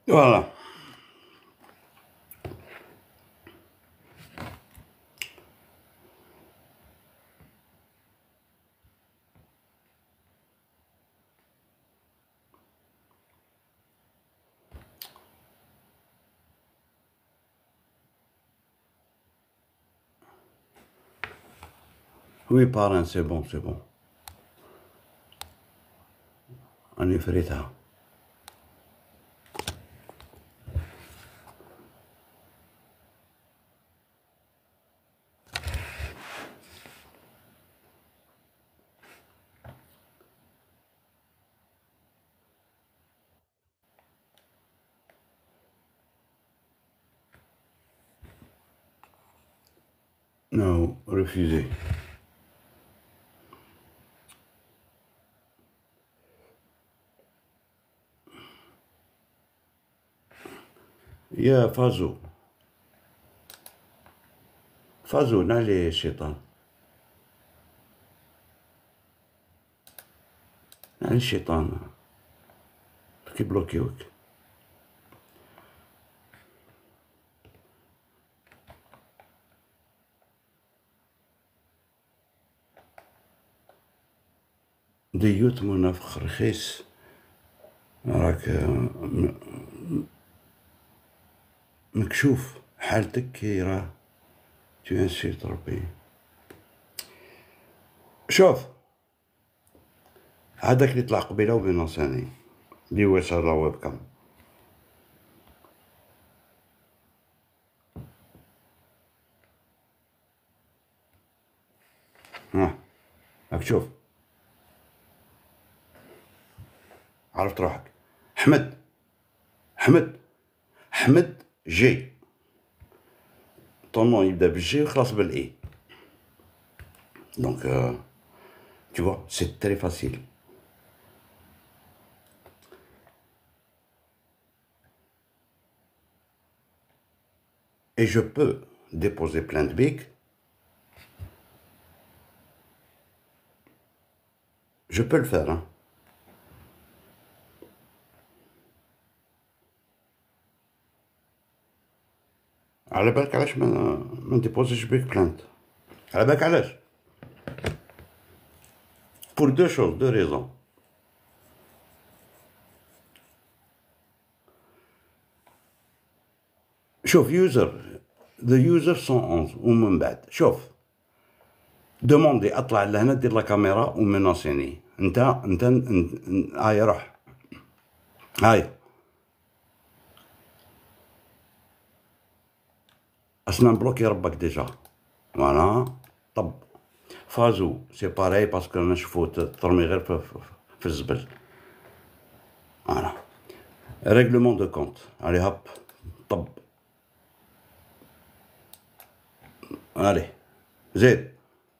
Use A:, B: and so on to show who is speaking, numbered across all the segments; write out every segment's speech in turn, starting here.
A: فوالا. وي باران سي بون سي بون، راني فريتها. نو ريفيزي. يا فازو، فازو نالي الشيطان، نالي الشيطان كيبلوكيوك. ديوت منافق رخيص، راك مكشوف حالتك كي راه تنسيت ربي. شوف هذاك اللي طلع قبيله وبينوساني اللي هو شرا ويب كام، راك تشوف، عرفت روحك. حمد جي، طون نون يبدا بالجي ويخلص بالاي، دونك tu vois c'est très facile. Et je peux déposer plainte BIC, je peux le faire hein. على بالك علاش ما نديبوزيش بيك بلانت؟ على بالك علاش؟ pour deux choses, deux raisons. شوف the user 111 ومن بعد شوف دوموندي اطلع لهنا دير لا كاميرا ومناصيني انت هاي روح هاي اصلا بلوكي ربك ديجا. فوالا طب فازو سي باراي باسكو انا نشوفو ترمي غير في الزبل. فوالا ريغلومون دو كونت، علي هاب طب علي زيد.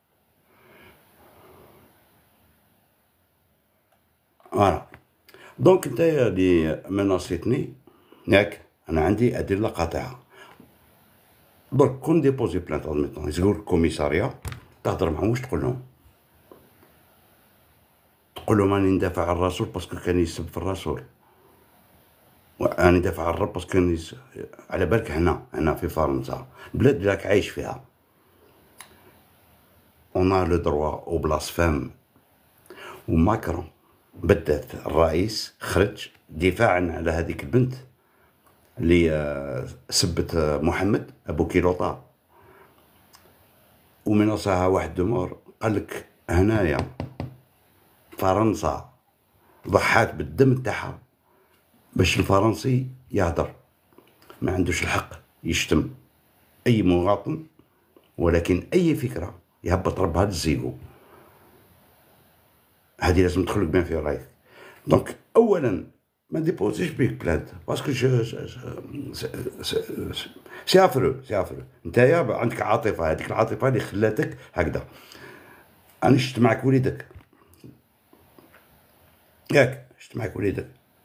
A: فوالا دونك نتايا اللي مناصيتني ياك، انا عندي ادله قاطعه. درك كون ديبوزي بلانت ادميتون يسقولك الكوميساريا، تهضر معاهم واش تقول لهم؟ تقول لهم راني ندافع على الرسول باسكو كان يسب في الرسول، راني ندافع على الرب باسكو كان على بالك هنا في فرنسا البلاد اللي راك عايش فيها اون لو دروا او بلاسفام. وماكرون بالذات الرئيس خرج دفاعا على هذيك البنت اللي سبت محمد ابو كيلوطا، ومن وصاها واحد دمور قال لك هنايا فرنسا ضحات بالدم تاعها باش الفرنسي يهدر، ما عندوش الحق يشتم اي مواطن، ولكن اي فكره يهبط ربها للزيغو. هذه لازم تدخلك بين في رايك. دونك اولا ما ديبوزيش بيك بلاد باسكو سي افرو نتايا عندك عاطفه، هذيك العاطفه اللي خلاتك هكذا. انا شفت معك وليدك ياك، شفت معك وليدك،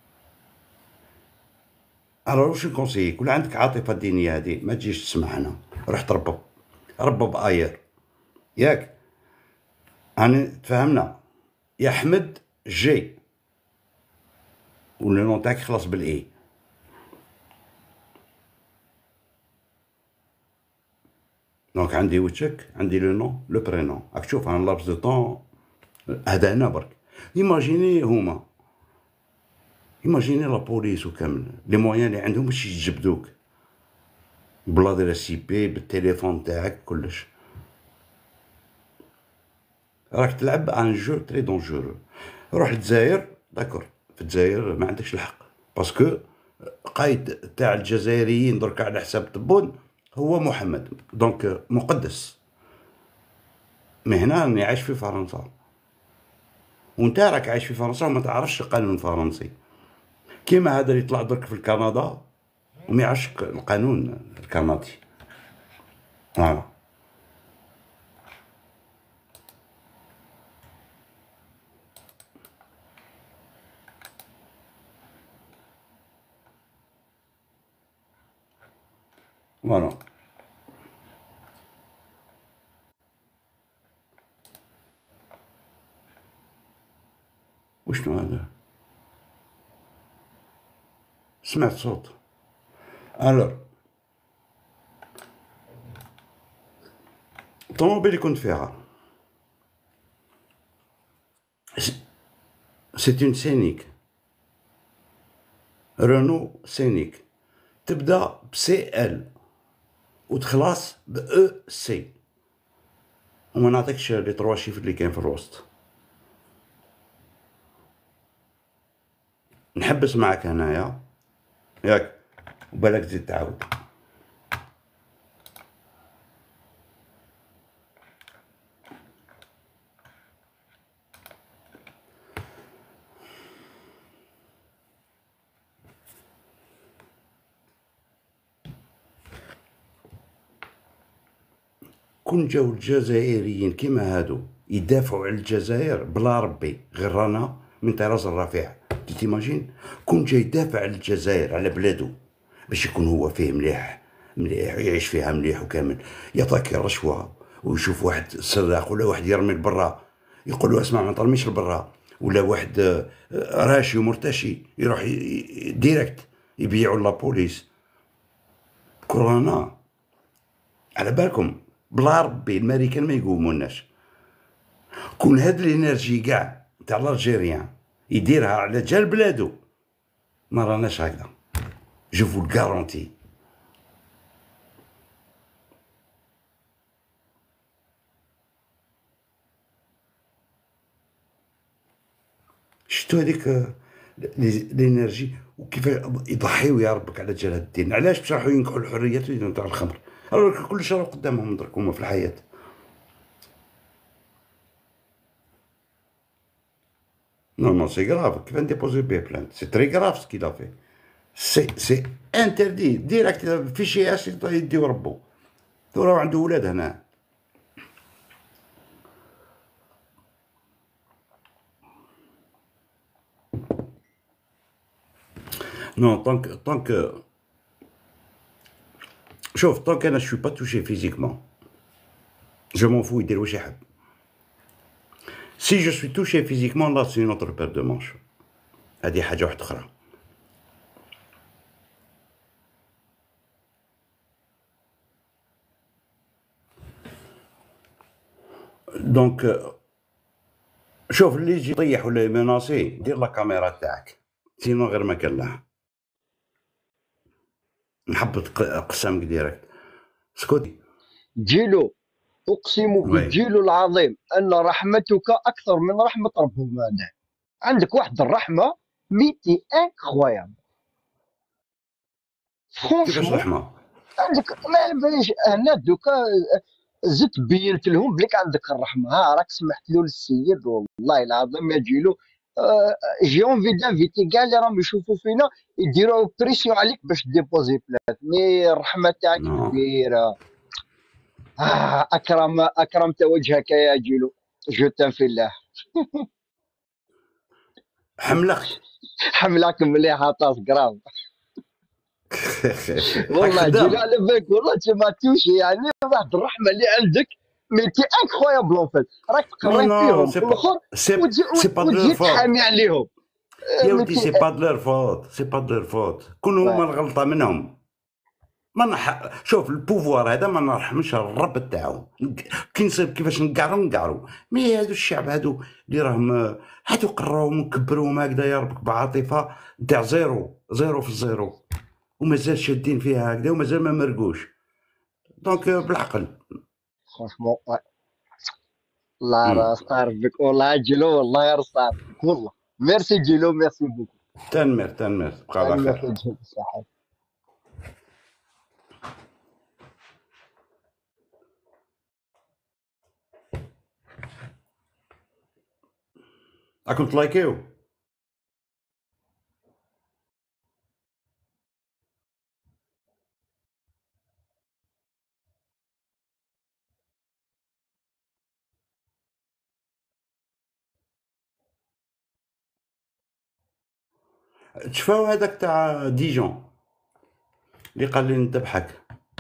A: انا واش نكونسييك؟ ولا عندك عاطفه دينيه هذه ما تجيش تسمع هنا، روح ربب اير ياك. انا تفهمنا يا حمد جي، والنون تاعك خلص بالاي. دونك عندي وجهك، عندي لو نو لو برينون، راك تشوف انا لابس دو طون هذا هنا برك. ايماجيني هما، ايماجيني لا بوليس وكامل لي مويان اللي عندهم باش يجبدوك بلا دراسي سي بي بالتليفون تاعك كلش. راك تلعب ان جو تري دونجورو. روح للجزائر داكور، في الجزائر ما عندكش الحق باسكو قايد تاع الجزائريين درك على حساب تبون هو محمد، دونك مقدس. مي هنا راني عايش في فرنسا، وانت راك عايش في فرنسا وما تعرفش القانون الفرنسي، كيما هذا اللي طلع درك في الكندا وما يعرفش القانون الكندي. فوالا. فوالا. وشنو هذا؟ سمعت صوت. الور الطوموبيل اللي كنت فيها سي اون سينيك، رونو سينيك، تبدا بسي ال وتخلص ب او سي، وما نعطيكش لي تروا شيفر اللي كاين في الوسط. نحبس معاك هنايا ياك، وبالك تزيد تعاود. كون جاو الجزائريين كيما هادو يدافعوا على الجزائر بلا ربي غير رانا من طراز الرفيع، تيماجين كون جاي يدافع على الجزائر على بلادو باش يكون هو فيه مليح مليح يعيش فيها مليح وكامل، يعطيك الرشوه ويشوف واحد سراق ولا واحد يرمي لبرا يقول له اسمع ما ترميش لبرا، ولا واحد راشي ومرتشي يروح ديريكت يبيعوا لابوليس. كورونا على بالكم بلا ربي الامريكان ما يقوموناش. كون هاد الانرجي كاع تاع الالجيريان يديرها على جال بلادو ما راناش هكذا، جو فو غارونتي. شفتوا هذيك الانرجي وكيف يضحيو يا ربك على جال هاد الدين؟ علاش باش راحوا ينكحوا الحريات تاع الخمر؟ كلش راه قدامهم درك هما في الحياه. Non, non, c'est grave. Qui va déposer une plainte? C'est très grave ce qu'il a fait. C'est interdit. Direct, fichier H, يديو ربو. راه عنده ولاد هنا. Non, tant que... شوف طونك انا شو با توشي فيزيكمون جو مون فو يدير واش يحب. سي جو سوي توشي فيزيكمون لا سي نوتر بير دو مانش، هادي حاجه واحده اخرى. دونك شوف اللي يجي يطيح ولا يمناصي دير لا كاميرا تاعك، سينو غير ما كان له نحبط قسامك ديريكت. سكوتي
B: جيلو، أقسم
A: وي
B: بالجيل العظيم أن رحمتك أكثر من رحمة ربهم. هذا عندك واحد الرحمة ميتي انكرويابل
A: كيفاش
B: فرونشمون.
A: رحمه؟
B: عندك ما باليش هنا دوكا زدت بينت لهم بليك عندك الرحمة. ها راك سمحت له للسيد والله العظيم يا جيلو. جي اونفي دانفيتي كاع اللي راهم يشوفوا فينا يديروا بريسيون عليك باش ديبوزي بلاد، مي الرحمة تاعك
A: نو
B: كبيرة. أكرمت وجهك يا جيلو، جو تان في الله.
A: حملق.
B: حملك مليحة طاس قراب.
A: راك
B: والله جيلو
A: خدام.
B: على بالك والله ما توشي يعني واحد الرحمة اللي عندك ميتي انكرويابل اون فيت. راك
A: نو
B: تقريب
A: نو
B: فيهم
A: سي
B: في
A: با
B: الاخر
A: سي با دو لور
B: وتجي
A: فوت
B: تحامي عليهم.
A: يا ودي،
B: ميتي
A: سي با دو لور فوت، سي با دو لور فوت، كون هما الغلطه منهم. شوف البوفوار هذا ما نرحمش الرب تاعو، كي نصيب كيفاش نقعرو. مي هادو الشعب هادو اللي راهم هادو قراوهم وكبروهم هكذا ربك بعاطفه تاع زيرو في الزيرو، ومازال شادين فيها هكذا ومازال ما مرقوش. دونك بالعقل.
B: فرانشمون الله
A: مم.
B: راه ستار بك والله جيلو، والله يا ستار بك والله. ميرسي جيلو، ميرسي بوكو.
A: تنمر بقى على
B: تنمير
A: خير.
B: في جهة الصحة.
A: راكم تلايكيو. تشفاو هذاك تاع ديجون اللي قال لي نذبحك،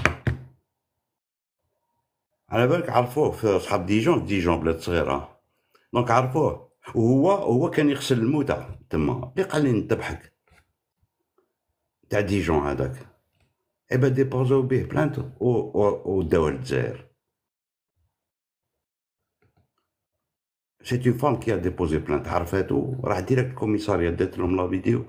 A: على بالك عرفوه في صحاب ديجون بلاد صغيره، دونك عرفوه. وهو كان يغسل الموتى تما، اللي قال لي نذبحك تاع ديجون هذاك. ايبا ديبوزو به بلانت وداوه للجزائر. سي اون فام كي ا ديبوزي بلانت، عرفاتو راح ديريكت الكوميساريا دات لهم لا فيديو.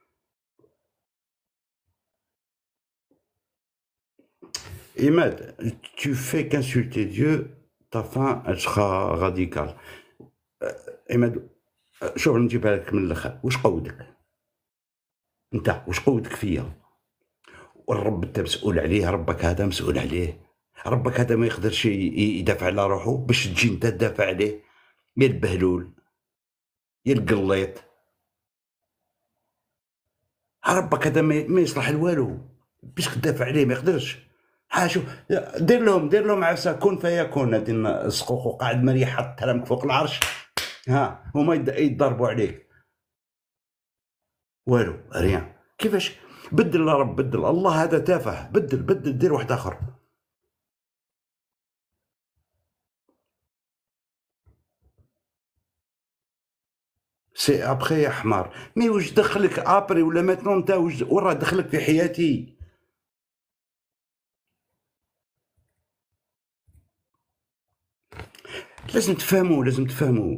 A: Imad, tu fais qu'insulter Dieu, ta fin elle sera radicale. عماد، شوف نجيبها لك من الاخر. واش قودك انت؟ واش قودك فيا؟ والرب انت مسؤول عليه، ربك هذا مسؤول عليه. ربك هذا ما يقدرش يدافع على روحه باش تجي انت تدافع عليه؟ يا البهلول يا القليط، ربك هذا ما يصلح لوالو باش تدافع عليه، ما يقدرش. ها شوف، دير لهم عفسه كون فيكون. هادي السقوق وقاعد مريح حط ترمك فوق العرش، ها هما يضربوا عليك. والو ريان. كيفاش؟ بدل يا رب، بدل. الله هذا تافه، بدل دير واحد اخر. سي ابخي يا حمار. مي واش دخلك ابري ولا ماتنون؟ انت وراه دخلك في حياتي؟ لازم تفهموا.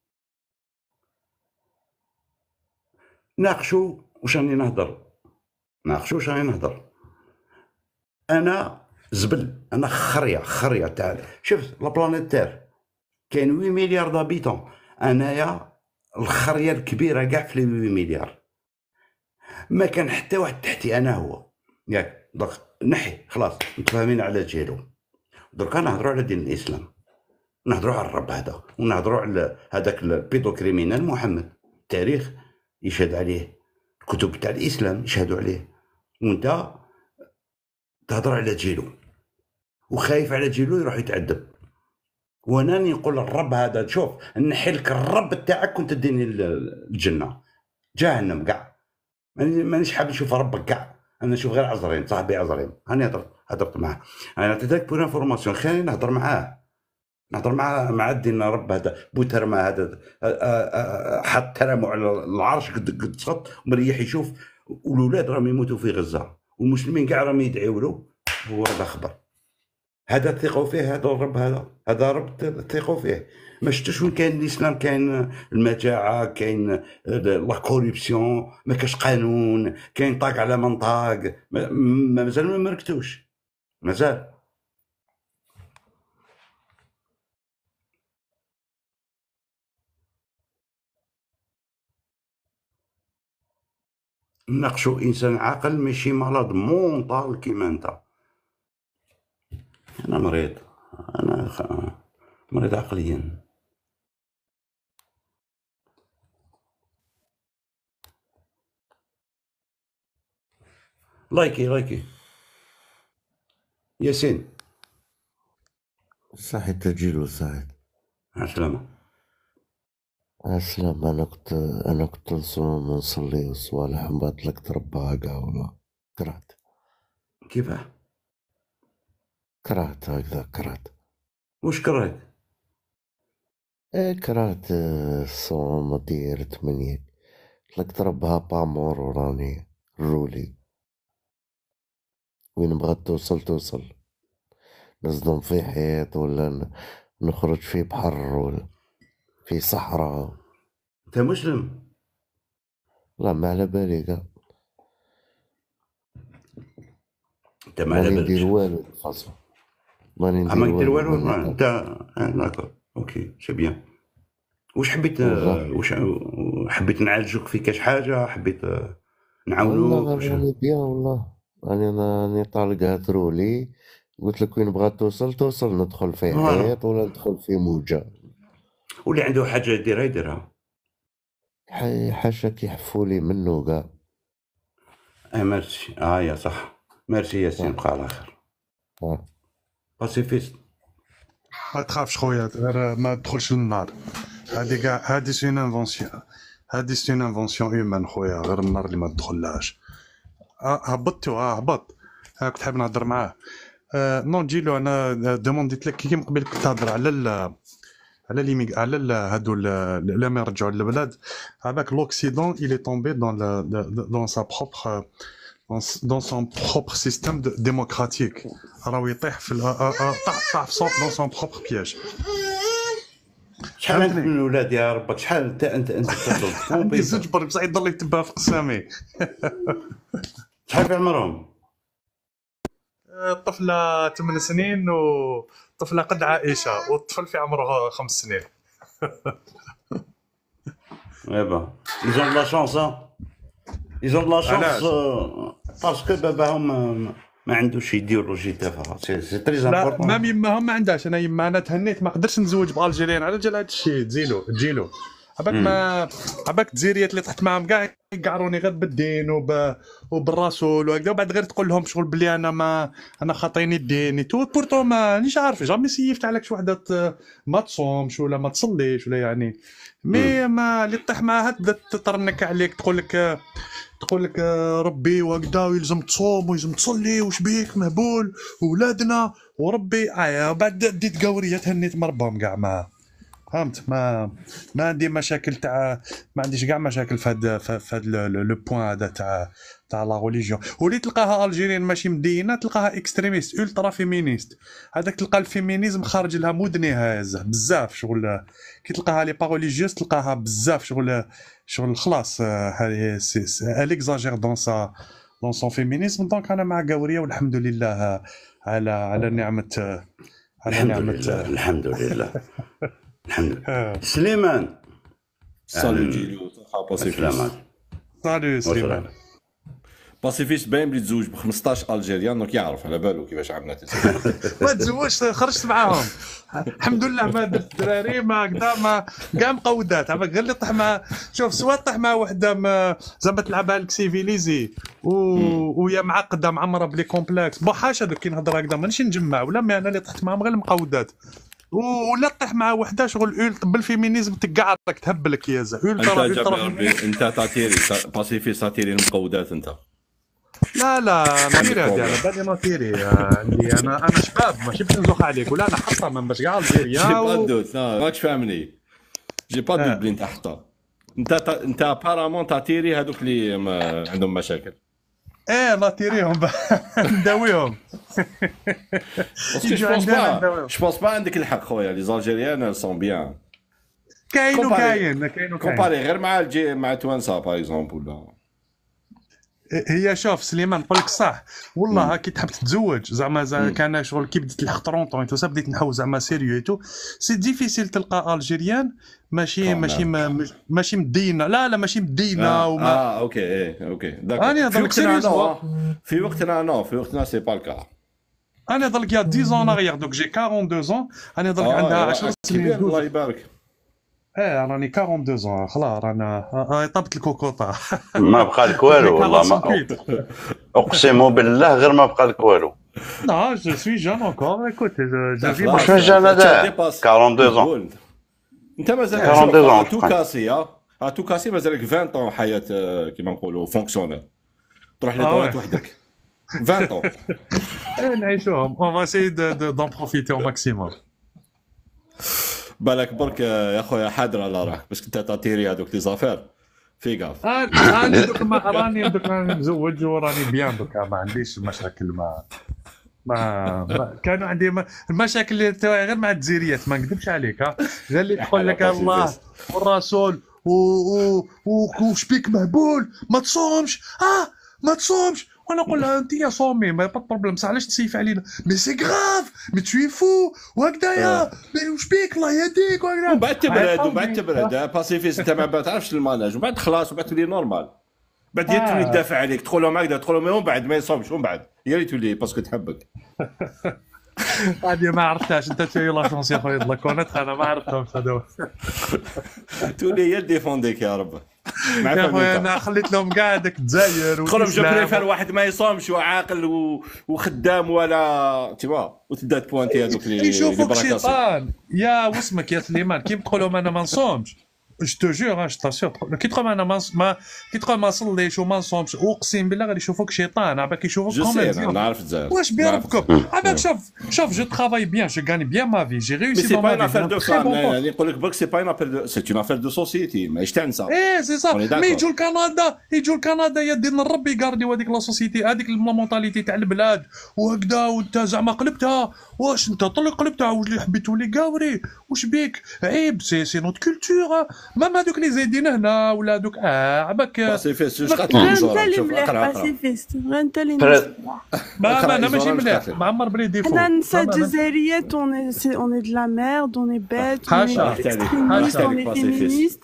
A: ناقشوا واش راني نهضر. انا زبل، انا خريه تاع. شوف لا بلانيت تير كاين 8 مليار دابيتون، انايا الخريه الكبيره كاع في 8 مليار. ما كان حتى واحد تحتي، انا هو ياك. دونك نحي خلاص، متفاهمين على جيلو. دركا نهضروا على دين الاسلام، نهضروا على الرب هذا، ونهضروا على هذاك البيدو كريمينال محمد. التاريخ يشهد عليه، الكتب تاع الاسلام يشهدوا عليه، وانت تهضر على جيلو وخايف على جيلو يروح يتعذب. وانا نقول الرب هذا، شوف نحي لك الرب تاعك كنت تديني الجنه جهنم كاع. مانيش حاب نشوف ربك كاع، انا نشوف غير عزرين، صاحبي عزرين. هاني هضرت معاه، انا عطيتك بور انفورماسيون. خليني نهضر معاه، مع الدين رب هذا بوترما هذا. حط ترموا على العرش قد سقط مريح يشوف. والولاد راهم يموتوا في غزه، والمسلمين كاع راهم يدعيوا له. هو هذا خبر، هذا تثقوا فيه. هذا الرب هذا رب تثقوا فيه. ما شفتوش وين كاين الاسلام؟ كاين المجاعه، كاين لا كوريبسيون، ما كاش قانون، كاين طاق على من طاق. مازال ما مركتوش، مازال. نناقشوا انسان عاقل ماشي مرض مونطال كيما انت. انا مريض، انا مريض عقليا. لايكي ياسين.
C: صحيت تجيلو صحيت.
A: مع السلامه.
C: السلام. انا كنت نصلي وصوالح من بعد طلقت ربها كاع ولا كرهت
A: كيفاه؟
C: هكذا كرهت.
A: واش كرهت؟
C: كرهت الصوم دير 8 طلقت ربها بامور وراني رولي. وين بغات توصل توصل، نصدم في حيط ولا نخرج في بحر ولا في صحراء.
A: انت مسلم؟
C: لا ما على بالي كاع،
A: انت ما على
C: ماني
A: بالكش.
C: ندير والو فاصل، ماني
A: ما
C: ندير
A: يدير
C: والو
A: والو
C: ماني
A: انت. داكور اوكي سي بيان. واش حبيت
C: والله.
A: واش حبيت نعالجوك في كاش حاجه؟ حبيت
C: والله
A: نعاونوك
C: غير
A: واش؟
C: راني بيان والله، راني طالقها ترولي، قلت لك وين بغات توصل توصل، ندخل في
A: فوالا،
C: حيط ولا ندخل في موجة.
A: واللي عنده حاجه يديرها يديرها.
C: حاشاك يحفولي منه كاع.
A: ميرسي. يا صح، ميرسي ياسين، بقى على خير. باسيفيست.
D: ما تخافش خويا، غير ما تدخلش للنار. هادي كاع هادي سين انفونسيون، هادي سين انفونسيون هيومان خويا، غير النار اللي ما تدخلهاش. هبطتو هبط. كنت حاب نهضر معاه. نو نجيلو. انا دومونديت لك كي من قبل كنت تهضر على هادو لما يرجعوا للبلاد. هذاك لوكسيدون il est tombé dans sa propre dans son propre système démocratique. راهو يطيح في طاح في صوت dans son propre piège.
A: شحال عندك من ولاد يا ربك؟ شحال انت تصل؟
D: عندي زوج برك بصح يضل يتبع في قسامي.
A: شحال في عمرهم؟
D: طفلة 8 سنين وطفلة قد عائشة، والطفل في عمره 5 سنين.
A: ايبا ils ont de la chance ils ont de la chance parce que باباهم ما عندوش يديولوجي تافهه. سي تري
D: لا
A: امبورطون.
D: ما يماهم ما عندهاش. انا يما انا تهنيت ما قدرتش نزوج بالجيريان على جال هذا الشيء. تجيلو عباك الجزائريات اللي طحت معاهم كاع يقعروني غير بالدين وبالرسول وهكذا، وبعد غير تقول لهم شغل بلي انا خاطيني الدين تو بورتو مانيش عارف. جامي سيفت عليك شي وحده ما تصومش ولا ما تصليش ولا يعني مي ما اللي طيح معاها تبدا تطرنك عليك، تقول لك ربي وهكذا ويلزم تصوم ويلزم تصلي وش بيك مهبول وولادنا وربي. بعد ديت قوريه تهنيت مربهم كاع ما فهمت. ما عندي مشاكل تاع، ما عنديش كاع مشاكل في هاد لو بوين هذا تاع لا ريليجيون. ولي تلقاها الجيريان ماشي مدينه تلقاها اكستريميست الترا فيمينيست. هذاك تلقى الفيمينيزم خارج لها مدني هازه بزاف شغل. كي تلقاها لي با ريليجيوس تلقاها بزاف شغل خلاص. هذه اليكزاجير دون سون فيمينيزم. دونك انا مع قوريه والحمد لله على نعمه
A: الحمد لله. سليمان.
E: سالو جيلو.
A: سلامات.
D: سالو سليمان.
E: باسيفيست باين بلي تزوج ب 15 الجيريان، دونك يعرف على بالو كيفاش عملت.
D: ما تزوجت خرجت معاهم الحمد لله. ما درت الدراري ما قدا ما كاع مقودات. عمك غير اللي طح مع شوف سوا طح مع وحده زعما تلعبها لك سيفيليزي ويا معقده معمره بلي كومبلكس. بو حاشا دوك كي نهضر هكذا مانيش نجمع ولا مي انا اللي طحت معاهم غير المقودات. ولا طيح مع وحده شغل بالفيمينيزم تقعرك تهبلك يا زا.
E: انت تعتيري باسيفيست تعتيري المقودات انت.
D: لا ناتيري هادي انا بالي ناتيري عندي انا شباب ماشي باش نزوق عليك ولا انا حطه ما باش كاع الجيريا.
E: جي با دوت ماكش فاهمني. جي با دوت بلي انت حطه. انت ابارامون تعتيري هذوك اللي عندهم مشاكل.
D: ناتيريهم نداويهم.
E: جو بونس با عندك الحق خويا. لي زالجيريان سون بيان.
D: كاين
E: كومباري غير مع توانسه باغ اكزومبل ولا.
D: هي شوف سليمان نقول لك صح والله. كي تحب تتزوج زعما كان شغل كي بديت تلحق 30 تو بديت نحو زعما سيريو تو سي ديفيسيل تلقى الجيريان ماشي مدينه. لا ماشي مدينه
E: اوكي داكور. في وقتنا سي با الكا.
D: انا ضلك يا 10 ans غير دوك جي 42 ans. انا ضلك عندها 10 سنين.
E: الله يبارك.
D: راني 42 خلاص رانا طبت الكوكوطه.
A: ما بقى لك والو والله. ما اقسم بالله غير ما بقى لك والو.
D: Non, je suis jeune encore. Écoute, je vis
A: ما شنو جانا هذا 42 ans.
E: انت مازال تو كاسي مازالك 20 طون حياه كيما نقولوا فونكسيونيل. تروح لطوات وحدك 20 طون.
D: نعيشوهم. On va essayer d'en profiter au maximum.
E: بالك برك يا خويا حاضر على راك، باسكو انت تعطيري هذوك لي زافير فيغاف.
D: انا دوك ما راني مزوج وراني بيان دوكا، ما عنديش مشاكل. ما كانوا عندي المشاكل اللي تاعي غير مع الجزائريات، ما نكذبش عليك. غير اللي تقول لك الله والرسول وش بيك مهبول ما تصومش، ما تصومش. وانا نقول لها انت يا صومي ما با بروبليم، صح علاش تسيف علينا؟ مي سي غراف، مي توي فو وهكذايا، مي وش بيك الله يهديك وهكذا.
E: ومن بعد تبرد باسيفيست انت ما تعرفش الماناج، ومن بعد خلاص ومن بعد تولي نورمال. بعد هي تولي تدافع عليك، تقول لهم هكذا، تقول لهم ومن بعد ما يصومش، ومن بعد هي اللي تولي باسكو تحبك.
D: هذه ما عرفتهاش انت تي لا شونس يا خويا لاكونات، انا ما عرفتهمش هذو.
E: تولي هي ديفونديك يا رب.
D: يا خويا انا خليت لهم كاع داك الجزائر
E: تقول لهم جو بريفير واحد ما يصومش وعاقل وخدام ولا تيوا وتبدا تبوانتي هذوك اللي
D: يشوفوك شيطان يا واسمك يا سليمان. كي تقول لهم انا ما نصومش، جو تو جور جو تاسيور، كي تقول انا ما كي تقول ما نصليش وما نصومش، اقسم بالله غادي يشوفوك شيطان. عباك يشوفوك كوميديان.
E: نعرف الجزائر
D: واش بيربكم؟ عباك شوف جو ترافاي بيان، جو غاني بيان ما في، جي ريوسي
E: دون ما في. دو فام يعني يقول لك برك سي با اون افير، سي اون افير دو سوسيتي، ماهيش تاع نساء.
D: ايه سي صا. مي يجوا لكندا يا دين الرب يقارديو هذيك لا سوسيتي، هذيك المونطاليتي تاع البلاد وهكذا، وانت زعما قلبتها. واش انت طلق قلبتها واللي حبيتو لي قاوري؟ واش بيك؟ عيب، سي نوت كولتور. ما هذوك اللي زايدين هنا ولا هذوك عباك
E: باسيفيست. واش
F: انت اللي مليح باسيفيست، انت اللي
D: ما انا ماشي مليح، ما عمر بلي ديفو.
F: انا نساء الجزائريات اوني دو لا ميرد، اوني بيت، اوني اكستريميست، اوني فيمينيست.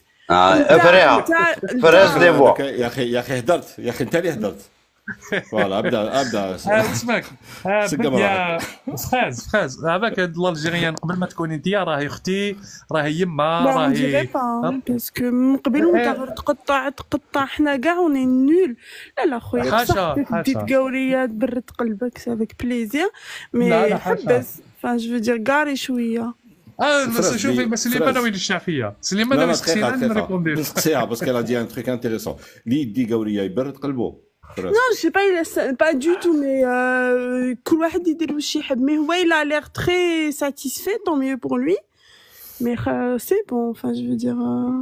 C: فريز دي فوا.
E: يا اخي هدرت، يا اخي انت اللي هدرت. فوالا ابدا
D: اسمعك يا فخاز عباك هاد الالجيريان قبل ما تكوني انت راهي اختي، راهي يما، راهي
F: باسكو من قبل وانت تقطع حنا كاع وني نول. لا خويا
D: حاشا
F: ديت قوريات برد قلبك سافيك بليزير، مي حبس فان جو دير كاري شويه.
D: شوفي سليمان وين الشعفيه؟ سليمان واش سقسينا نريبوندي
E: نسقسيها باسكو لا دي ان تريك انتريسون اللي يدي قوريه يبرد قلبه.
F: Non, je sais pas, pas du tout, mais كل واحد يدير واش يحب. Mais ouais, il a l'air très satisfait, tant mieux pour lui. Mais c'est bon, enfin, je veux dire,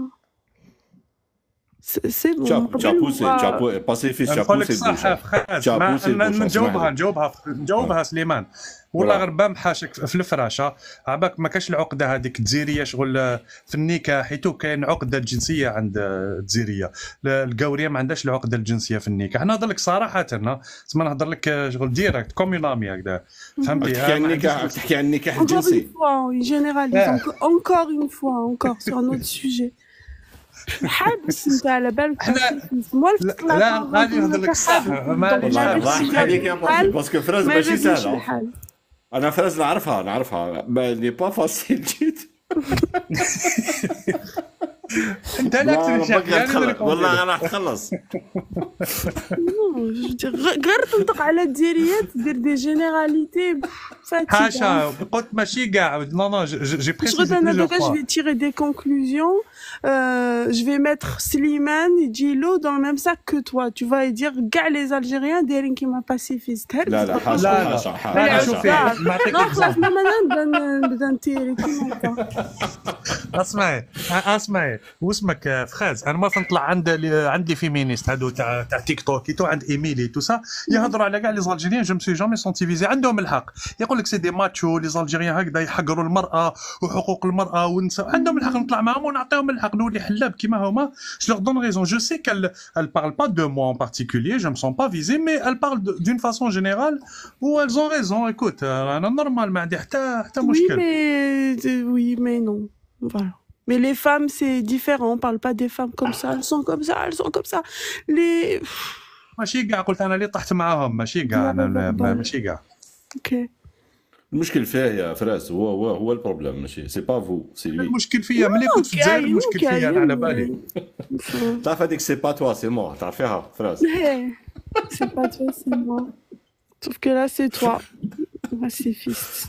F: c'est bon.
E: Tu as poussé, pacifiste, tu as poussé.
D: نجاوبها سليمان. والله غير با محاشك في الفراشه. عباك ما كاش العقده هذيك الجزائريه شغل في النكاح، حيتو كاين عقده جنسيه عند الجزائريه. القاوريه ما عندهاش العقده الجنسيه في النكاح. نهضر لك صراحه، تسمى نهضر لك شغل ديريكت كومونامي هكذا، فهمتي؟
E: تحكي عن النكاح الجنسي.
F: جينيراليز encore une fois sur un autre sujet. حابس انت على بالك
D: لا غادي نهضر لك صح.
E: الله يحييك يا باسكو فراس ماشي سهله. انا فراس نعرفها لي با فاسيل جيت.
D: انت لا تخلص
E: والله راح تخلص.
F: غير تنطق على الديريات، دير دي جينيراليتي
D: حاشا. قلت ماشي كاع نو جي بريسيزي
F: انا دابا جو في تيري دي كونكلوزيون. Je vais mettre Slimane et Djilo dans le même sac que toi. Tu vas dire كاع les Algériens دايرين كيما pacifiste.
E: لا حاشا
D: شوفي نعطيك
F: خلاص نبدا نتيري كيما هكا.
D: اسمعي واسمك فخاز. انا ما نطلع عندي فيمينيست هادو تاع تيك توك تو عند ايميلي تو سا يهضروا على كاع لي زالجيريان. جو مسوي جامي سونتي فيزي، عندهم الحق. يقول لك سي دي ماتشو لي زالجيريان هكذا يحقروا المراه وحقوق المراه والنساء. عندهم الحق، نطلع معاهم ونعطيهم الحق، نولي حلاب كيما هما. جو لور دون ريزون. جو سي qu'elle parle pas de moi en particulier, je me sens pas visé, mais elle parle d'une façon générale où elles ont raison. Écoute, انا نورمال ما عندي حتى مشكل.
F: Oui mais non, voilà. Mais les femmes, c'est différent. On parle pas des femmes comme ça. Elles sont comme ça, elles sont comme ça. Les...
D: ماشي كاع قلت أنا اللي طحت معاهم، ماشي كاع أنا ماشي كاع.
F: اوكي.
E: المشكل فيه يا فراس، هو البروبليم، ماشي سي با فو سي لوي.
D: المشكل فيا ملي كنت في الجزائر، المشكل فيا أنا على بالي.
E: تعرف هذيك سي با توا سي مور، تعرفيها فراس؟
F: سي با توا سي مور. sauf que là c'est toi. Pacifiste.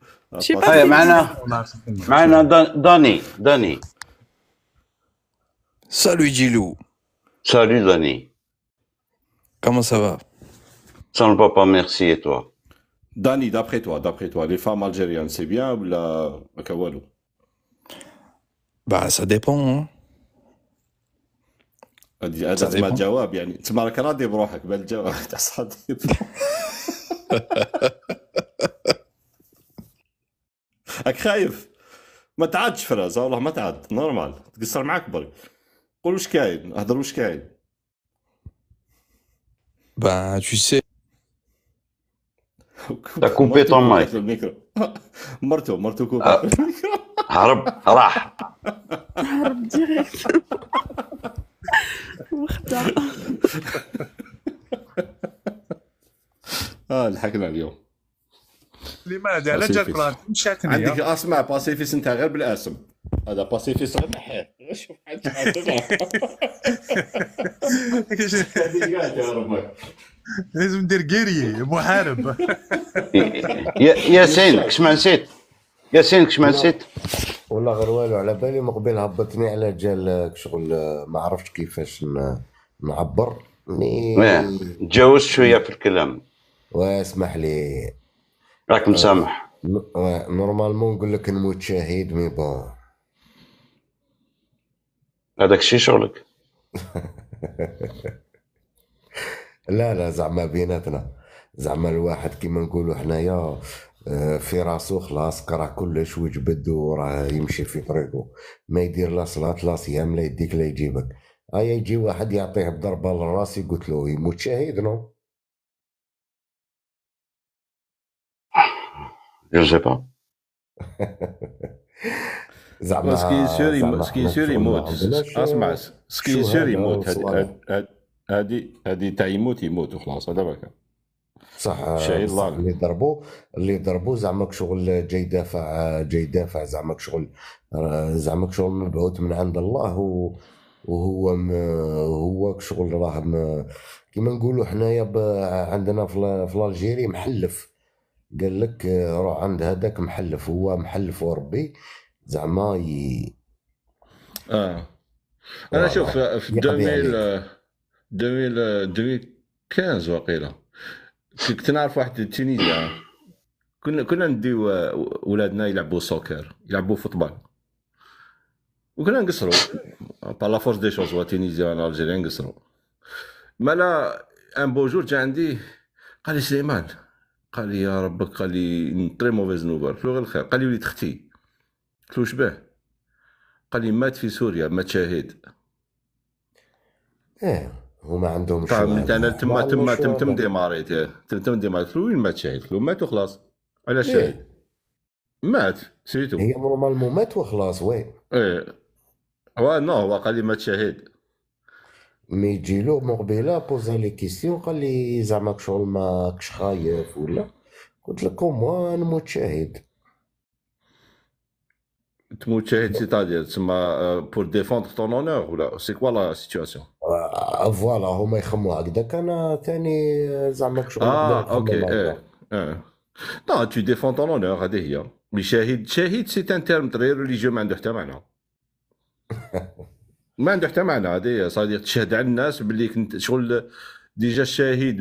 A: معنا داني.
G: Salut Djilou.
A: Salut Dani.
G: Comment ça va?
A: Sans le papa, merci, et toi?
E: Dani, d'après toi, les femmes algériennes, c'est bien ou la Kawalou?
G: Bah ça dépend. Hein.
E: هذا تسمى جواب، يعني تسمى راك راضي بروحك بالجواب تاع صديق. راك خايف ما تعادش فراس، والله ما تعاد نورمال، تقصر معاك برك، قول واش كاين، هضر واش كاين.
G: Ben, tu sais.
A: T'as coupé ton mic.
E: مرتو كوبا الميكرو.
A: هرب راح.
F: هرب ديريكت. وخدع.
E: لحقنا اليوم.
D: لماذا؟ على جال مشاتني.
E: عندك اسمع باسيفيس انت غير بالاسم، هذا باسيفيس غير نحيه. شوف
D: لازم ندير كيري محارب.
A: ياسين كش ما نسيت، ياسين كش ما نسيت
C: والله غير والو، على بالي مقبل هبطني على جال شغل ما عرفتش كيفاش نعبر
A: تجاوز شويه في الكلام.
C: واسمح لي
A: راك مسامح.
C: نورمالمون نقول لك نموت شهيد مي بون
A: هذاك الشيء شغلك.
C: لا زعما بيناتنا، زعما الواحد كيما نقولوا حنايا في راسو خلاص قرا كلش وجبد وراه يمشي في طريقه، ما يدير لا صلاة لا صيام لا يديك لا يجيبك. يجي واحد يعطيه بضربه للراس قلت له يموت شهيد نو.
A: جو سي با.
C: زعما
E: سكي سير يموت. اسمع سكي سير يموت. هذه تاع يموت وخلاص، هذا ما
C: صح.
E: الله
C: اللي ضربوه زعما شغل جاي دافع زعما شغل مبعوث من عند الله، وهو شغل راه كيما نقولوا حنايا عندنا في الجيري محلف، قال لك روح عند هذاك محلف، هو محلف وربي زعما
E: انا شوف في 2015 وقيله كنت نعرف واحد تونيزيا، كنا نديو ولادنا يلعبوا سوكر، يلعبوا فوتبال، وكنا نقصروا بالا فورس دي شوز. تونيزيا انا الجيريان نقصروا. مالا ان بوجور جا عندي قال لي سليمان، قال لي يا ربك، قال لي تري موفيز نوفال، قلت له غير الخير. قال لي وليد اختي، قلت له شباه؟ قال لي مات في سوريا، مات شهيد.
C: هما عندهم
E: طيب انا تم ديماريت قلت له وين مات شهيد؟ قلت له مات وخلاص. علاش شهيد؟ مات سيتو.
C: هي نورمالمون مات وخلاص.
E: هو قال لي مات شهيد.
C: مي يجيلو مقبله بوزا لي كيسيون، قال لي زعما شغل ماكش خايف ولا؟ قلت لك موا نموت شهيد.
E: تموت شهيد سيتادير تسمى بور ديفوندر طون اونور ولا سي كوا لا سيتواسيون؟
C: فوالا هما يخموا هكذاك، انا ثاني زعما شغل
E: اوكي. نو تو ديفون طون اونور، هذه هي. مي شهيد سي ان تيرم تري ريليجيو، ما عنده حتى معنى. ما عنده حتى معنى. هذه صديق تشهد على الناس باللي كنت شغل ديجا الشهيد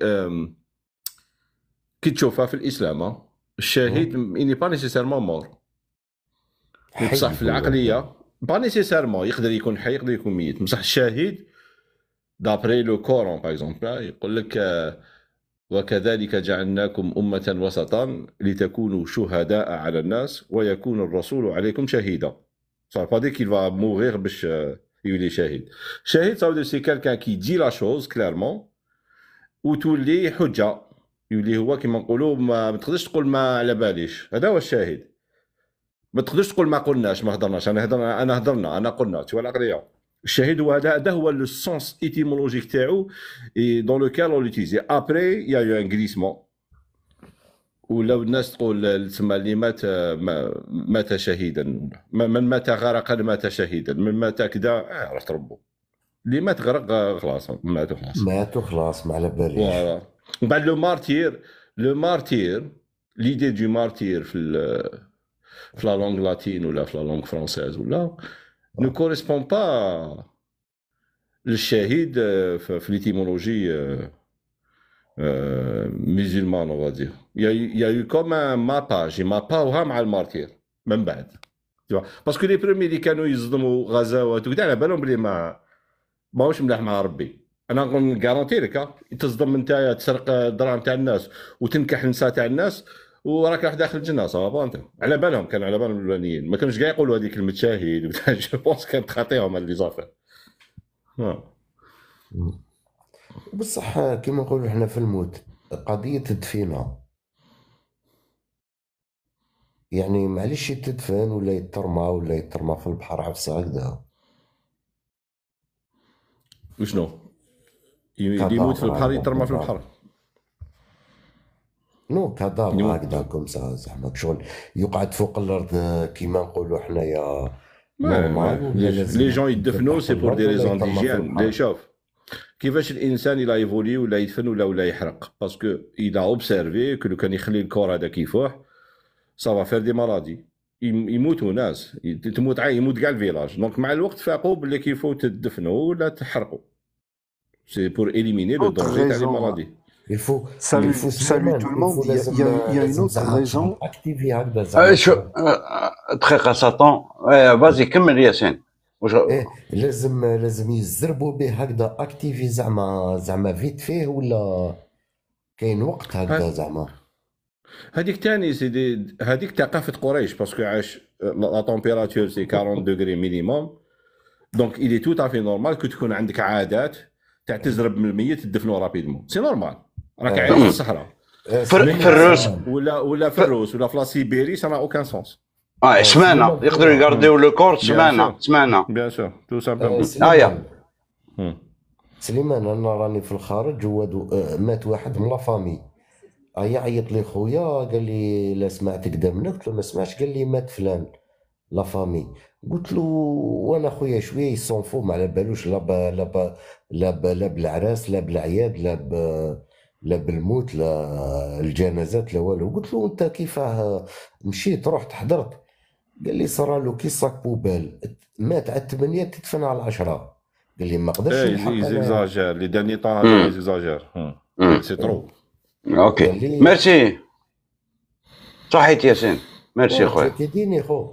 E: كي تشوفها في الاسلام، الشهيد اني با نيسيسيرمون مور، بصح في العقليه با نيسيسيرمون يقدر يكون حي يقدر يكون ميت. بصح الشهيد دابري لو كورون باغ اكزومبل يقول لك وكذلك جعلناكم أمة وسطا لتكونوا شهداء على الناس ويكون الرسول عليكم شهيدا. Ça veut pas dire qu'il va mourir باش يولي شهيد. شهيد ça veut dire c'est quelqu'un qui dit la chose clairement وتولي حجة، يولي هو كما نقولوا ما تقدرش تقول ما على باليش. هذا هو الشاهد. ما تقدرش تقول ما قلناش ما هضرناش. انا هضرنا انا قلنا. tu vois العقلية. الشهيد هذا هو لو سونس ايتيمولوجيك تاعو اي دون لوكال اون لوتيزي. ابري يا يو ان غليسمون ولاو الناس تقول تسمى اللي مات شهيدا، من مات غرقا مات شهيدا، من مات كذا عرفت ربو. اللي مات غرق خلاص ماتوا خلاص
C: ما على باليش.
E: فوالا. ومن بعد لو مارتير ليدي دو مارتير في لا لونغ لاتين ولا في لا لونغ فرونسيز ولا ne correspond pas le shahid في l'étymologie musulmane, on va dire. Il y a eu comme un mappage, ماباوها مع المارتير من بعد. Tu vois, parce que les premiers اللي كانوا يصدموا غزوات وكذا على بالهم بلي ماهوش ملاح مع ربي. انا نقول كارونتي لك تصدم نتايا تسرق الدراهم تاع الناس وتنكح النساء تاع الناس وراك راح داخل الجنه صافا انت. على بالهم كانوا على بالهم الاولانيين ما كانوش كاع يقولوا هذيك كلمه شاهد وبتاع. جو بونس كانت خاطيهم هاد لي زافير.
C: بصح كيما نقولوا احنا في الموت قضية الدفينة، يعني معليش يتدفن ولا يترمى في البحر عفسة هكذا.
E: وشنو اللي يموت في البحر يترمى في البحر؟
C: نو كادافر هكذا كومسا زعما شغل يقعد فوق الارض كيما نقولوا حنايا نورمال، ولا لازم
E: لي جون يدفنوا سي بور دي
C: ولا
E: ريزون
C: يترمى في
E: ديجيان.
C: البحر؟
E: شوف كيفاش الانسان الى ايفولي ولا يدفن ولا يحرق، باسكو الى اوبسيرفي كو لو كان يخلي الكور هذاك يفوح صافا فير دي مالادي يموتوا ناس، تموت يموت كاع الفيلاج. دونك مع الوقت فاقوا باللي كيفو تدفنوا ولا تحرقوا، سي بور éliminer le danger تاع لي مالادي.
C: Il faut
H: Salut tout le monde. Il y a une autre raison.
C: اكتيفي هكذا زعما.
A: شو دقيقة ساطون، فازي كمل ياسين.
C: ايه لازم يزربوا به هكذا اكتيفي زعما فيت فيه، ولا كاين وقت هكذا زعما.
E: هذيك ثاني سيدي هذيك ثقافه قريش، باسكو عاش لا تمبيراتور سي 40 دوغري مينيموم. دونك إلي تو تافي نورمال كو تكون عندك عادات تاع تزرب من الميت تدفنو رابيدمون، سي نورمال. راك عايش في الصحراء
A: في الروس
E: ولا في الروس ولا في لا سيبيري، سا نا اوكان سونس.
A: سمانة يقدروا يقارديو لو كور سمانة
E: بيان سور تو سامبلومون.
C: سليمان انا راني في الخارج مات واحد من لا فامي، عيط لي خويا قال لي لا سمعت كدا منك، قلت له ما سمعتش، قال لي مات فلان لا فامي. قلت له وانا خويا شويه يصنفو ما على بالوش لا بالعراس لا بالعياد لا بالموت لا الجنازات لا والو. قلت له انت كيفاه مشيت رحت حضرت؟ قال لي صرا له كي صاك بوبال، مات على 8 تدفن على 10. قال لي ما قدرش نلحق.
E: لي زيكزاجير لي داني طون لي زيكزاجير سي ترو.
A: اوكي ميرسي صحيت ياسين، ميرسي خويا.
C: تديني خو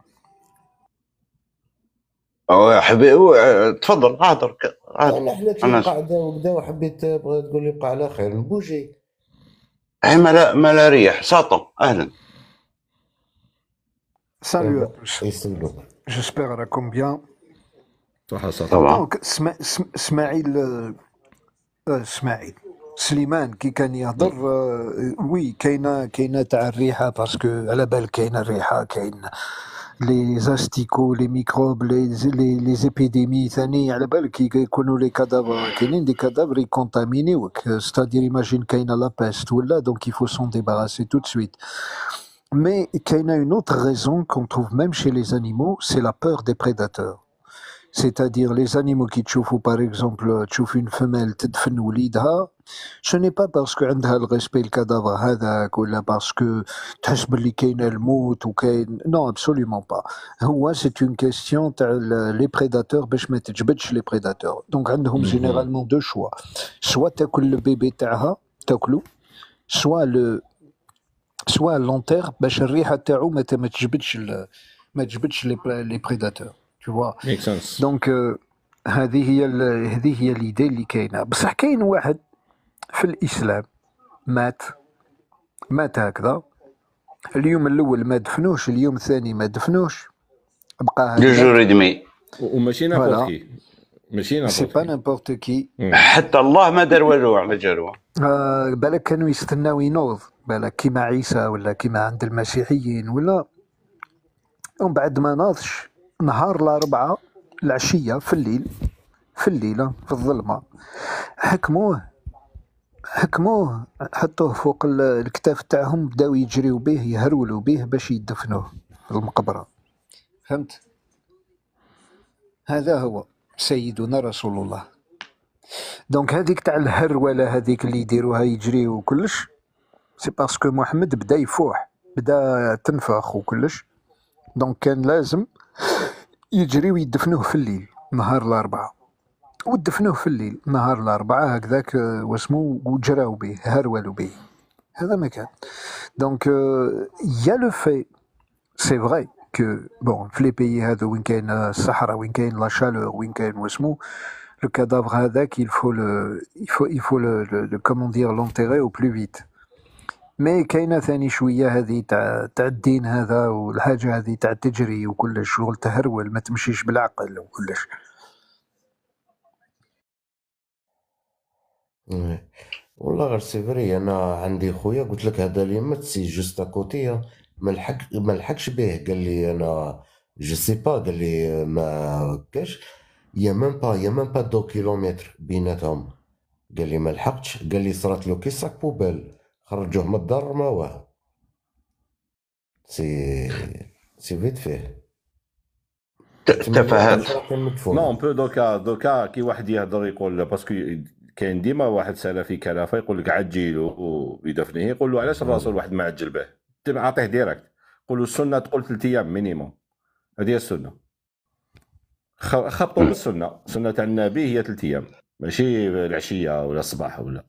A: حبيبي تفضل هضر.
C: انا حلت لي قاعده وكذا وحبيت بغا تقول لي بقى على خير نبوجي.
A: ما لا ريح ساطو اهلا.
H: Salut à tous. J'espère راكم bien.
A: طبعا.
H: اسماعيل سليمان كي كان يهضر وي كاينه تاع الريحه، باسكو على بالك كاينه الريحه، كاين لي زاستيكو لي ميكروب لي زيبيديمي ثاني، على بالك يكونوا لي كادافر، كاينين دي كادافر يكونتامينيوك، ستادير ايماجين كاينه لا بيست ولا دونك يفو سون ديباراسي tout de suite. Mais il y a une autre raison qu'on trouve même chez les animaux, c'est la peur des prédateurs. C'est-à-dire les animaux qui تشوفوا par exemple تشوف une femelle تدفن وليدها، ce n'est pas parce que عندها الريسبي الكادافر هذاك ولا باسكو تحس باللي كاين الموت وكاين، non absolument pas. هو c'est une question تاع les prédateurs باش ما تجبدش les prédateurs. Donc عندهم généralement deux choix، soit تاكل البيبي تاعها تاكلو، soit لونتير باش الريحه تاعو ما تجبدش لي بريداتور، tu vois.
E: ميك سنس.
H: دونك هذه هي ليدي اللي كاينه. بصح كاين واحد في الاسلام مات هكذا، اليوم الاول ما دفنوش، اليوم الثاني ما دفنوش، بقى
A: دو جور ادمي.
E: وماشي نابورت كي، ماشي
H: سي با نابورت كي،
A: حتى الله ما دار والو على جالوه.
H: بالك كانوا يستناو ينوض، بالك كيما عيسى ولا كيما عند المسيحيين ولا، ومن بعد ما ناضش نهار الأربعاء العشية في الليل في الظلمة حكموه حطوه فوق الكتاف تاعهم، بداو يجريو به يهرولوا به باش يدفنوه في المقبرة. فهمت؟ هذا هو سيدنا رسول الله. دونك هذيك تاع الهرولة هذيك اللي يديروها يجريو وكلش، سي باسكو محمد بدا يفوح، بدا تنفخ وكلش، دونك كان لازم يجري ويدفنوه في الليل نهار الأربعاء، ودفنوه في الليل نهار الأربعاء هكذاك واسمو، وجراو به هرولوا به. هذا ما كان. دونك يا لو في سي فغي كو بون في لي بيي هذو وين كاين الصحراء، وين كاين لا شالور، وين كاين واسمو le cadavre هذاك il faut comment dire l'enterrer au plus vite. مي كاينه ثاني شويه هذه تاع الدين هذا والحاجه هذه تاع تجري وكل شغل تهرول ما تمشيش بالعقل وكلش.
C: إيه. والله غير سي فري، انا عندي خويا قلت لك هذا اللي مات سي جوست اكوتي، ما لحقش به، قال لي انا جو سي با، قال لي ما كاش يا ميم با 2 كيلومتر بيناتهم، قال لي ما لحقتش، قال لي صرات له كي ساك بوبال خرجوه من الدار ما واه. سي فيت فيه
A: تفاهات.
C: كان مدفون.
E: نو بو دوكا كي واحد يهضر يقول باسكو كاين ديما واحد سلفي كلافه يقول لك عجلوا بدفنه، يقول له علاش الرسول واحد ما عجل به، عطيه ديريكت، قول له السنه تقول 3 ايام مينيموم، هذه هي السنه، خطوا بالسنه، سنه تاع النبي هي 3 ايام ماشي العشيه ولا الصباح ولا.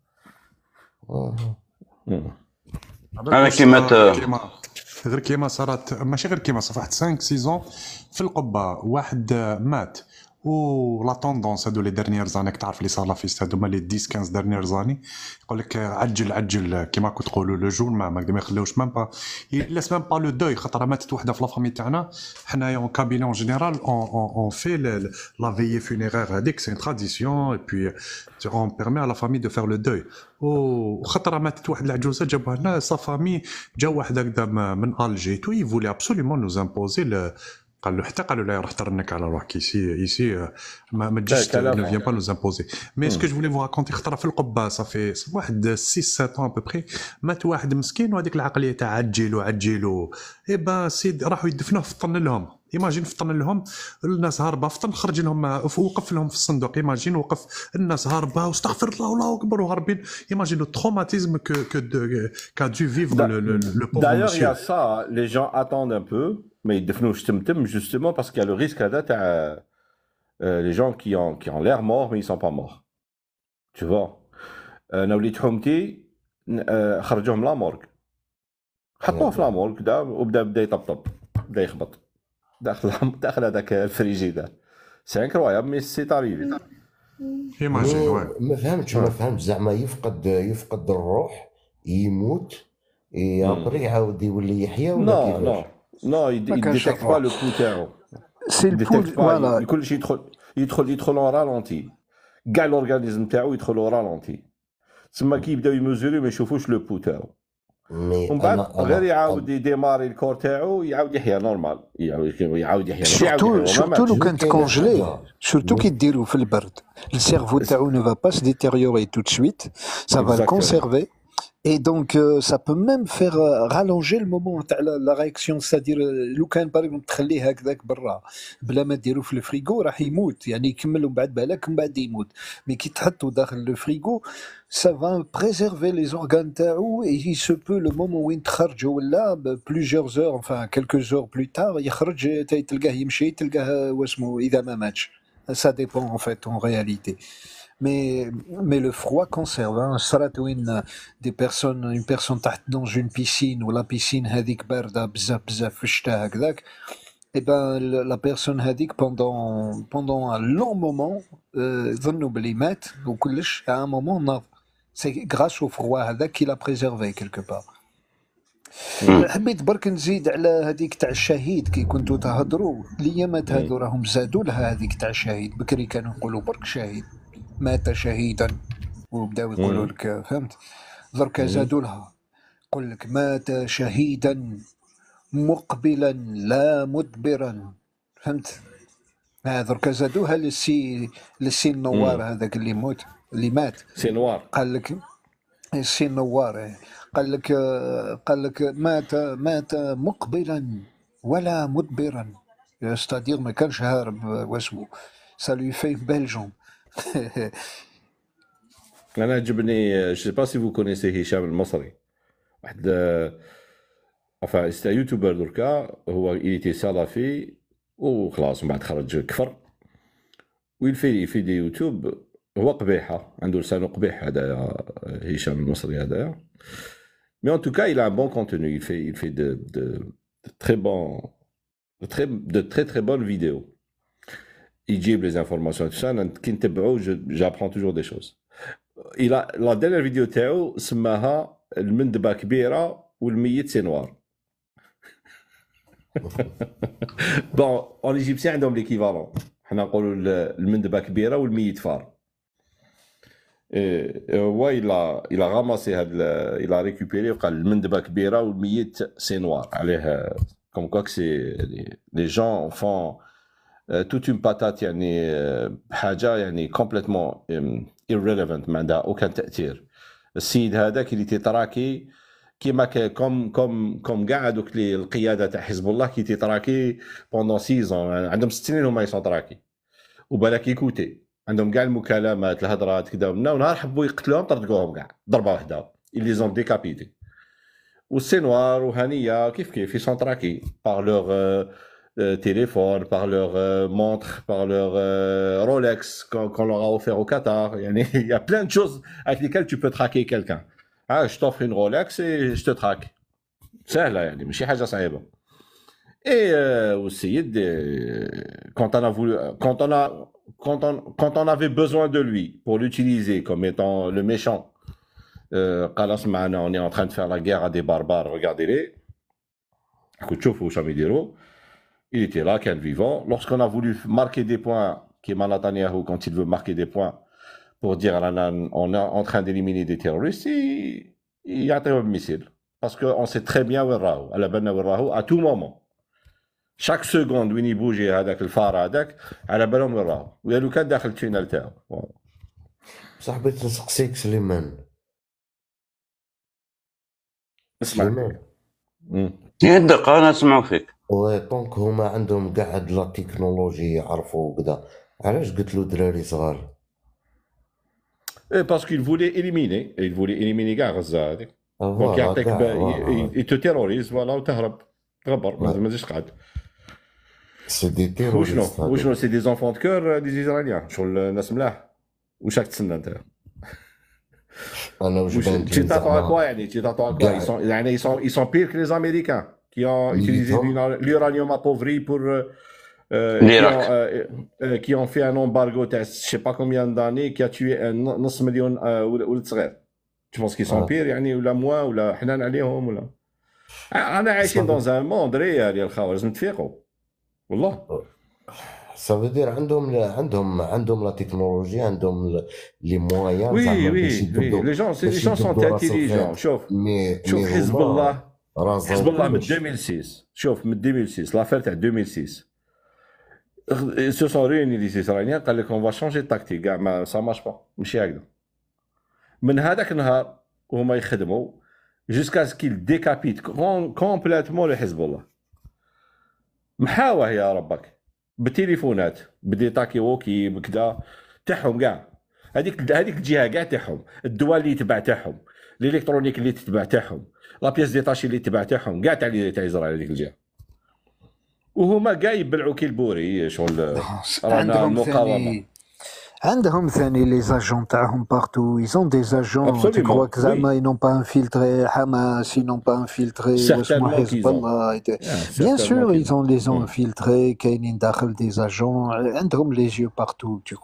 A: انا كيما
D: غير كيما صارت، ماشي غير كيما صافي واحد 5 سيزون في القبه واحد مات، و لا طوندونس هادو لي ديرنيير زاني تعرف لي صار لا فيست هادو هما لي 10 15 ديرنيير زاني يقول لك عجل كيما كنت تقولوا لو جور ما يخليوش ميم با لاس ميم با لو دوي، خاطر ماتت وحده في لا فامي تاعنا حنايا اون كابيني اون جينيرال اون في لا فيي فونيرير هذيك سي تراديسيون اي بي اون بيرمي على لا فامي دو فير لو دوي، وخاطر ماتت واحد العجوزه جابوها لنا سا فامي، جا واحد هكذا من الجي تو يفولي ابسوليومون نوز امبوزي، قالوا لا راح ترنك على روحك يسي ما تجيش ne vient pas nous imposer. Mais ce que je voulais vous raconter خطره في القبه صافي واحد 6 7 ans à peu près مات واحد مسكين، وهذيك العقليه تاع عجلوا اي با سيد راحوا يدفنوه في الطن لهم، ايماجين في الطن لهم الناس هاربه في الطن، خرج لهم وقف لهم في الصندوق، ايماجين وقف الناس هاربه واستغفر الله والله اكبر وهاربين، ايماجين لو تروماتيزم كا دو فيفر لو بوفر.
E: D'ailleurs, il y a ça, les gens attendent un peu, mais ils deviennent justement parce qu'il y a le risque à les gens qui ont l'air morts, mais ils sont pas morts. Tu vois. نوليت حومتي خرجوهم لا مورغ، حطوه في لا مورغ كدا، وبدا يطبطب، بدا يخبط داخل هذاك الفريجيدار. سي انكرويابل مي سي تاريفي.
D: ايماجين
C: ما فهمتش زعما يفقد الروح، يموت ابري يعاود يولي يحيى ولا كيفاش؟
E: نو يديتيكت با لو بو تاعو،
H: سي البول فوالا
E: كل شيء يدخل اون رالونتي، كاع الاورغانيزم تاعو يدخل اون رالونتي، تسمى كي يبداو يمزوري ما يشوفوش لو بو تاعو، ومن بعد غير يعاود يديماري الكور تاعو يعاود يحيى نورمال، يعاود يحيى
H: سورتو لو كانت كونجلي، سورتو كي ديرو في البرد السيرفو تاعو ne va pas se détériorer tout de suite, ça va le conserver. Et donc, ça peut même faire rallonger le moment تاع la réaction, c'est-à-dire لو كان باغ تخليه هكذاك برا بلا ما ديرو في الفريغو راح يموت، يعني يكمل ومن بعد بالك من بعد يموت، مي كي تحطو داخل الفريغو ça va préserver les organes تاعو، et il se peut le moment وين تخرجه ولا plusieurs heures enfin quelques heures plus tard يخرج تلقاه يمشي، تلقاه واسمو اذا ما ماتش، ça dépend en fait en réalité. Mais le froid conserve. صرات وين une personne تحت dans une piscine ou la piscine هذيك باردة بزاف في الشتاء هكذاك، et ben la personne هذيك pendant un long moment ظنوا بلي مات وكلش، à un moment ناض، c'est grâce au froid هذاك qu'il a préservé quelque part. حبيت برك نزيد على هذيك تاع الشهيد كي كنتو تهضروا، الايامات هذو راهم زادوا لها هذيك تاع الشهيد، بكري كانوا يقولوا برك شهيد مات شهيدا وبداو يقولوا لك فهمت، دركا زادوا لها يقول لك مات شهيدا مقبلا لا مدبرا، فهمت، دركا زادوها للسي النوار هذاك اللي موت اللي مات
E: سي نوار،
H: قال لك السي النوار قال لك مات مقبلا ولا مدبرا، ستادير ما كانش هارب واسمو، سالو في بلجون.
E: انا عجبني جو سي با سي فو كونيسي هشام المصري، واحد enfin سي يوتيوبر دركا، هو ايتي سلفي وخلاص من بعد خرج كفر، ويل في دي يوتيوب، هو قبيحه عنده لسانه قبيح هذا هشام المصري هذا، mais en tout cas il a un bon contenu, il fait de très bonnes vidéos. يجيب لي زانفورماسيون تو سا. انا كي نتبعو جابخون توجور دي شوز. الى لا ديرنيير فيديو تاعو سماها المندبه كبيره والميت سي نوار. بون اون ايجيبسيان عندهم ليكيفالون، حنا نقولوا المندبه كبيره والميت فار. هو الى غاماسي هاد الى ريكوبيري وقال المندبه كبيره والميت سي نوار عليه. كوم كوا سي لي جون فون توت اون باتات يعني حاجه يعني كومبليتمون irrelevant، ما عندها اوكان تاثير. السيد هذا كي تيتراكي كيما كوم كاع هذوك القياده تاع حزب الله كي تيتراكي بوندون 6 ans، عندهم 6 سنين هما يسونتراكي وبالك يكوتي، عندهم كاع المكالمات الهضرات كذا، ونهار حبوا يقتلوهم طردقوهم كاع ضربه واحده اللي زون ديكابيتي. والسينوار وهنيه كيف يسونتراكي باغ لوغ téléphone, par leur montre, par leur Rolex qu'on leur a offert au Qatar. Il y a plein de choses avec lesquelles tu peux traquer quelqu'un. Ah, je t'offre une Rolex et je te traque. سهلة يعني ماشي حاجة صعيبة. Et والسيد quand on avait besoin de lui pour l'utiliser comme étant le méchant, قال اسمعنا on est en train de faire la guerre à des barbares, regardez-les. écoute شوفوا واش راهم يديروا. Il était là, qu'un vivant. Lorsqu'on a voulu marquer des points, qui est Netanyahu, quand il veut marquer des points pour dire on est en train d'éliminer des terroristes, il y a un missile. Parce qu'on sait très bien où est Rahu. À la Banna où est Rahu, à tout moment. Chaque seconde, où il bouge, avec le phare, à la Banna où est Rahu. Il y a le cas d'akhil tunnel تاعو.
C: صاحبي نسقسيك سليمان.
E: اسمع.
A: يدق انا اسمعوا فيك.
C: طونك هما عندهم كاع هاد لا تكنولوجي يعرفوا وكذا، علاش قلت له دراري صغار؟
E: Parce qu'il voulait éliminer كاع غزة هذيك. دونك يعطيك يتو تيروريز فوالا وتهرب تغبر ما تجيش قاعد.
C: سي دي تيروريست.
E: وشنو سي دي زونفون دو كور دي إسرائيليان، شغل الناس ملاح. واش راك تسنى انت؟
C: انا واش بان
E: tu t'attends à quoi يعني tu t'attends à quoi ils sont pires que les Américains qui ont utilisé l'uranium appauvri pour qui ont fait un embargo de je sais pas combien d'années qui a tué نص مليون ولد صغير. tu penses qu'ils sont pires يعني ولا moins ولا حنان عليهم ولا؟ انا عايشين dans un monde réel يا الخاوه، لازم تفيقوا والله.
C: سافودير عندهم لا تكنولوجيا، عندهم لي مويان.
E: وي لي جون سون انتيليجون. شوف حزب الله من 2006. شوف من 2006 لافير تاع 2006 سو سون ريوني لي اسرائيليين قال لك اون فا شونجي تاكتيك كاع ما سا مارش با، ماشي هكذا. من هذاك النهار وهما يخدموا جوسكا سكيل ديكابيت كومبليتمون لحزب الله. محاوه يا ربك بالتليفونات بدي تاكي ووكي بكذا تاعهم كاع، هذيك الجهه كاع تاعهم، الدول اللي تبع تاعهم، الالكترونيك اللي تتبع تاعهم، لا بياس ديتاشي اللي تبع تاعهم كاع تاع اسرائيل هذيك الجهه. وهما كاع يبلعوا كي البوري شغل رانا المقاومه.
H: عندهم ثاني لي زاجون تاعهم بارتو، يزون دي زاجون تي كروك زعما ينون با انفيلتري حماس، ينون با انفيلتري واسمو حزب الله. بيان سور يزون لي زون انفيلتري، كاينين داخل دي زاجون، عندهم لي جيو بارتو. تي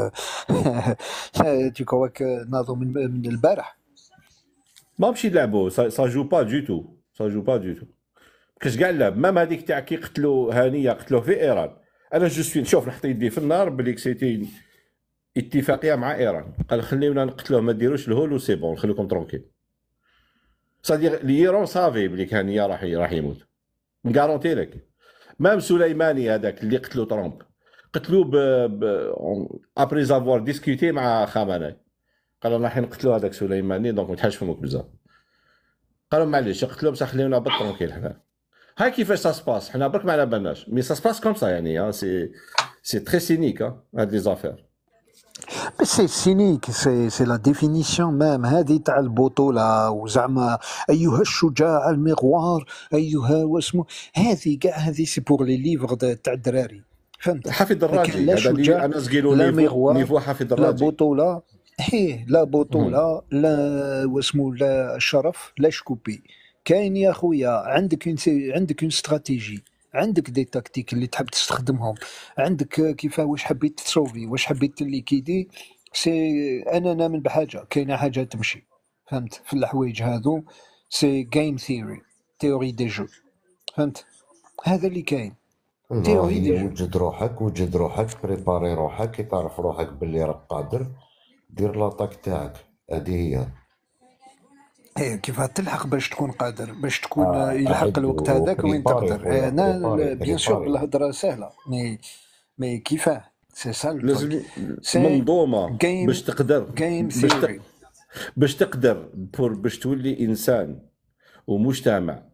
H: كروك ناضوا من البارح
E: ما مشي يلعبوا سا جو با دو تو كاش كاع اللعب. مام هذيك تاع كي قتلوا هانيه قتلوه في ايران، انا جو نشوف نحط يدي في النار بليك سيتي اتفاقيه مع ايران. قال خليونا نقتلوه ما ديروش الهول وسي بون خليكم ترونكيل. صديق ليرون صافي بليك هانيه راح يموت نغارونتي لك. مام سليماني هذاك اللي قتلوا ترامب قتلوه ابري زافوار ديسكوتي مع خامنئي، قالوا راح نقتلوا هذاك سليماني دونك ما تحاش فمك بزاف. قالوا معليش قتلوه بصح خليونا بالترونكيل حنا. هاي كيفاش سا سباس، حنا برك ما على بالناش مي سا سباس كوم سا يعني. سي تري سينيك هاد لي زافير.
H: سي سينيك، سي لا ديفينيسيون مام هذه تاع البطوله. وزعما ايها الشجاع المغوار، ايها واسمو هذه كاع هذه سي بور لي ليفر تاع الدراري، فهمت؟
E: حفيظ الراجي هذا اللي انا سقيلو نيفو حفيظ الراجي.
H: لا بطوله لا بطوله لا واسمو لا شرف لا شكوبي. كاين يا خويا عندك اون استراتيجي، عندك دي تكتيك اللي تحب تستخدمهم، عندك كيفاه واش حبيت تصوفي، واش حبيت ليكيدي. سي انا نامن بحاجه، كاينه حاجه تمشي، فهمت؟ في الحوايج هذو سي جيم ثيوري، تيوري دي جو، فهمت؟ هذا اللي كاين، تيوري دي
C: هي
H: جو.
C: وجد روحك بريباري روحك، كي تعرف روحك باللي راك قادر دير لاطاك تاعك، هذه هي.
H: ايه كيفاه تلحق باش تكون قادر، باش تكون يلحق الوقت هذاك وين
C: بريباري
H: تقدر.
C: خويا،
H: انا
C: بريباري
H: بيان سور
C: بريباري.
H: بالهضره سهله، مي كيفاه سي سا التروك،
E: لازم
H: سي
E: منظومه
H: جيم
E: باش تقدر
H: جيم
E: باش
H: ثيوري.
E: باش تقدر باش تولي انسان ومجتمع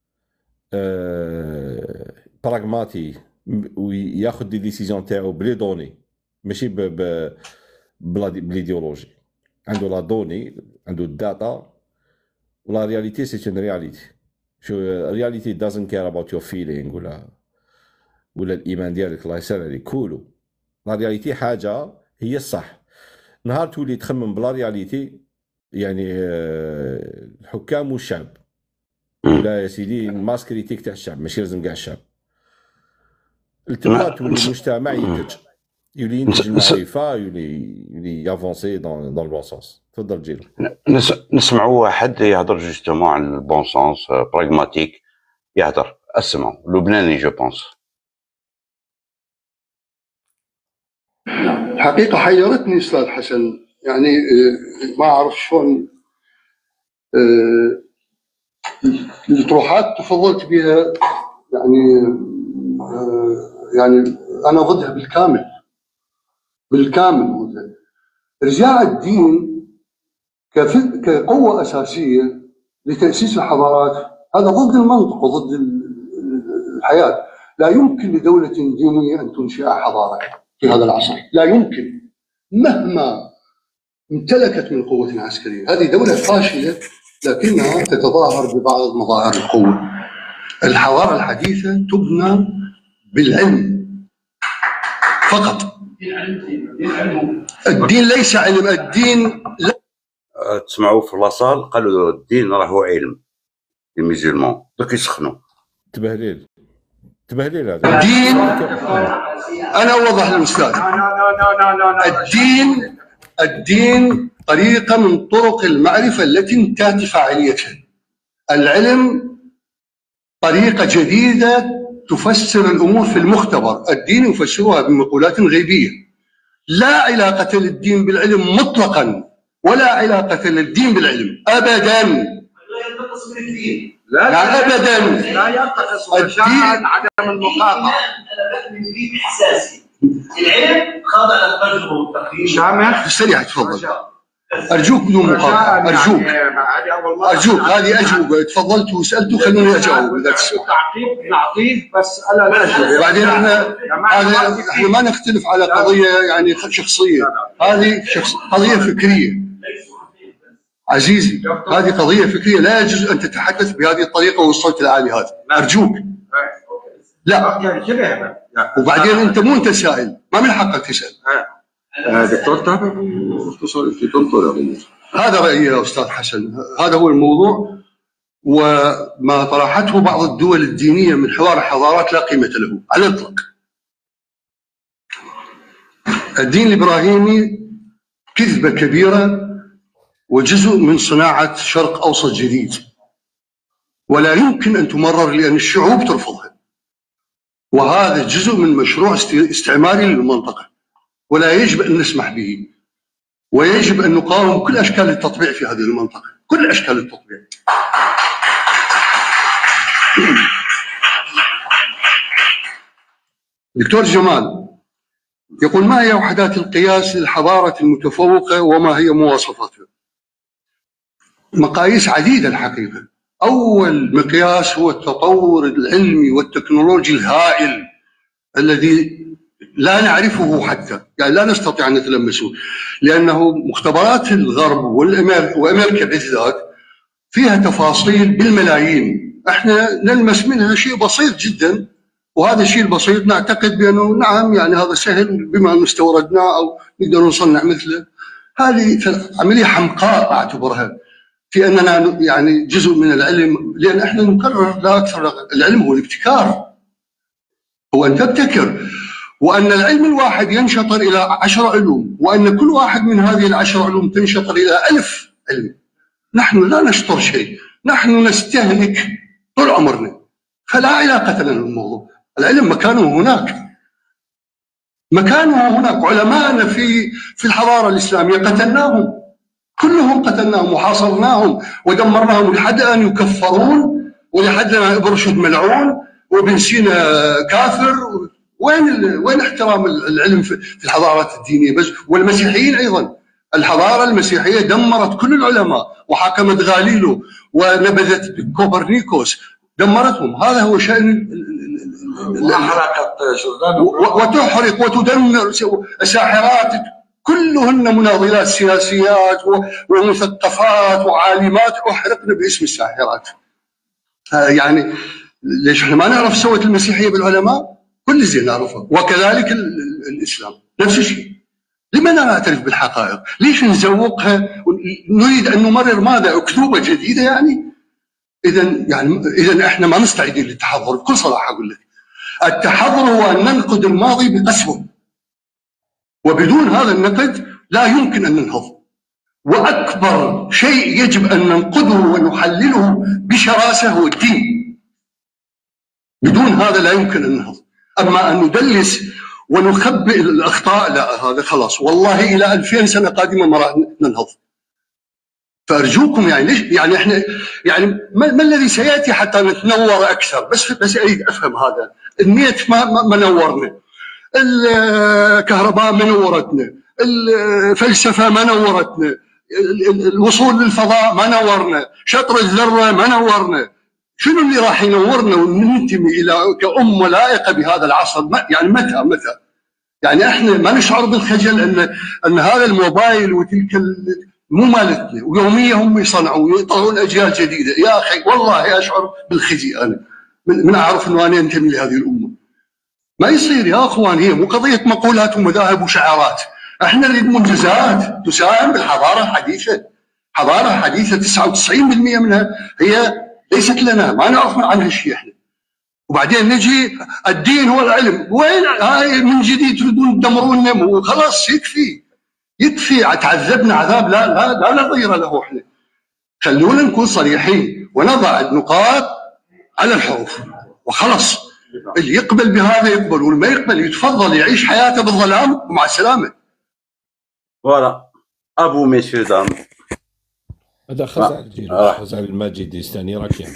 E: براغماتي وياخذ دي ديسيزيون تاعو بلي دوني، ماشي بالايديولوجي. عنده لا دوني، عنده الداتا، ولا رياليتي سي اون رياليتي. شو رياليتي doesn't care about your feeling ولا الايمان ديالك، الله يسهل عليك كولو. لا رياليتي حاجه هي الصح. نهار تولي تخمم بلا رياليتي، يعني الحكام والشعب، ولا يا سيدي الماس كريتيك تاع الشعب، ماشي لازم كاع الشعب. التبغى تولي المجتمع يولي ينتج المعرفه، يولي يافونسي دون لو سونس. تفضل جيلو.
A: نسمعوا واحد يهضر جوستومون على البون سونس براغماتيك، يهضر اسمعوا لبناني جو بونس.
I: الحقيقة حيرتني أستاذ حسن، يعني ما أعرف شلون الأطروحات تفضلت بها، يعني أنا ضدها بالكامل. إرجاع الدين كقوة أساسية لتأسيس الحضارات هذا ضد المنطق وضد الحياة. لا يمكن لدولة دينية أن تنشئ حضارة في هذا العصر، لا يمكن، مهما امتلكت من قوة عسكرية. هذه دولة فاشلة لكنها تتظاهر ببعض مظاهر القوة. الحضارة الحديثة تبنى بالعلم فقط. الدين ليس علم، الدين
A: تسمعوا في لاصال قالوا الدين راهو علم، الميزولمون دوك يسخنوا.
E: تبهليل هذا
I: الدين. أنا أوضح للأستاذ، الدين طريقة من طرق المعرفة التي انتهت فاعليتها. العلم طريقة جديدة تفسر الأمور في المختبر، الدين يفسرها بمقولات غيبية. لا علاقة للدين بالعلم مطلقا، ولا علاقة للدين بالعلم أبدا. لا أبدا، لا ينتقص الدين عدم المقاطعة.
J: أنا بأمن فيه بإحساسي. العلم خاضع للتجربة والتقييم. شامل.
I: سريع تفضل. أرجوك بدون مقاطعة، أرجوك هذه أجوبة. تفضلت وسألت، خلوني أجاوب.
J: تعقيب نعطيه بس أنا لا.
I: بعدين احنا ما نختلف على قضية يعني شخصية، هذه قضية فكرية عزيزي، هذه قضية فكرية. لا يجوز أن تتحدث بهذه الطريقة والصوت العالي هذا، أرجوك. لا، وبعدين أنت مو أنت سائل، ما من حقك تسأل.
J: دكتور تابع باختصار في تنطر.
I: هذا رأيي يا أستاذ حسن، هذا هو الموضوع، وما طرحته بعض الدول الدينية من حوار الحضارات لا قيمة له على الإطلاق. الدين الإبراهيمي كذبة كبيرة وجزء من صناعة شرق أوسط جديد، ولا يمكن أن تمرر لأن الشعوب ترفضها، وهذا جزء من مشروع استعماري للمنطقة، ولا يجب أن نسمح به، ويجب أن نقاوم كل أشكال التطبيع في هذه المنطقة، كل أشكال التطبيع. دكتور جمال يقول: ما هي وحدات القياس للحضارة المتفوقة وما هي مواصفاتها؟ مقاييس عديدة الحقيقة. أول مقياس هو التطور العلمي والتكنولوجي الهائل الذي لا نعرفه حتى، يعني لا نستطيع أن نتلمسه، لأنه مختبرات الغرب وأمريكا بالذات فيها تفاصيل بالملايين، احنا نلمس منها شيء بسيط جدا، وهذا الشيء البسيط نعتقد بأنه نعم يعني هذا سهل بما أنه استوردناه أو نقدر نصنع مثله. هذه عملية حمقاء أعتبرها، في أننا يعني جزء من العلم، لأن احنا نقرر لا أكثر. العلم هو الابتكار، وأن تبتكر، وأن العلم الواحد ينشطر إلى 10 علوم، وأن كل واحد من هذه ال10 علوم تنشطر إلى 1000 علم. نحن لا نشطر شيء، نحن نستهلك طول عمرنا، فلا علاقة لنا بالموضوع. العلم مكانه هناك، مكانه هناك. علماءنا في الحضارة الإسلامية قتلناهم، كلهم قتلناهم وحاصرناهم ودمرناهم لحد أن يكفرون، ولحد أن ابن رشد ملعون وابن سينا كافر. وين احترام العلم في الحضارات الدينية؟ بس والمسيحيين أيضا، الحضارة المسيحية دمرت كل العلماء وحكمت غاليلو ونبذت كوبرنيكوس، دمرتهم. هذا هو شأن
K: وحرقت جردان
I: وتحرق وتدمر الساحرات، كلهن مناضلات سياسيات ومثقفات وعالمات أحرقن باسم الساحرات. يعني ليش احنا ما نعرف سوت المسيحية بالعلماء؟ كل زين نعرفها، وكذلك الإسلام نفس الشيء. لما لا نعترف بالحقائق؟ ليش نزوقها ونريد أن نمرر ماذا؟ أكذوبة جديدة يعني؟ إذا احنا ما مستعدين للتحضر بكل صراحة. أقول لك التحضر هو أن ننقد الماضي بقسوة، وبدون هذا النقد لا يمكن أن ننهض. وأكبر شيء يجب أن ننقده ونحلله بشراسة هو الدين. بدون هذا لا يمكن أن ننهض. أما أن ندلس ونخبئ الأخطاء، لا، هذا خلاص والله إلى 2000 سنة قادمة ما راح ننهض. فأرجوكم يعني ليش يعني احنا يعني ما الذي سيأتي حتى نتنور أكثر؟ بس أريد أفهم هذا. النيت ما نورنا، الكهرباء ما نورتنا، الفلسفة ما نورتنا، الوصول للفضاء ما نورنا، شطر الذرة ما نورنا. شنو اللي راح ينورنا وننتمي إلى كأمة لائقة بهذا العصر؟ يعني متى؟ يعني احنا ما نشعر بالخجل أن هذا الموبايل وتلك مو مالتنا، ويوميا هم يصنعون ويطلعون أجيال جديدة. يا أخي والله أشعر بالخزي أنا من أعرف أنه أنا أنتمي لهذه الأمة. ما يصير يا أخوان، هي مو قضية مقولات ومذاهب وشعارات. احنا نريد منجزات تساهم بالحضارة الحديثة. حضارة حديثة 99% منها هي ليست لنا، ما نعرف عنها شيء احنا. وبعدين نجي الدين هو العلم، وين هاي من جديد تريدون تدمروننا؟ وخلاص يكفي تعذبنا عذاب لا نظير له. احنا خلونا نكون صريحين ونضع النقاط على الحروف وخلص. اللي يقبل بهذا يقبل، واللي ما يقبل يتفضل يعيش حياته بالظلام ومع السلامة.
A: فوالا ابو ميسيو دام.
E: هذا خزعل الماجدستاني راكي.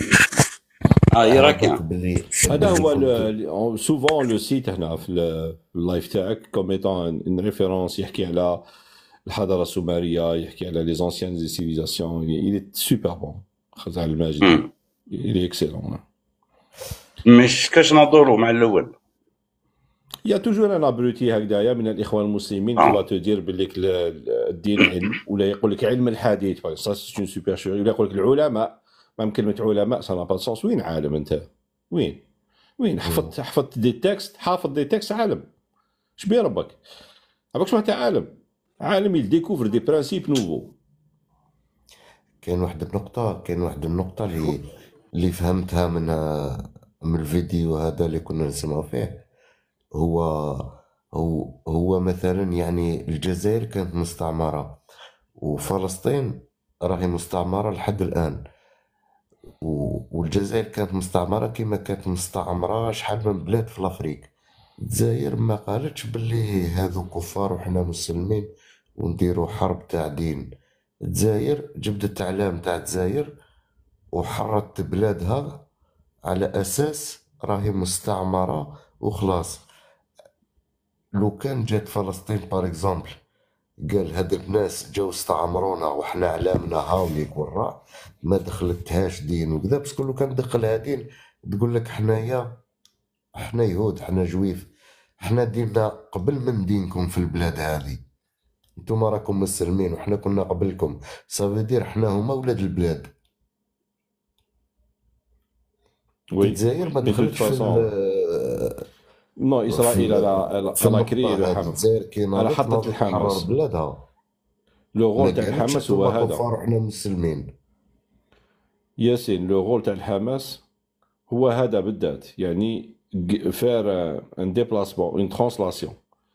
A: راكي.
E: هذا هو سوفون لو سيت هنا في اللايف تاعك كوميتون ان ريفيرونس، يحكي على الحضاره السومريه، يحكي على لي زونسيان سيفيليزاسيون. il est super bon خزعل الماجد. il est excellent.
A: مش كاش نضروا مع الاول.
E: يا توجور انا بروتي هكذايا من الاخوان المسلمين كي تدير بالك الدين علم، ولا يقول لك علم الحديث سا سي سوبر شور، ولا يقول لك العلماء. ما كلمه علماء سا با سونس. وين عالم انت؟ وين حفظت دي تكست، حافظ دي تكست عالم. اش بيه ربك؟ عباك شنو تاع عالم يديكوفر دي برانسيب نوفو.
C: كاين واحد النقطه اللي فهمتها من الفيديو هذا اللي كنا نسمعوا فيه. هو مثلا يعني الجزائر كانت مستعمرة، وفلسطين راهي مستعمرة لحد الآن، والجزائر كانت مستعمرة كما كانت مستعمرة شحال من بلاد في الأفريق. الجزائر ما قالتش باللي هذو كفار وحنا مسلمين ونديروا حرب تاع دين. الجزائر جبدت التعلام تاع الجزائر وحررت بلادها على أساس راهي مستعمرة وخلاص. لو كان جات فلسطين بار اكزامبل قال هاد الناس جاو استعمرونا وحنا علامنا هاوليك والراء، ما دخلتهاش دين وكذا. بس كل كان دخلها دين تقول لك حنا يهود، حنا جويف، حنا ديننا قبل من دينكم في البلاد هذه. انتم راكم مسلمين وحنا كنا قبلكم، صافي حنا هما ولاد البلاد. الجزائر ما دخلتش في
E: نو اسرائيل على كري الحماس، على حطت الحماس
C: بلادها.
E: لو غول تاع الحماس هو هذا.
C: احنا مسلمين
E: ياسين، لو غول تاع الحماس هو هذا بالذات. يعني faire un déplacement, une translation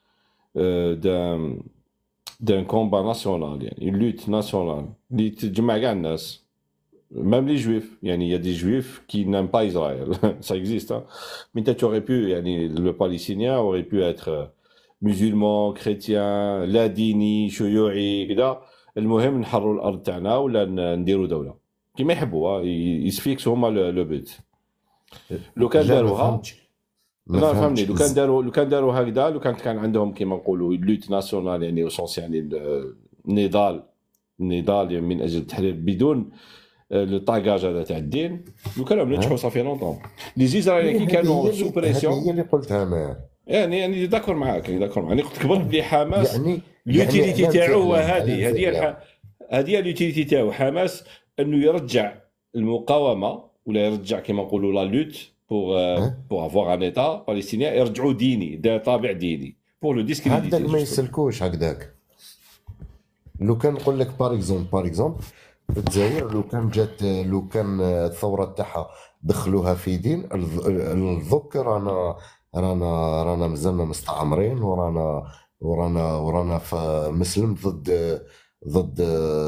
E: d'un combat national, يعني une lutte nationale اللي تجمع كاع الناس même les juifs. Il y a des juifs qui n'aiment pas Israël. Ça existe, hein. Mais tu aurais pu, le palestinien aurait pu être musulman, chrétien, ladini, شيوعي كذا. المهم نحرروا الارض تاعنا ولا نديروا دوله كيما يحبوا، يسفيكسوا هما لو بوت. لو كان داروها لا فهمني، لو كان داروا هكذا، لو كان عندهم كيما نقولوا لوت ناسيونال يعني وسونس يعني النضال من اجل التحرير بدون الطاقاج هذا تاع الدين، لو كانوا نجحوا صافي لونطون. لي زيزرايليين كي كانوا سو بريسيون،
C: هي اللي قلتها انا
E: يعني داكور معاك، انا قلت كبر بلي حماس لوتيليتي تاعو هو هذه لوتيليتي تاعو حماس، انه يرجع المقاومه ولا يرجع كيما نقولوا لا لوت بور افوار ان ايتا باليستينيان، يرجعوا ديني، دا طابع ديني بور لو ديسكريديتي.
C: هكذاك ما يسلكوش هكذاك. لو كان نقول لك باغ اكزومبل الجزائر، لو كان الثوره تاعها دخلوها في دين الذك، رانا مازلنا مستعمرين، ورانا في مسلم ضد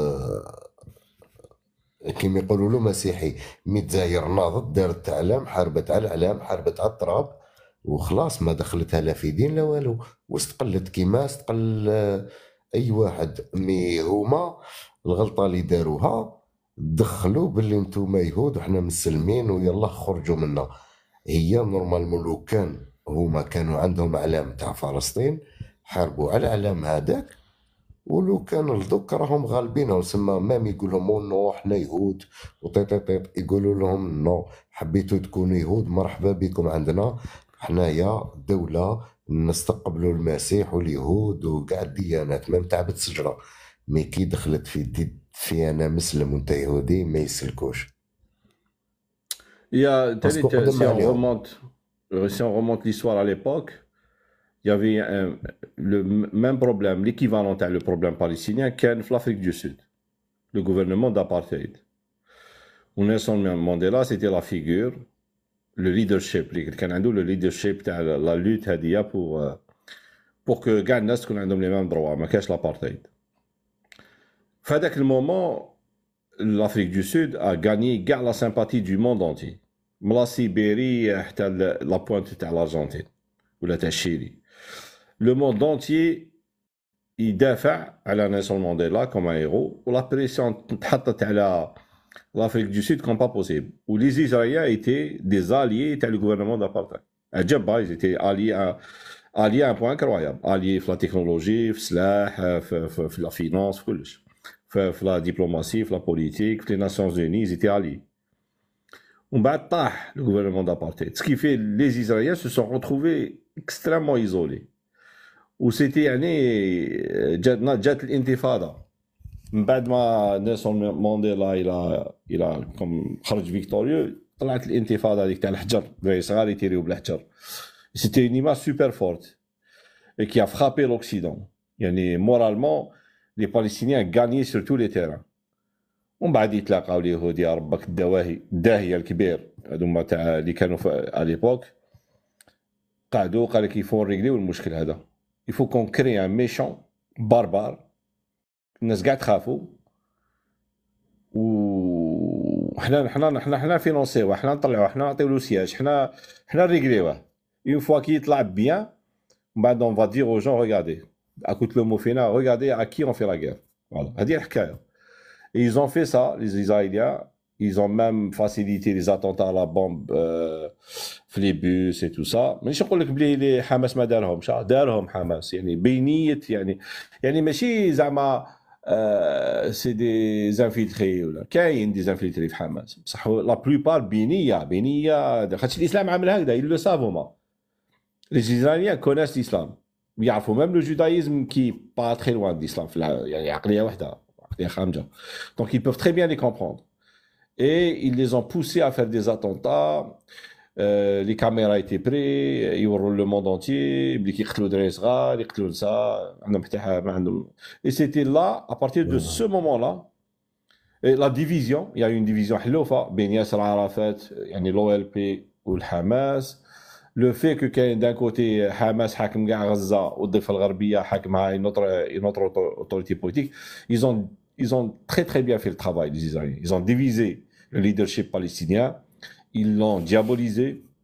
C: كيما يقولوا له مسيحي. الجزائر ناضت، دارت اعلام، حاربت على الاعلام، حاربت على التراب، وخلاص ما دخلتها لا في دين لا والو، واستقلت كيما استقل اي واحد. مي هما الغلطه اللي داروها دخلوا باللي نتوما يهود وحنا مسلمين ويلا خرجوا منا. هي نورمالمون لو كان هما كانوا عندهم اعلام تاع فلسطين حاربوا على الاعلام هذاك، ولو كان الدك راهم غالبين، وسما مام يقول لهم نو حنا يهود وطيط، يقولوا لهم نو حبيتوا تكونوا يهود مرحبا بكم عندنا، حنايا دولة نستقبلوا المسيح واليهود وكاع الديانات، ما تعبت سجرة. مي كي دخلت في انا مسلم وانت يهودي ما يسلكوش.
E: يا si on remonte l'histoire à l'époque, il y avait le même problème, l'équivalent à le problème palestinien qu'en l'Afrique du Sud, le gouvernement d'apartheid. Nelson Mandela, c'était la figure, le leadership, le leadership de la lutte pour que les gens aient les mêmes droits, mais qu'est-ce l'apartheid. À ce moment, l'Afrique du Sud a gagné la sympathie du monde entier. من لا سيبيري حتى لا بوينت تاع الارجنتين ولا تاع الشيلي، لو موند اونتيي يدافع على نيلسون مانديلا كوم هيرو، ولا بريسيون تحطت على l'Afrique du Sud comme pas possible. Où les Israéliens étaient des alliés du gouvernement d'apartheid. Ils étaient alliés à un point incroyable. Alliés dans la technologie, dans la finance, dans la diplomatie, dans la politique, dans les Nations Unies, ils étaient alliés. On bat le gouvernement d'apartheid. Ce qui fait que les Israéliens se sont retrouvés extrêmement isolés. Où c'était جات الانتفاضة. بعد ما نيلسون مانديلا الى كم خرج فيكتوريو، طلعت الانتفاضه هذيك تاع الحجر، دراري صغار يتيريو بالحجر. سيتي اون ايماج سوبر فورت et qui a frappé l'Occident. يعني مورالمون لي باليستينيان غانيي سور تو لي تيران. ومن بعد يتلاقاو اليهود يا ربك الداهيه الكبير هذوما تاع اللي كانوا على ليبوك، قعدوا قال لك يفون ريغليو المشكل هذا، يفو كون كري ان ميشون باربار، الناس قاعد تخافوا، وحنا فينونسيوه، حنا نطلعوه، حنا نعطيو له سياج، حنا ريغليوه. اون فوا كي يطلع بيان، من بعد اون فا دير او جون ريغاردي اكوت لو مو فينا، ريغاردي ا كي اون في لا غير. فوالا هذه الحكايه. Ils ont fait ça, les Israéliens. Ils ont même facilité les attentats à la bombe, les bus et tout ça. Mais je نقول لك بلي حماس ما دارهم حماس، يعني بينية، يعني ماشي زعما سي دي زانفيلتري ولا كاين دي زانفيلتري في حماس، بصح لا بلوبار بينية خاطش الاسلام عامل هكذا، ils le savent هما. Les Israéliens connaissent l'islam، يعرفوا même le judaïsme qui pas très loin de l'islam، يعني عقلية واحدة، عقلية خامجة. Donc ils peuvent très bien les comprendre. Et ils les ont poussés à faire des attentats. Les caméras étaient prêtes, ils ont le monde entier. Et c'était là, à partir de ce moment-là, la division, il y a eu une division حلوفة بين ياسر عرفات يعني l'OLP ou le Hamas. لو في كو كاين دان كوتي حماس حاكم كاع غزه والضفه الغربيه حاكمها une autre autorité politique, ils ont très très bien fait le travail, les Israéliens. Ils ont divisé le leadership palestinien, ils l'ont diabolisé.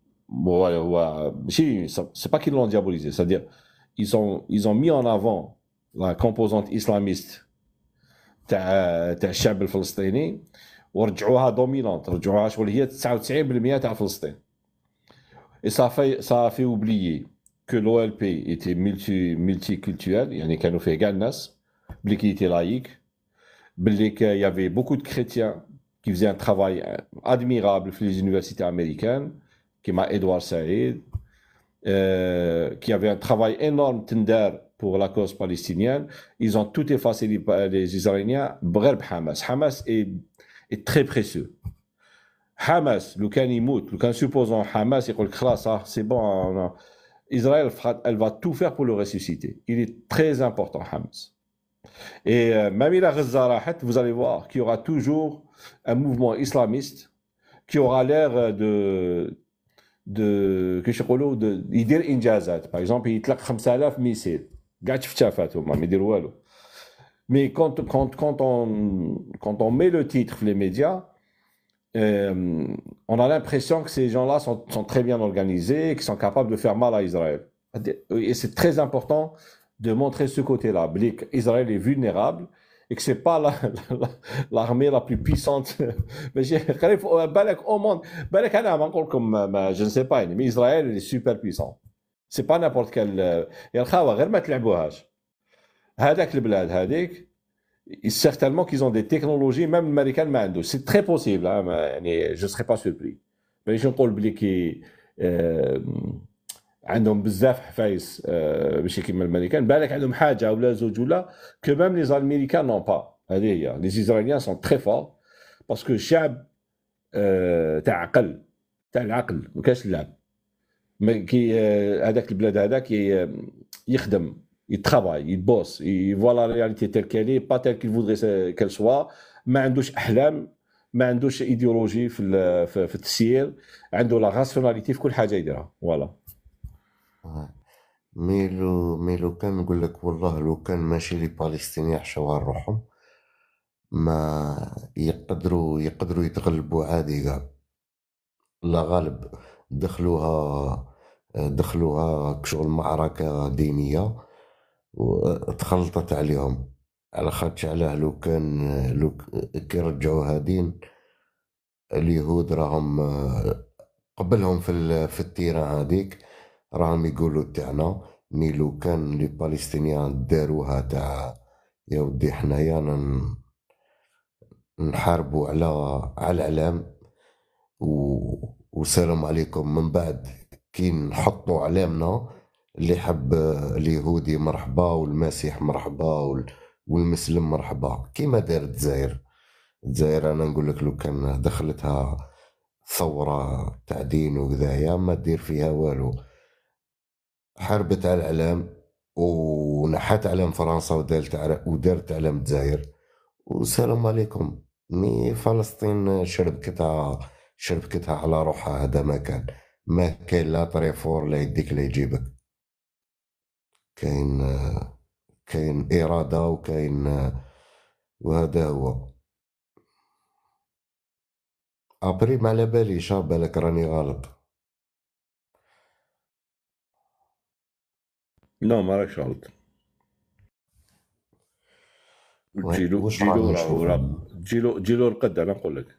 E: C'est pas qu'ils l'ont diabolisé, c'est-à-dire ils ont mis en avant la composante islamiste تاع الشعب الفلسطيني ورجعوها دومينانت، رجعوها شغل هي 99% تاع فلسطين. Et ça a fait oublier que l'OLP était multiculturel, يعني كانوا فيه كاع الناس، بلي كي était laïque, بلي qu'il y avait beaucoup de chrétiens qui faisaient un travail admirable dans les universités américaines, comme Edouard Saïd, qui avait un travail énorme pour la cause palestinienne. Ils ont tout effacé les Israéliens. Bref, Hamas est très précieux. Hamas, le can يموت, le can supposant Hamas يقول خلاص c'est bon, Israël elle va tout faire pour le ressusciter. Il est très important Hamas. Et même il a Gaza راحت, vous allez voir qu'il y aura toujours un mouvement islamiste qui aura l'air de كيش يقولوا يدير انجازات. par exemple يطلق 5000 ميسيل كاع تفتافات هما ما يديروا والو. Mais quand on met le titre dans les médias, on a l'impression que ces gens-là sont très bien organisés, qu'ils sont capables de faire mal à Israël. Et c'est très important de montrer ce côté-là. Israël est vulnérable et que c'est pas l'armée la plus puissante. Mais au monde, je ne sais pas, mais Israël est super puissant. C'est pas n'importe quel. غير ما تلعبوهاش. هذاك البلاد هذيك certainement qu'ils ont des technologies même américaines ما عندوش. C'est très possible, hein, يعني je serais pas surpris. باش نقول بلي كي عندهم بزاف حفايس ماشي كيما الامريكان، بالك عندهم حاجه ولا زوج ولا que même les américains n'ont pas. هذه هي. Les israéliens sont très forts parce que الشعب تاع عقل، تاع العقل ما كاش اللعب. كي هذاك البلاد هذاك يخدم، il travaille, il bosse, il voit la réalité telle qu'elle est, pas telle qu'il voudrait qu'elle soit. ما عندوش احلام، ما عندوش ايديولوجي في التسيير، عنده لا راسيوناليتي في كل حاجه يديرها. فوالا.
C: ميلو كان نقول لك والله لو كان ماشي لي بالستينيين حشوا روحهم ما يقدروا يتغلبوا عادي كاع. لا غالب دخلوها كشغل معركه دينيه وتخلطت عليهم، على خاطش علاه لو كان كي رجعوا هادين اليهود راهم قبلهم في التيران هذيك راهم يقولوا تاعنا. مي لو كان لي بالستينيان داروها تاع يا ودي حنايا نحاربوا على العلام وسلام عليكم، من بعد كي نحطوا علامنا اللي حب اليهودي مرحبا والمسيح مرحبا والمسلم مرحبا، كيما دارت الجزائر. انا نقول لك لو كان دخلتها ثوره تاع دين وكذايا ما دير فيها والو، حاربت على العلام ونحت علم فرنسا ودارت علم الجزائر والسلام عليكم. مي فلسطين شربكتها على روحها. هذا ما كاين لا طريفور لا يديك لا يجيبك. كاين إرادة وكاين وهذا هو. أبري ما على باليش، بالك راني غلط.
E: لا ما راكش غلط. جيلو رقد. انا نقول لك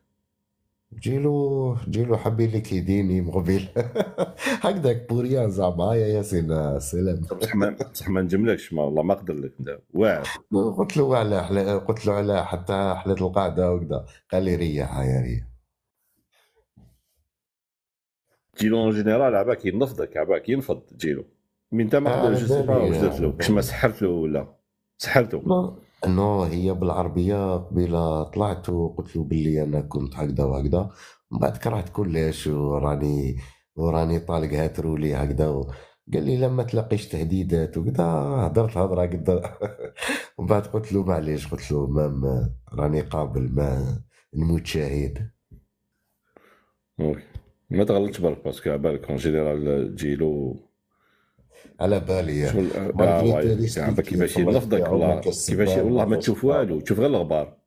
C: جيلو حبي لك يديني مقبل هكذاك بوريان زعما يا ياسين سلام.
E: صح ما نجملكش، ما والله ما نقدر لك واعر.
C: قلت له على حتى حلة القاعدة وكذا، قال لي ريح يا ريح.
E: جيلو اون جينيرال عباك ينفضك، عباك ينفض جيلو من انت ما قدرش واش درت له، كش ما سحرت له ولا سحرته.
C: انه هي بالعربيه قبيله طلعت وقلت له باللي انا كنت هكذا وهكذا، من بعد كرهت كلش وراني طالق هاترولي هكذا، قال لي لما تلاقيش تهديدات وكذا. هضرت هضره كذا ومن بعد قلت له معليش، قلت له راني قابل ما نموت شهيد.
E: ما تغلطش برك باسكو على بالك اون جينيرال جيلو
C: على بالي
E: شغل
C: مالغري
E: واي
C: ريسكي
E: عندك كيفاش ينفضك والله كيفاش والله ما تشوف والو تشوف غير الغبار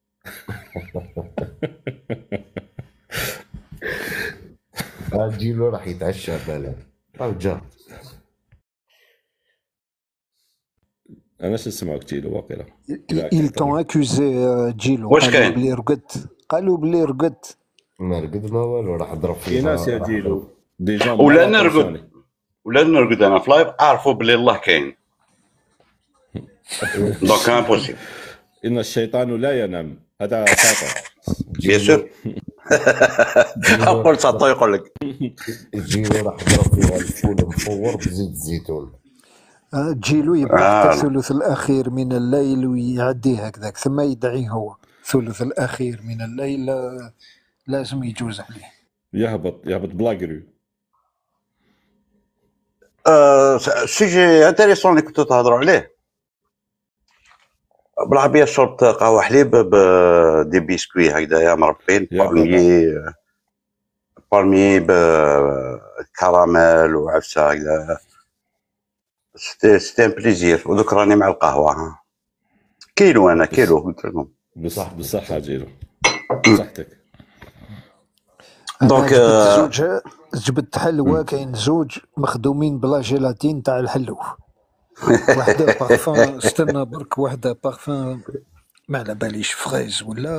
C: جيلو راح يتعشى بالي رجع
E: انا شو نسمعك جيلو واقيلا
H: ils t'ont accusé جيلو
A: واش
H: قالوا
A: كاين؟
H: بلي رقدت قالوا بلي رقدت
C: ما رقد ما والو راح ضرب
E: في
C: فيها
E: ناس يا
C: راح
E: جيلو دي جون
A: ولا نرقد ولا نرقد انا في لايف اعرفوا بلي الله كاين دونك امبوسيبل.
E: ان الشيطان لا ينام هذا ساطع
A: بيان سور اقول ساطو يقول لك
C: جيلو راح ضرب فيها الفول مفور بزيت الزيتون.
H: جيلو يبقى حتى الثلث الأخير من الليل ويعديه هكذاك ثم يدعي هو الثلث الأخير من الليل لازم يجوز عليه
E: يهبط بلاغرو.
A: سيجي انتريسون اللي كنتو تهضروا عليه بالعربيه. شربت قهوه حليب بدي بيسكوي هكذايا مربين بالمي بكراميل وعفسه هكذا. سيتي ان بليزير. ودوك راني مع القهوه كيلو. انا كيلو قلت لكم
E: بالصحه جيلو صحتك.
H: دونك زوج جبت حلوى كاين زوج مخدومين بلا جيلاتين تاع الحلو. وحده بارفان استنى برك وحده بارفان ما على باليش فريز ولا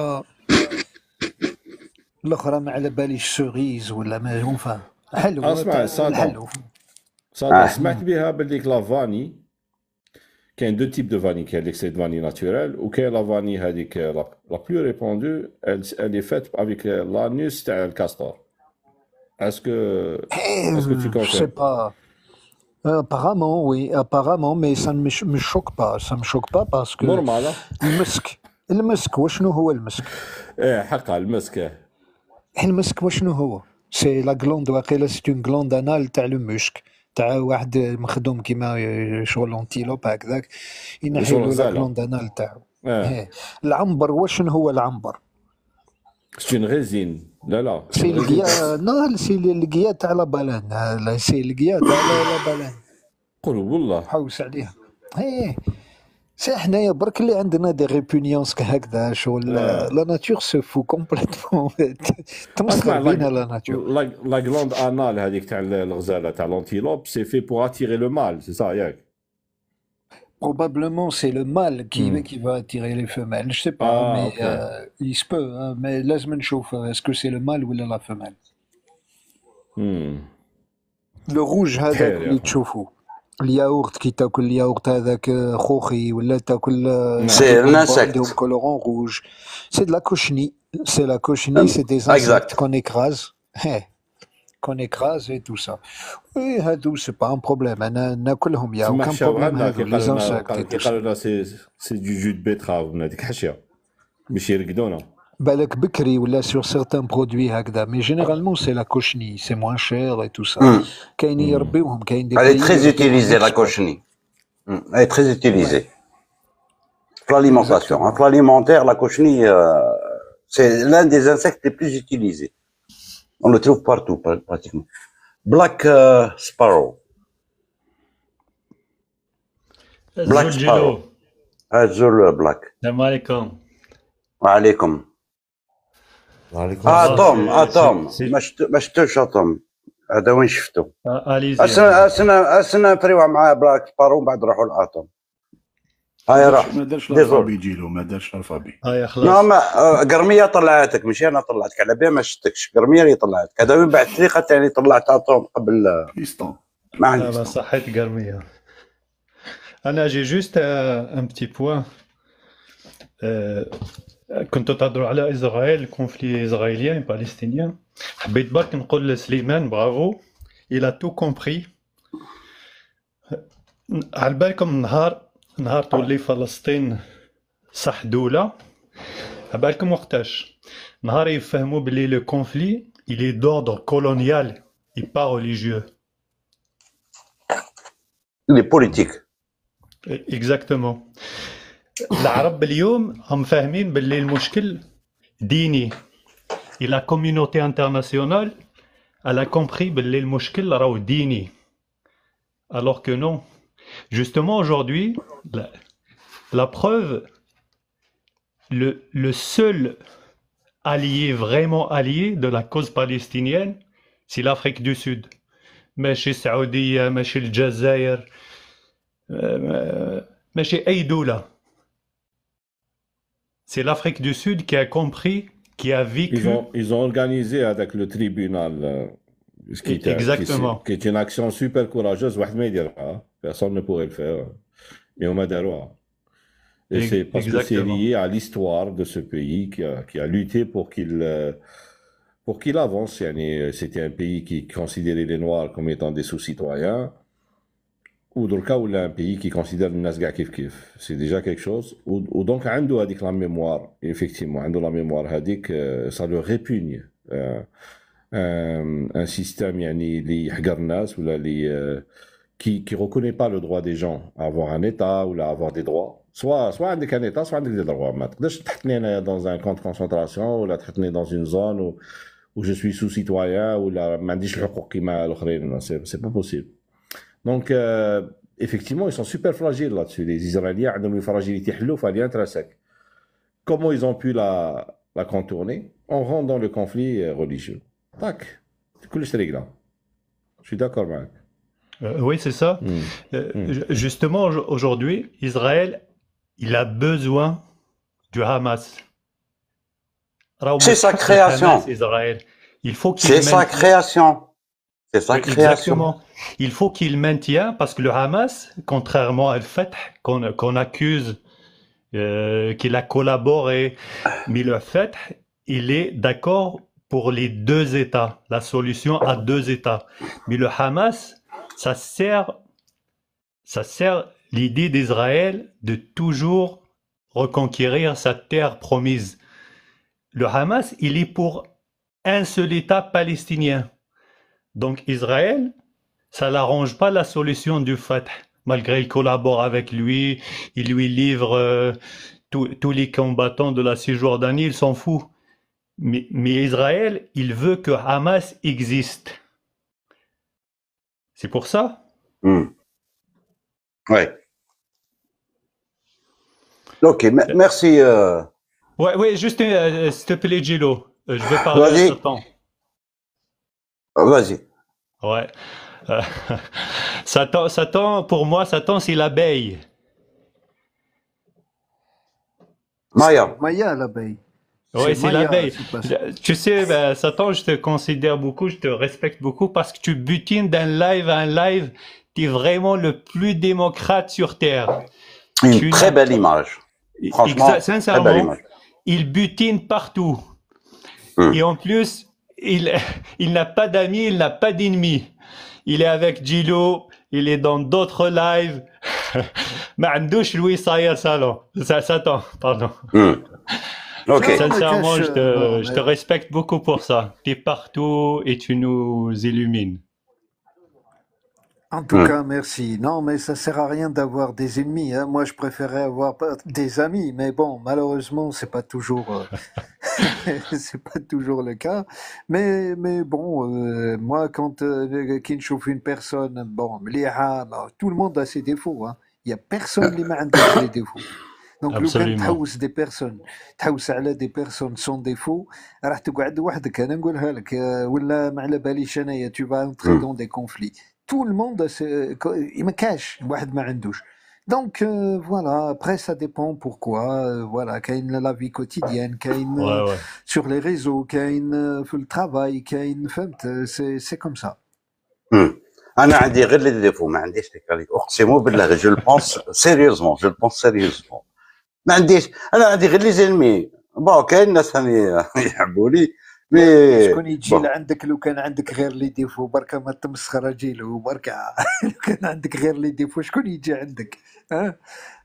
H: الاخرى ما على باليش سوريز ولا ما هو فاهم حلو.
E: اسمع
H: الحلو
E: صادق سمعت بها بالليك لافاني كاين دو تيب دو فاني كاين ليكسي دو فاني ناتوريل وكاين لافاني هذيك لا بلو ريبوندو elle est faite avec l'anus تاع الكاستور. est-ce que tu
H: je sais pas apparemment oui apparemment mais ça ne me choque pas parce que
E: normal
H: المسك وشنو هو المسك؟
E: حقا المسك
H: وشنو هو؟ سي لا غلوند واقيلا سي اون غلوند انال تاع المشك تاع واحد مخدوم كيما شغل انتيلوب هكذاك ينحيلو لا غلوند انال تاعو. العنبر وشنو هو العنبر؟
E: سي اون ريزين لا
H: سي القيا نال سي القيا تاع لا بالان لا سي القيا تاع لا بالان
E: قول والله
H: حوس عليها. سي حنايا برك اللي عندنا دي ريبونيونس هكذا شغل لا ناتور سو فو كومبليتمون تمسخر بينا لا ناتور.
E: لا غلوند انال هذيك تاع الغزاله تاع لونتيلوب سي في بور اتيري لو مال سي سا ياك.
H: Probablement c'est le mâle qui va attirer les femelles. Je sais pas, mais il se peut. Mais لازم نشوف est-ce que c'est le mâle ou la femelle. Le rouge هذاك اللي تشوفوه الياغورت كي تاكل الياغورت هذاك خوخي ولا تاكل
A: سي الانسكت
H: كولورون روج سي دو لا كوشني سي دي انسكت كون اكراز كون اكراز اي تو سا وي هادو سي با ان بروبليم انا ناكلهم يا وكان بروبليم هادو لي انسكت
E: قالوا لنا سي دو جو دو بيتراف من هذيك حاشيه باش يرقدونا
H: بالك بكري ولا سور سيغتان برودوي هكذا مي جينيرالمون سي لا كوشني سي موان شير اي تو سا كاين يربيوهم كاين دي
A: elle est très utilisée la cochenille. Elle est très utilisée pour l'alimentation. Pour l'alimentaire la cochenille c'est l'un des insectes les plus utilisés. On le trouve partout pratiquement. Black sparrow. Black sparrow. Azul black.
L: السلام عليكم.
A: وعليكم. توم ما شفتوش توم هذا وين شفتو؟ اسنا نفريوها مع بلاك سبارو بعد نروحوا لاتوم. هاي راح
M: ما دارش الفابي جيلو ما دارش الفابي.
L: هاي خلاص
A: ما قرميه طلعتك ماشي انا طلعتك على بها ما شفتكش قرميه اللي طلعتك هذا وين بعد طريقه ثاني طلعت اتوم قبل
M: فيستون
L: ما عندي صحيت قرميه. انا جي جوست ان بتي بوين كنتو تهضروا على اسرائيل الكونفلي اسرائيليان بالستينيان حبيت برك نقول لسليمان برافو الى تو كومبري. على بالكم نهار تولي فلسطين صح دوله على بالكم وقتاش نهار يفهموا بلي لو كونفلي il est d'ordre colonial et pas religieux.
A: il est politique.
L: exactement. العرب اليوم هم فاهمين باللي المشكل ديني. Et la communauté internationale elle a compris que المشكل راهو ديني alors que non. Justement aujourd'hui, la preuve, le seul allié, vraiment allié de la cause palestinienne, c'est l'Afrique du Sud. ماشي السعودية، ماشي الجزائر، ماشي أي دولة. C'est l'Afrique du Sud qui a compris, qui a vécu.
E: Ils ont organisé avec le tribunal, ce qui
L: Exactement.
E: qui est une action super courageuse. واحد ما يديرها. Personne ne pourrait le faire. Mais on داروها. Et c'est parce que c'est lié à l'histoire de ce pays qui a lutté pour qu'il avance. C'était un pays qui considérait les Noirs comme étant des sous-citoyens. Ou dans le cas où il y a un pays qui considère les Nas kif kif. C'est déjà quelque chose. Ou donc, عنده هذيك la mémoire. Effectivement, عنده la mémoire هذيك, ça le répugne. Un système اللي يحقر الناس ولا اللي qui reconnaît pas le droit des gens à avoir un état ou à avoir des droits. Soit عندك un état, soit عندك des droits. ما تقدرش تحطني أنا dans un camp de concentration ou la تحطني dans une zone où je suis sous-citoyen ou là ما عنديش الحقوق كيما الآخرين. C'est pas possible. Donc, effectivement, ils sont super fragiles là-dessus. Les Israéliens ont une fragilité intrinsèque. Comment ils ont pu la contourner? En rentrant dans le conflit religieux. Tac. Je suis d'accord, Marc.
L: Oui, c'est ça. Justement, aujourd'hui, Israël, il a besoin du Hamas.
A: C'est sa création.
L: Israël. Il faut qu'il
A: C'est sa création. C'est sa création.
L: Exactement. Il faut qu'il maintienne, parce que le Hamas, contrairement à Fatah, qu'on accuse qu'il a collaboré, mais le Fatah, il est d'accord pour les deux États, la solution à deux États. Mais le Hamas, ça sert l'idée d'Israël de toujours reconquérir sa terre promise. Le Hamas, il est pour un seul État palestinien. Donc Israël, ça l'arrange pas la solution du Fatah. Malgré il collabore avec lui, il lui livre tous les combattants de la Cisjordanie, il s'en fout. Mais Israël, il veut que Hamas existe. C'est pour ça.
A: Ouais. Ok, merci.
L: Ouais, juste s'il te plaît, Gilo, je vais parler à Satan.
A: Vas-y.
L: Ouais. Satan, pour moi, Satan, c'est l'abeille.
H: Maya, l'abeille.
L: Oui, c'est l'abeille. Tu sais, Satan, je te considère beaucoup, je te respecte beaucoup parce que tu butines d'un live à un live. Tu es vraiment le plus démocrate sur Terre.
A: Une très belle image. Franchement,
L: sincèrement,
A: très belle image.
L: Il butine partout. Et en plus, il n'a pas d'amis, il n'a pas d'ennemis. Il est avec Gilo, il est dans d'autres lives. ما عندوش Louis Sayer Salon. Satan, pardon.
A: Okay.
L: Sincèrement, je te respecte beaucoup pour ça. Tu es partout et tu nous illumines.
H: En tout cas, merci. Non, mais ça sert à rien d'avoir des ennemis. Hein. Moi, je préférais avoir des amis, mais bon, malheureusement, c'est pas toujours, c'est pas toujours le cas. Mais bon, moi, quand je chauffe une personne, bon, tout le monde a ses défauts. Hein. Il y a personne qui m'a des défauts. Donc, لو كان تحوس دي بيرسون تحوس على دي بيرسون سون ديفو راح تقعد وحدك. انا نقولها لك ولا ما على باليش انايا tu vas entrer dans des conflits. Tout le monde ما كاش واحد ما عندوش. Donc voilà, après ça dépend pourquoi. Voilà, كاين la vie quotidienne, كاين sur les réseaux, كاين في الترافاي, كاين فهمت. C'est comme ça.
A: انا عندي غير لي ديفو ما عنديش لي كاليتي اقسم بالله. جو البونس سيريوزمون ما عنديش. انا عندي غير لي زلمي. بون كاين ناس ثاني يحبوني مي
H: شكون يجي لعندك لو كان عندك غير لي ديفو بركا ما تمسخر جيلو بركا. لو كان عندك غير لي ديفو شكون يجي عندك؟ ها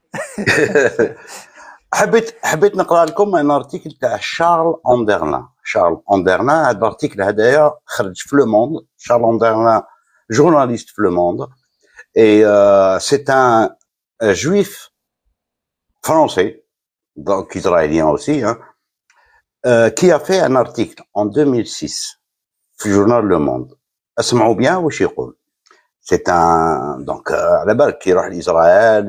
A: حبيت نقرا لكم ان ارتيكل تاع شارل اوندرلان. هذا الارتيكل هدايا خرج في لو موند. شارل اوندرلان journaliste في Le Monde et c'est un juif français, donc israélien aussi, hein, qui a fait un article en 2006 في جورنال لو موند. اسمعوا بيان واش يقول. سي ان دونك على بالك كي يروح لاسرائيل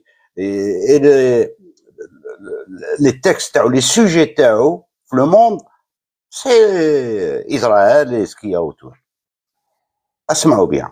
A: لي تيكست تاعو لي سوجي تاعو في لو موند سي اسرائيل اي سكيا اوتور. اسمعوا bien.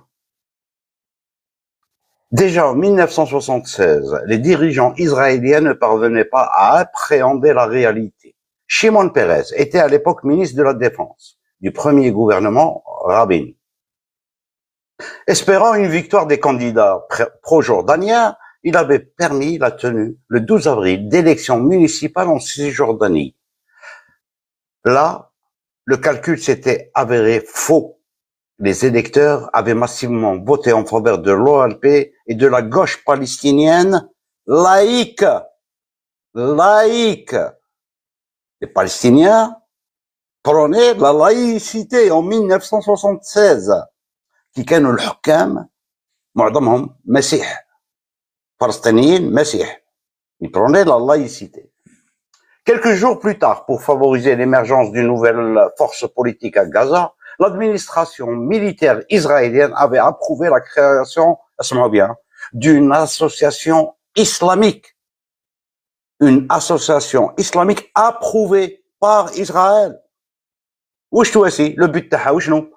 A: Déjà en 1976, les dirigeants israéliens ne parvenaient pas à appréhender la réalité. Shimon Peres était à l'époque ministre de la Défense du premier gouvernement Rabin. Espérant une victoire des candidats pro-jordaniens, il avait permis la tenue, le 12 avril, d'élections municipales en Cisjordanie. Là, le calcul s'était avéré faux. Les électeurs avaient massivement voté en faveur de l'OLP et de la gauche palestinienne laïque. Laïque. Les Palestiniens prônaient la laïcité en 1976. qui كانوا الحكام معظمهم مسيح فلسطينيين مسيح. Ils prenaient la laïcité. Quelques jours plus tard, pour favoriser l'émergence d'une nouvelle force politique à Gaza, l'administration militaire israélienne avait approuvé la création, assemblez bien, d'une association islamique. Une association islamique approuvée par Israël. واش تواسي le but تاعها وشنو؟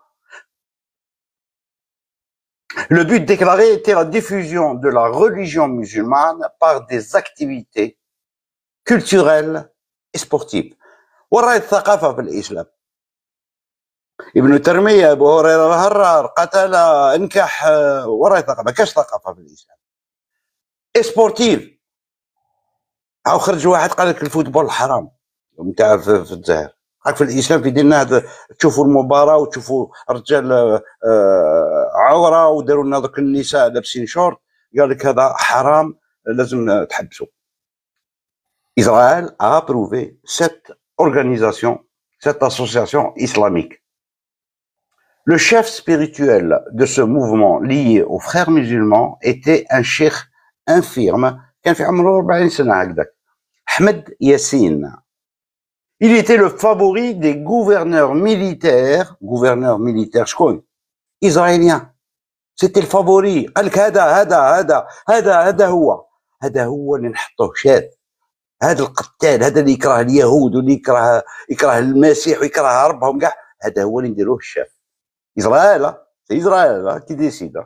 A: Le but déclaré était la diffusion de la religion musulmane par des activités culturelles et sportives. وراء الثقافة في الإسلام. ابن تيمية أبو هريرة هرر قتل انكح وراء الثقافة. ما كاش ثقافة في الإسلام. سبورتيف. أو خرج واحد قال لك الفوتبول حرام. نتاع في الجزائر. هاك في الاسلام في ديننا هذا تشوفوا المباراه وتشوفوا رجال عوره وداروا لنا ذوك النساء لابسين شورت قال لك هذا حرام لازم تحبسوا. Israël a approuvé cette organisation, cette association islamique. Le chef spirituel de ce mouvement lié aux frères musulmans était un cheikh infirme كان في عمره 40 سنه هكذاك أحمد ياسين. Il était le favori des gouverneurs militaires شكون؟ israéliens. C'était le favori. قال لك هذا هو اللي نحطوه شاذ. هذا القتال هذا اللي يكره اليهود واللي يكره المسيح ويكره ربهم كاع هذا هو اللي نديروه الشاف. إسرائيل qui décide.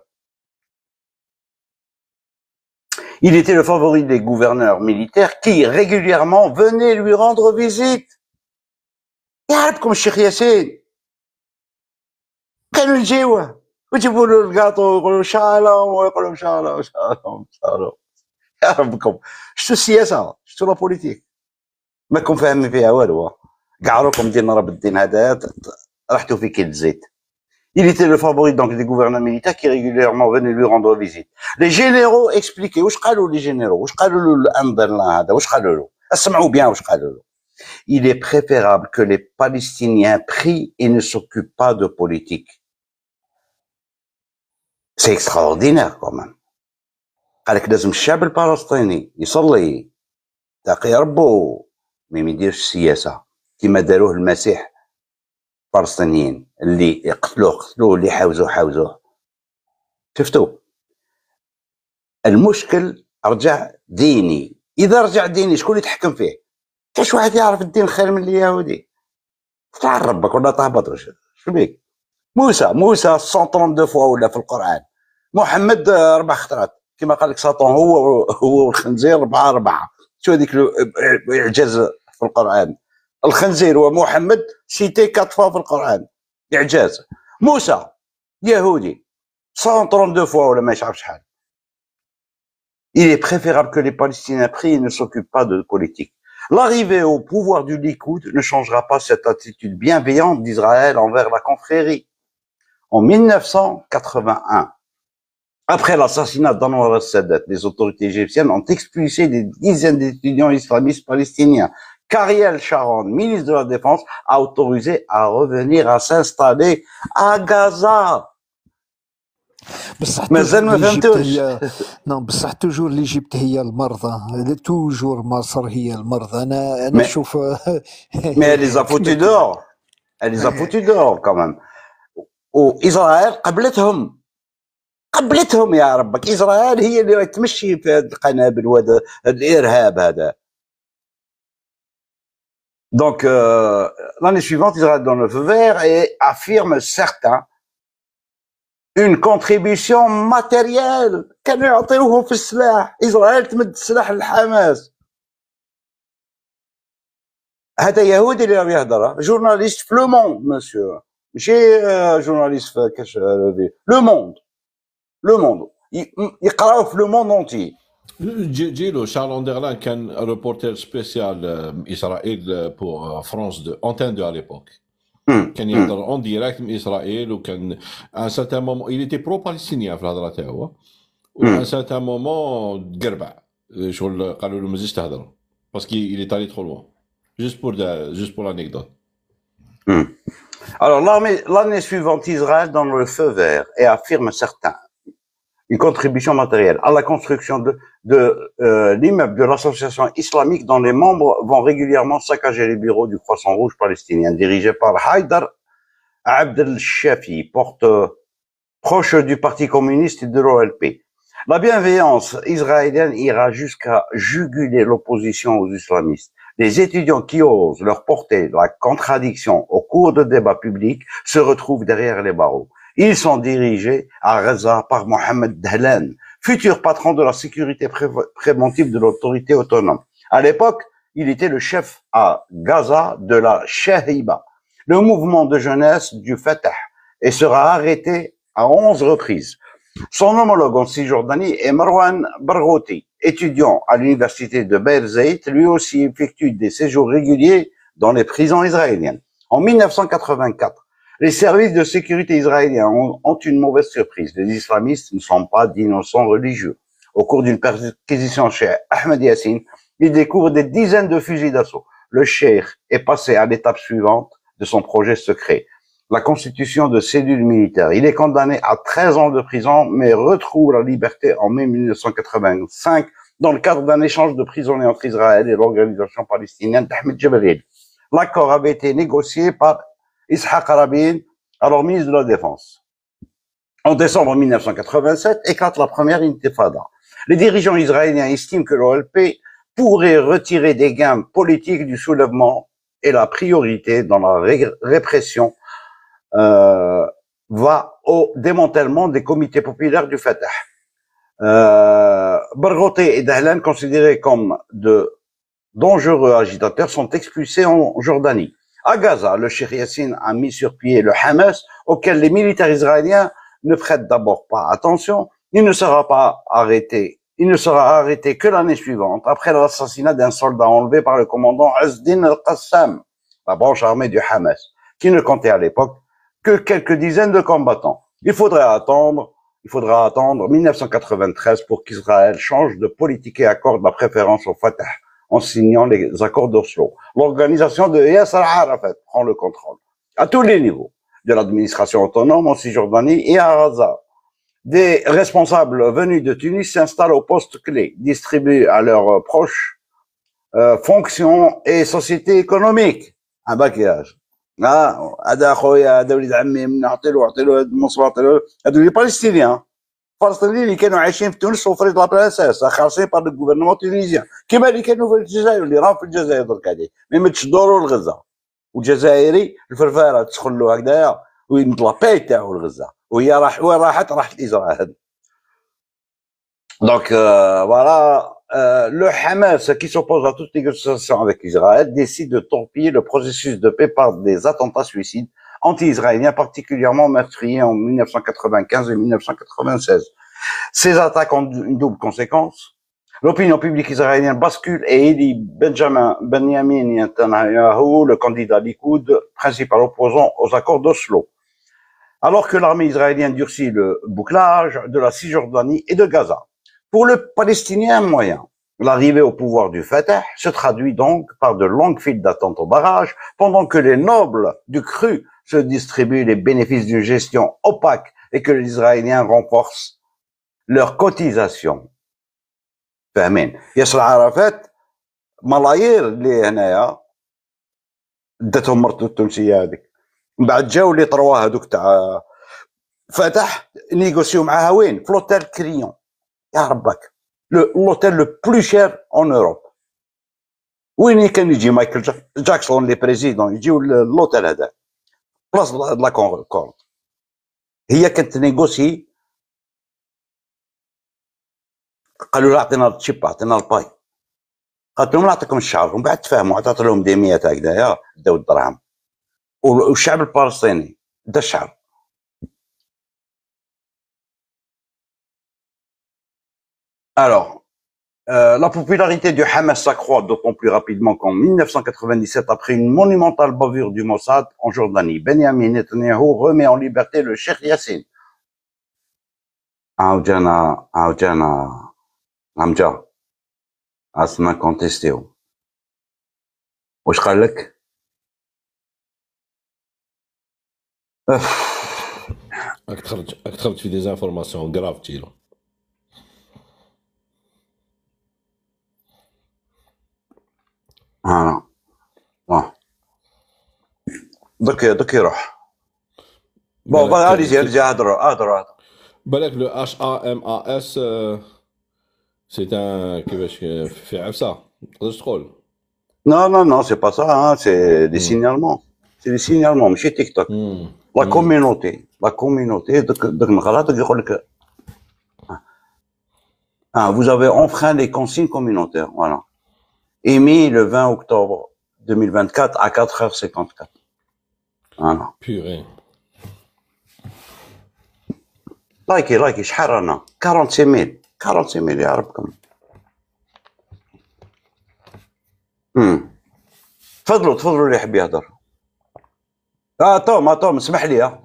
A: Il était le favori des gouverneurs militaires qui régulièrement venaient lui rendre visite. يعرفكم الشيخ ياسين كانوا يجيوه ويجيبوا له الكاطو ويقولوا شالوم ويقولوا شالوم يعرفكم شتو السياسه شتو لا بوليتيك ماكم فاهمين فيها والو كاع راكم ديالنا راه بالدين هذا رحتوا في كيل الزيت. Il était le favori donc des gouverneurs militaires qui régulièrement venaient lui rendre visite. Les généraux expliquaient واش قالوا les généraux واش قالوا له الانظر هذا واش قالوا له اسمعوا bien واش قالوا له. Il est préférable que les Palestiniens prient et ne s'occupent pas de politique. C'est extraordinaire quand même. قال لك لازم الشعب الفلسطيني يصلي تقي ربو ما يديرش السياسة كما داروه المسيح الفلسطينيين اللي قتلوه اللي حاوزوه. شفتوا المشكل رجع ديني. إذا رجع ديني شكون اللي يتحكم فيه؟ كاش واحد يعرف الدين خير من اليهودي. تعال ربك ولا تهبط شو بيك؟ موسى 132 فوا ولا في القرآن. محمد 4 خطرات كما قال لك ساطون هو والخنزير 4 شو هذيك اعجاز في القرآن. الخنزير ومحمد سيتي 4 فوا في القرآن اعجاز. موسى يهودي 132 فوا ولا ما يعرفش شحال. Il est préférable que les Palestiniens prient et ne s'occupent pas de politique. L'arrivée au pouvoir du Likoud ne changera pas cette attitude bienveillante d'Israël envers la confrérie. En 1981, après l'assassinat d'Anwar al-Sadat, les autorités égyptiennes ont expulsé des dizaines d'étudiants islamistes palestiniens. qu'Ariel Sharon, ministre de la Défense, a autorisé à revenir à s'installer à Gaza.
H: بصح
A: مازال ما فهمتوش.
H: نعم بصح توجور ليجيبت هي المرضى توجور مصر هي المرضى انا نشوف
A: Mais elle les a foutus dehors. Elle les a foutus dehors quand même. واسرائيل قبلتهم يا ربك. اسرائيل هي اللي تمشي في هذه القنابل وهذا الارهاب هذا. Donc, l'année suivante, Israël donne le feu vert et affirme certains une contribution matérielle. كانوا يعطيوهم في السلاح. إسرائيل تمد السلاح للحماس. هذا يهودي اللي راه يهضر، جورناليست في لو موند مسيو، ماشي جورناليست في كاش لو موند. يقراو في لو موند اونتي.
E: جيلو شارل اندرلان كان ريبورتر سبيسيال اسرائيل بور فرانس دو انتين دو اليبوك. كان يهضر اون ديريكت من اسرائيل، وكان ان سارتان مومون il était برو بالستينيان في الهضره تاعو، وان سارتان مومون تقربع شغل قالوا له مازالش تهضر باسكو il est allé trop loin. Juste pour l'anecdote.
A: Alors l'année suivante, Israël donne le feu vert et affirme certains une contribution matérielle à la construction de l'immeuble de l'association islamique dont les membres vont régulièrement saccager les bureaux du Croissant Rouge palestinien dirigé par Haïdar Abdel Shafi, proche du Parti communiste et de l'OLP. La bienveillance israélienne ira jusqu'à juguler l'opposition aux islamistes. Les étudiants qui osent leur porter la contradiction au cours de débats publics se retrouvent derrière les barreaux. Ils sont dirigés à Gaza par Mohamed Dahlan, futur patron de la sécurité préventive de l'autorité autonome. À l'époque, il était le chef à Gaza de la Shahiba, le mouvement de jeunesse du Fatah, et sera arrêté à 11 reprises. Son homologue en Cisjordanie est Marwan Barghouti, étudiant à l'université de Be'er Zayt, lui aussi effectue des séjours réguliers dans les prisons israéliennes. En 1984, les services de sécurité israéliens ont une mauvaise surprise. Les islamistes ne sont pas d'innocents religieux. Au cours d'une perquisition chez Ahmed Yassine, ils découvrent des dizaines de fusils d'assaut. Le cheikh est passé à l'étape suivante de son projet secret, la constitution de cellules militaires. Il est condamné à 13 ans de prison, mais retrouve la liberté en mai 1985 dans le cadre d'un échange de prisonniers entre Israël et l'organisation palestinienne d'Ahmed Jabril. L'accord avait été négocié par Yitzhak Rabin, alors ministre de la Défense. En décembre 1987, éclate la première intifada. Les dirigeants israéliens estiment que l'OLP pourrait retirer des gains politiques du soulèvement et la priorité dans la répression va au démantèlement des comités populaires du Fatah. Barghouti et Dahlan, considérés comme de dangereux agitateurs, sont expulsés en Jordanie. À Gaza, le Cheikh Yassine a mis sur pied le Hamas, auquel les militaires israéliens ne prêtent d'abord pas attention. Il ne sera arrêté que l'année suivante, après l'assassinat d'un soldat enlevé par le commandant Azdin al-Qassam, la branche armée du Hamas, qui ne comptait à l'époque que quelques dizaines de combattants. Il faudra attendre 1993 pour qu'Israël change de politique et accorde la préférence au Fatah en signant les accords d'Oslo. L'organisation de Yasser Arafat prend le contrôle à tous les niveaux de l'administration autonome en Cisjordanie et à Gaza. Des responsables venus de Tunis s'installent au poste clé, distribuent à leurs proches fonctions et sociétés économiques. Un maquillage. هذا اخويا هذا وليد عمي نعطي له هذا المنصب نعطي له هذو لي بالستينيان الفلسطينيين اللي كانوا عايشين في تونس وفريد لابراساس خالصين بار الجوفرنمون تونيزيان كيما اللي كانوا في الجزائر اللي راهم في الجزائر درك هذه ما يمدش دورو لغزه والجزائري الفرفاره تدخل له هكذايا ويمد لاباي تاعو لغزه وهي راحت لاسرائيل. Donc voilà, le Hamas qui s'oppose à toute négociation avec Israël décide de torpiller le processus de paix par des attentats suicides anti-israéliens particulièrement meurtriers en 1995 et 1996. Ces attaques ont une double conséquence. L'opinion publique israélienne bascule et élit Benjamin Netanyahu, le candidat Likoud, principal opposant aux accords d'Oslo. Alors que l'armée israélienne durcit le bouclage de la Cisjordanie et de Gaza. Pour le Palestinien moyen, l'arrivée au pouvoir du Fatah se traduit donc par de longues files d'attente au barrage, pendant que les nobles du cru se distribuent les bénéfices d'une gestion opaque et que les Israéliens renforcent leurs cotisations. فاهمين؟ ياسر عرفات ملايير اللي هنايا داتهم مرته التونسيه هذيك من بعد جاو اللي طروا هذوك تاع فتح نيغوسيو معاها وين؟ في لوتيل كريون. يا ربك لوتيل لو بلو شير اون اوروب. وين كان يجي مايكل جاكسون لي بريزيدون يجيو لوتيل هذا بلاص لا كونكورد. هي كانت نيغوسي، قالوا لها عطينا التشيب عطينا الباي، قالت لهم نعطيكم الشعر. ومن بعد تفاهموا، عطات لهم دي 100 هكذايا داو الدراهم. والشعب الفلسطيني دا الشعر. Alors, la popularité du Hamas s'accroît d'autant plus rapidement qu'en 1997, après une monumentale bavure du Mossad en Jordanie, Benjamin Netanyahu remet en liberté le Cheikh Yassine. عاوجانا عمجا عاصنا كونتيستيو. واش قال لك؟
E: راك تخرج في ديزانفورماسيون كراف تيلو.
A: دوك يروح. بون ارجع هضروا.
E: بالك لو اش ا ام ا اس سي ان كيفاش في عفسه تقدر تقول.
A: Non, c'est pas ça, hein, c'est des signalements. C'est des signalements, ماشي تيك توك. La communauté, دوك المغارات يقول لك vous avez enfreint les consignes communautaires, voilà. Émis le 20 octobre 2024 à 4h54. Voilà.
E: Purée.
A: لايكي شحال رانا 45000 يا ربكم. تفضلوا اللي يحب يهضر. توم اسمح لي.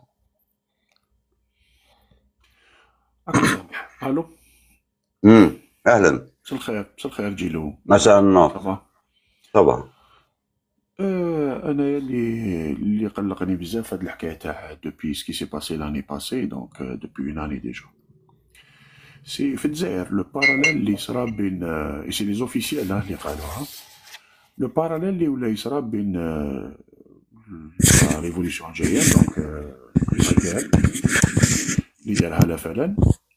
M: الو.
A: اهلا.
M: مساء الخير جيلو.
A: مساء النور. طبعا.
M: انا اللي قلقني بزاف هاد الحكايه تاع دوبي سكي سي باسي لاني باسي دونك دوبي اون اني ديجا سي في الجزائر لو باراليل اللي صرا بين سي لي زوفيسيال اللي قالوها لو باراليل اللي ولا يصرا بين لا ريفوليسيون الجايه دونك المجال اللي دارها لا فعلا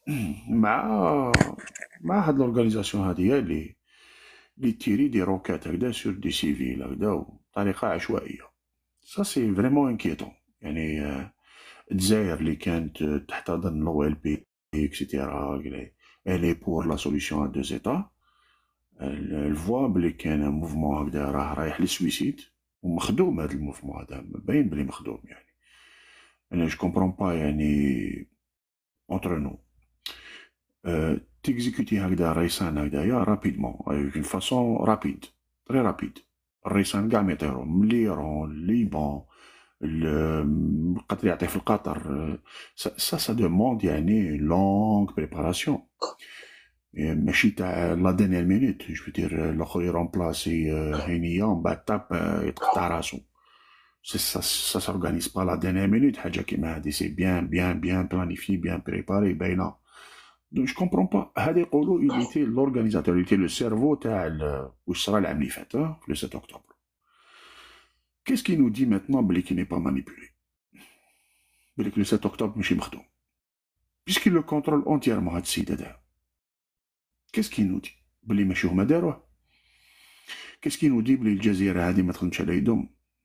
M: مع هاد لورغانيزاسيون هادي اللي تيري دي روكات هكذا سور دي سيفيل هكذا بطريقه عشوائيه. سا سي فريمون انكيتون. يعني الجزائر اللي كانت تحتضن لو ال بي اكسيتيرا الي بور لا سوليسيون ا دو زيتا، الفوا بلي كان موفمون هكذا راه رايح للسويسيد ومخدوم. هذا الموفمون هذا باين بلي مخدوم. يعني انا جو كومبرون با يعني اونتر نو تيكزيكوتي هكذا ريسان هكذايا رابيدمون اون فاسون رابيد تري رابيد. الريسان كاع ما يطيرو من ليران ليبان القطر يعطي في القطر. سا دوموند يعني لونغ بريباراسيون ماشي تاع لا دانيير مينوت. جو دير الاخر يرومبلاسي هينيا ومن بعد طاب يتقطع راسو. سا سورغانيز با لا دانيير مينوت. حاجه كيما هادي سي بيان بلانيفي بيان بريباري باينه. دونك جو كومبرون با. هذا يقولوا il était l'organisateur, il était le cerveau تاع واش صرا العام اللي فات في 7 اكتوبر. Qu'est-ce qui nous dit maintenant بلي كي ني با مانيبولي بلي le 7 اكتوبر ماشي مخدوم puisqu'il le contrôle entièrement هاد السيد هذا. Qu'est-ce qui nous dit بلي ماشي هما داروه. Qu'est-ce qui nous dit بلي الجزيرة هادي ما تخدمش على يدهم.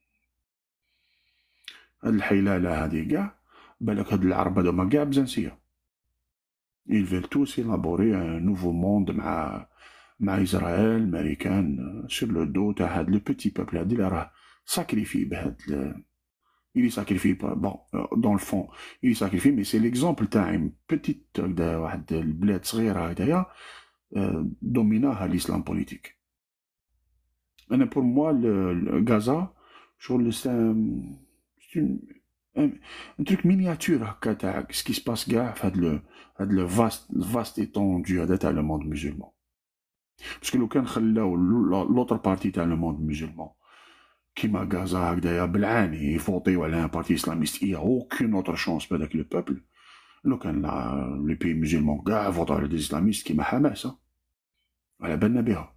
M: هاد الحيلالة هادي كاع بالك هاد العرب هادوما كاع بزنسية. Ils veulent tous élaborer un nouveau monde مع إسرائيل الأمريكان sur le dos تاع هاد لو بيتي بوبل هادي اللي راه ساكريفي بهاد il ساكريفي بون دون الفون il ساكريفي مي سي ليكزومبل تاع بيتيت واحد البلاد صغيرة هدايا دوميناها الإسلام بوليتيك. أنا بور موا غازا شغل un truc miniature هكا تاع سكي سباس كاع في هاد لو فاست ايتوندو هذا تاع لو موند مسلمون. باسكو لو كان خلاو لوطر بارتي تاع لو موند مسلمون كيما غازا هكذايا بالعاني يفوطيو على ان بارتي اسلاميست اي اوكين اوتر شونس بهذاك لو بوبل. لو كان لي بي مسلمون كاع فوطو على دي اسلاميست كيما حماس على بالنا بها.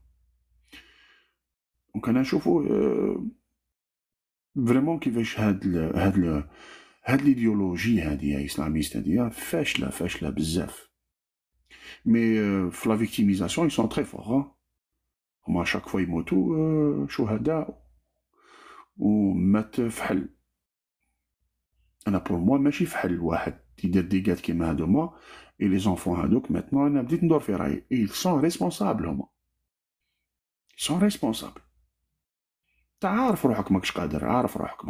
M: دونك انا نشوفو فريمون كيفاش هاد هاد ليديولوجي هادي اسلاميست هادي فاشله بزاف. مي في لا فيكتيميزاسيون ils sont très forts. هما شاك فوا يموتوا شهداء ومات فحل. انا بور موا ماشي فحل واحد يدير ديغات كيما هادوما اي لي زونفون هادوك. ماتنون انا بديت ندور في رايي ils sont responsables. هما ils sont responsables. تا عارف روحك ماكش قادر،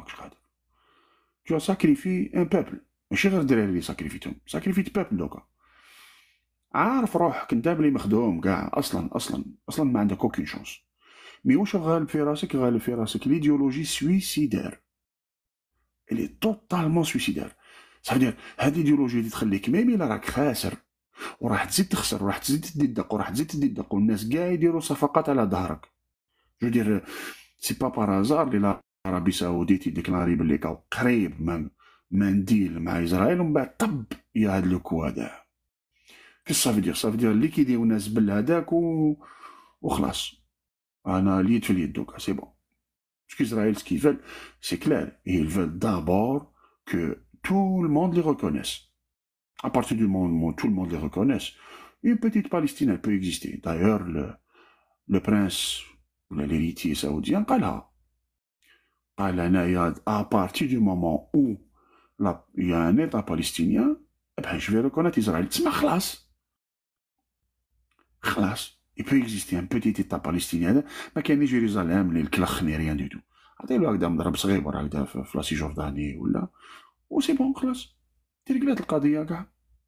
M: tu as sacrifié un peuple. ماشي غير الدراري اللي ساكريفيتهم، ساكريفيت بابل دوكا. عارف روحك انت بلي مخدوم كاع اصلا ما عندك اوكين شونس. مي واش غالب في راسك ليديولوجي سويسيدار. اللي توتالمون سويسيدار. صافي هاد الايديولوجي اللي تخليك ميم الا راك خاسر وراح تزيد تخسر وراح تزيد تدق والناس كاع يديروا صفقات على ظهرك. جو دير سي با بارازار اللي العربي السعودية ديكلاري بلي كاو قريب ما نديل مع اسرائيل ومن بعد طب يا هاد لوكو هذا. كيش صافي دير اللي كيديروا الناس بل هذاك وخلاص انا ليت في اليد دوكا سي بون. باسكو اسرائيل سكيفال سي كلار ils veulent d'abord que tout le monde les reconnaisse. À partir du moment où tout le monde les reconnaisse, une petite Palestine elle peut exister. D'ailleurs le prince ou l'héritier saoudien قالها قال انايا à partir du moment où il y a un état palestinien je vais reconnaître Israël. تسمى خلاص il peut exister un petit état palestinien. ما كاينش جيروزاليم اللي الكلخني ريان دي تو. عطيلو هكذا مضرب صغير هكذا في لاسي جورداني ولا وسي بون خلاص ترقلات القضيه كاع.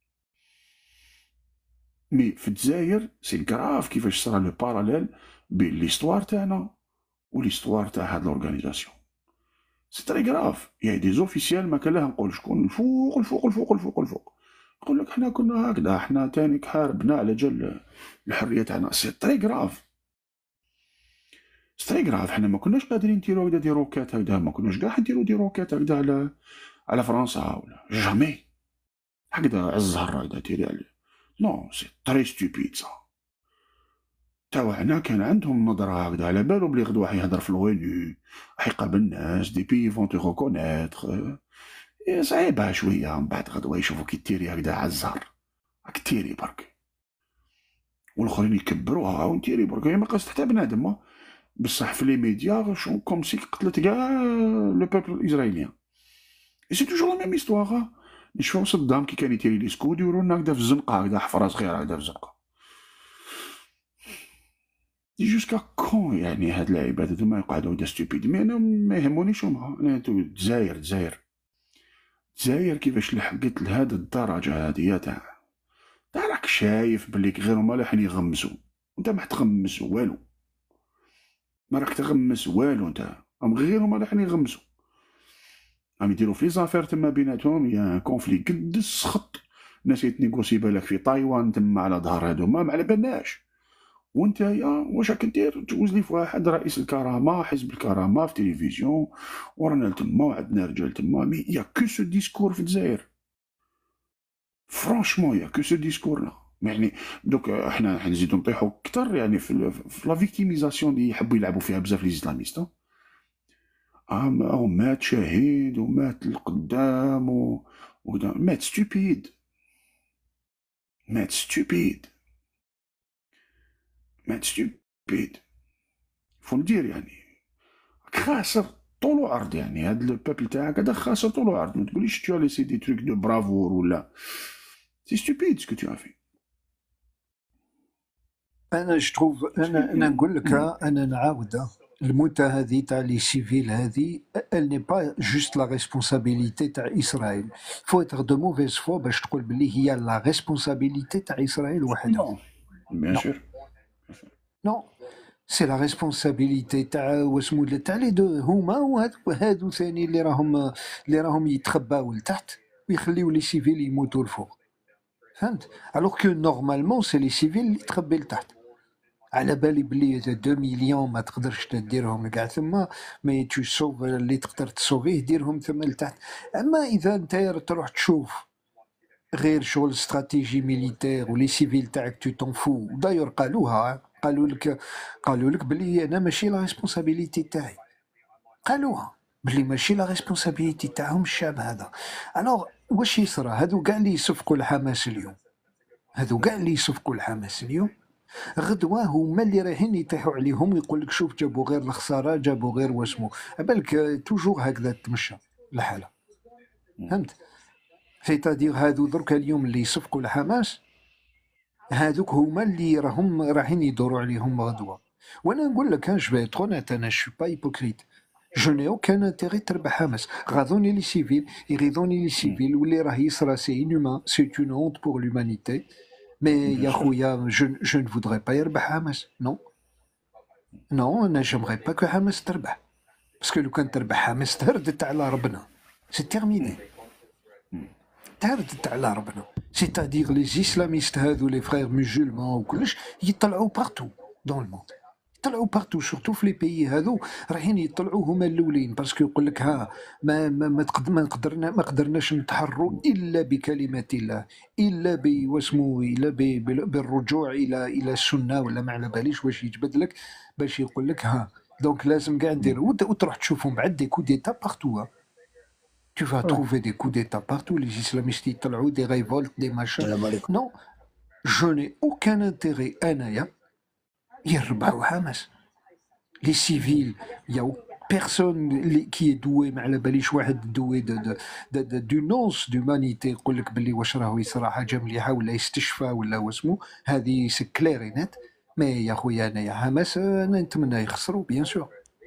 M: مي في الجزائر سي كراف كيفاش صرا لو باراليل بين ليستوار تاعنا وليستوار تاع هاد لورغانيزاسيون. سي تري كراف. يا دي زوفيسيال ما كان لها نقول شكون الفوق يقول لك حنا كنا هكذا، حنا تاني حاربنا على جال الحريه تاعنا. سي تري كراف. حنا ما كناش قادرين نديرو هكذا دي روكات هكذا، ما كناش كاع نديرو دي روكات هكذا على فرنسا ولا جامي هكذا على الزهر هكذا ديري عليه. نو سي تري ستوبيد سا. تاوعنا كان عندهم نظرة هكذا على بالو بلي غدوة حيهضر في الوالو حيقابل الناس دي بي فون تي ريكونيتر. صعيبة شوية من بعد غدوة يشوفو كي تيري هكذا على الزهر راك تيري برك والاخرين يكبروها ونتيري برك. هي ما قاصت حتى بنادم بصح في لي ميديا شو كوم سي قتلت كاع لو بوبل الاسرائيليان. سي توجور لا ميم استوار. نشوفو صدام كي كان يتيري لي سكود يورونا هكذا في الزنقة هكذا حفرة صغيرة هكذا في الزنقة. جوسكا كون يعني هاد العباد هادو ما يقعدو هكذا ستوبيد. مي انا ما يهمونيش هما. انا الجزائر كيفاش لحقت لهاد الدرجة هادي تاع راك شايف بلي غير هما رايحين يغمسو وانت ما تغمس والو. ما راك تغمس والو انت. غير هما رايحين يغمسو. راهم يديرو في زافير تما بيناتهم. يا كونفلي قد السخط. الناس يتنيغوسي بالك في تايوان تما على ظهر هادوما ما على بالناش. وانت واش راك دير؟ تجوز لي في واحد رئيس الكرامه حزب الكرامه في التلفزيون ورانا تما وعندنا رجال تما. مي يا كو سو ديسكور في الجزائر. فرانشمون يا كو سو ديسكور لا. يعني دوك احنا حنزيدو نطيحو اكثر يعني في لا فيكتيميزاسيون اللي يحبوا يلعبوا فيها بزاف لي زلاميست. مات شهيد ومات القدام مات ستوبيد. فو ندير يعني خاسر طول وعرض. يعني هاد البابل تاعك هذا خاسر طول وعرض. ما تقوليش tu as laissé des trucs de bravoure ولا سي ستوبيد سكو tu as fait.
H: انا جتروف انا نقول لك انا نعاود الموتة هذه تاع لي سيفيل هذه elle n'est pas juste la responsabilité تاع اسرائيل. faut être de mauvaise foi باش تقول بلي هي la responsabilité تاع اسرائيل وحدها.
M: بيان سور
H: نو سي لا ريسبونسابيلتي تاع واسمو تاع لي دو هما وهادو ثاني اللي راهم يتخباو لتحت ويخليو لي سيفيل يموتوا الفوق. فهمت؟ الوغ كو نورمالمون سي لي سيفيل اللي تخبي لتحت. على بالي بلي 2 مليون ما تقدرش تديرهم كاع ثما مي تو سوف اللي تقدر تصوفيه ديرهم ثما لتحت. اما اذا انت تروح تشوف غير شغل استراتيجي ميليتير ولي سيفيل تاعك تو تنفو. دايور قالوا لك بلي انا ماشي لا ريسبونسابيلتي تاعي. قالوها بلي ماشي لا ريسبونسابيلتي تاعهم الشعب هذا. الوغ واش يصرى؟ هادو كاع اللي يصفقوا الحماس اليوم، هادو كاع اللي يصفقوا الحماس اليوم غدوه هما اللي رايحين يطيحوا عليهم ويقول لك شوف جابوا غير الخساره، جابوا غير واسمو، بالك توجور هكذا تمشى الحاله. فهمت؟ سيتادير هادو درك اليوم اللي يصفقوا الحماس هادوك هما اللي راهم رايحين يدوروا عليهم غدوه. وانا نقول لك جو في اتر اونيت، انا شو با هيبوكريت، جو ني اوكان انتيغي تربح حماس. غاضوني لي سيفيل، يغيظوني لي سيفيل، واللي راه يصرى سي انومان، سي اون هونت بور لومانيتي. مي يا خويا جو ne voudrais pas يربح حماس، نو نو، انا جيمغي با كو حماس تربح، باسكو لو كان تربح حماس تهردت على ربنا، سي تيرميني، تهردت على ربنا. سيتادير لي زيسلاميست هادو لي فخير مسلمان وكلش يطلعوا بارتو دون الموند، يطلعوا بارتو سورتو في لي بيي هادو رايحين يطلعوا هما الاولين، باسكو يقول لك ها ما قدرناش نتحروا الا بكلمات الله، الا واسمو، الا بالرجوع الى السنه، ولا ما على باليش واش يجبد لك باش يقول لك ها. دونك لازم كاع نديروا وتروح تشوفهم بعد دي كو ديتا بارتو. Tu vas trouver des coups d'état partout, les islamistes يطلعوا des révoltes, des machins. Non, je n'ai aucun intérêt أنايا يربحوا حماس. Les civils, il y a personne qui est doué، ما على باليش واحد doué دو نونس d'humanité يقول لك باللي واش راهو يصرى حاجه مليحه ولا يستشفى ولا واسمو، هذه سي كلير نت. مي يا خويا انايا حماس انا نتمنى يخسروا بيان سور.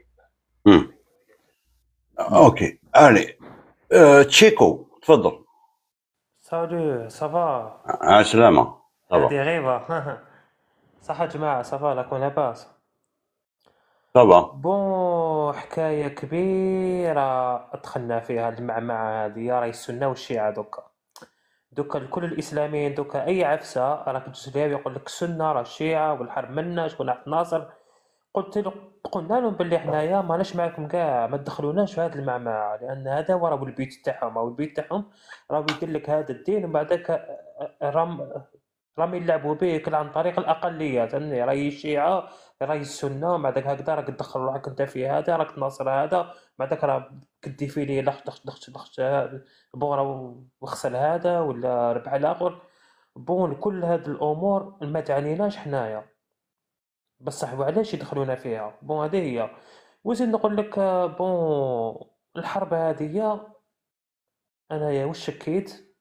A: اوكي الي تشيكو تفضل.
N: سالو صافا
A: عسلامة صافا
N: هادي غيبة صح جماعة صافا لاكم لاباس.
A: صافا.
N: بون حكاية كبيرة دخلنا فيها المعمعة هادي، راهي السنة والشيعة دوكا كل الإسلاميين دوكا أي عفسة راك تجوز ليها يقول لك السنة راه الشيعة والحرب منا شكون عبد الناصر. قلنا لهم باللي حنايا ماناش معاكم كاع، ما تدخلوناش في هذه المعمعة، لأن هذا هو راه البيت تاعهم، أو البيت تاعهم راه يدير لك هذا الدين، ومن بعدك راهم يلعبوا بك عن طريق الأقليات. فهمتني؟ راهي الشيعة راهي السنة، ومن بعدك هكذا راك تدخل روحك أنت في هذا، راك تناصر هذا، بعدك راه كديفي لي لخت بون راه وخسر هذا ولا ربح الآخر. بون كل هذه الأمور ما تعنيناش حنايا، بصح وعلاش يدخلونا فيها؟ بون هذه هي. وزيد نقول لك بون الحرب هذه انايا واش شكيت،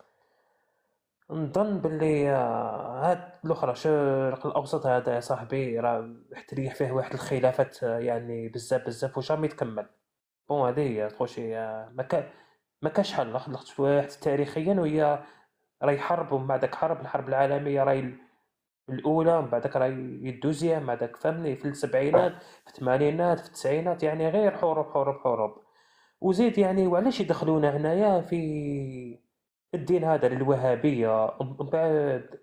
N: نظن باللي هاد الاخرى الشرق الاوسط هذا يا صاحبي راه تريح فيه واحد الخلافات يعني بزاف واش راهم يتكمل. بون هذه هي خوشي، ما كاش حل خلقت واحد تاريخيا، وهي راهي حرب، ومن بعدك الحرب العالميه راهي الاولى، من بعدك راهي الدوزيام، بعدك فهمني في السبعينات في الثمانينات في التسعينات، يعني غير حروب. وزيد يعني وعلاش يدخلونا هنايا في الدين هذا للوهابيه من بعد.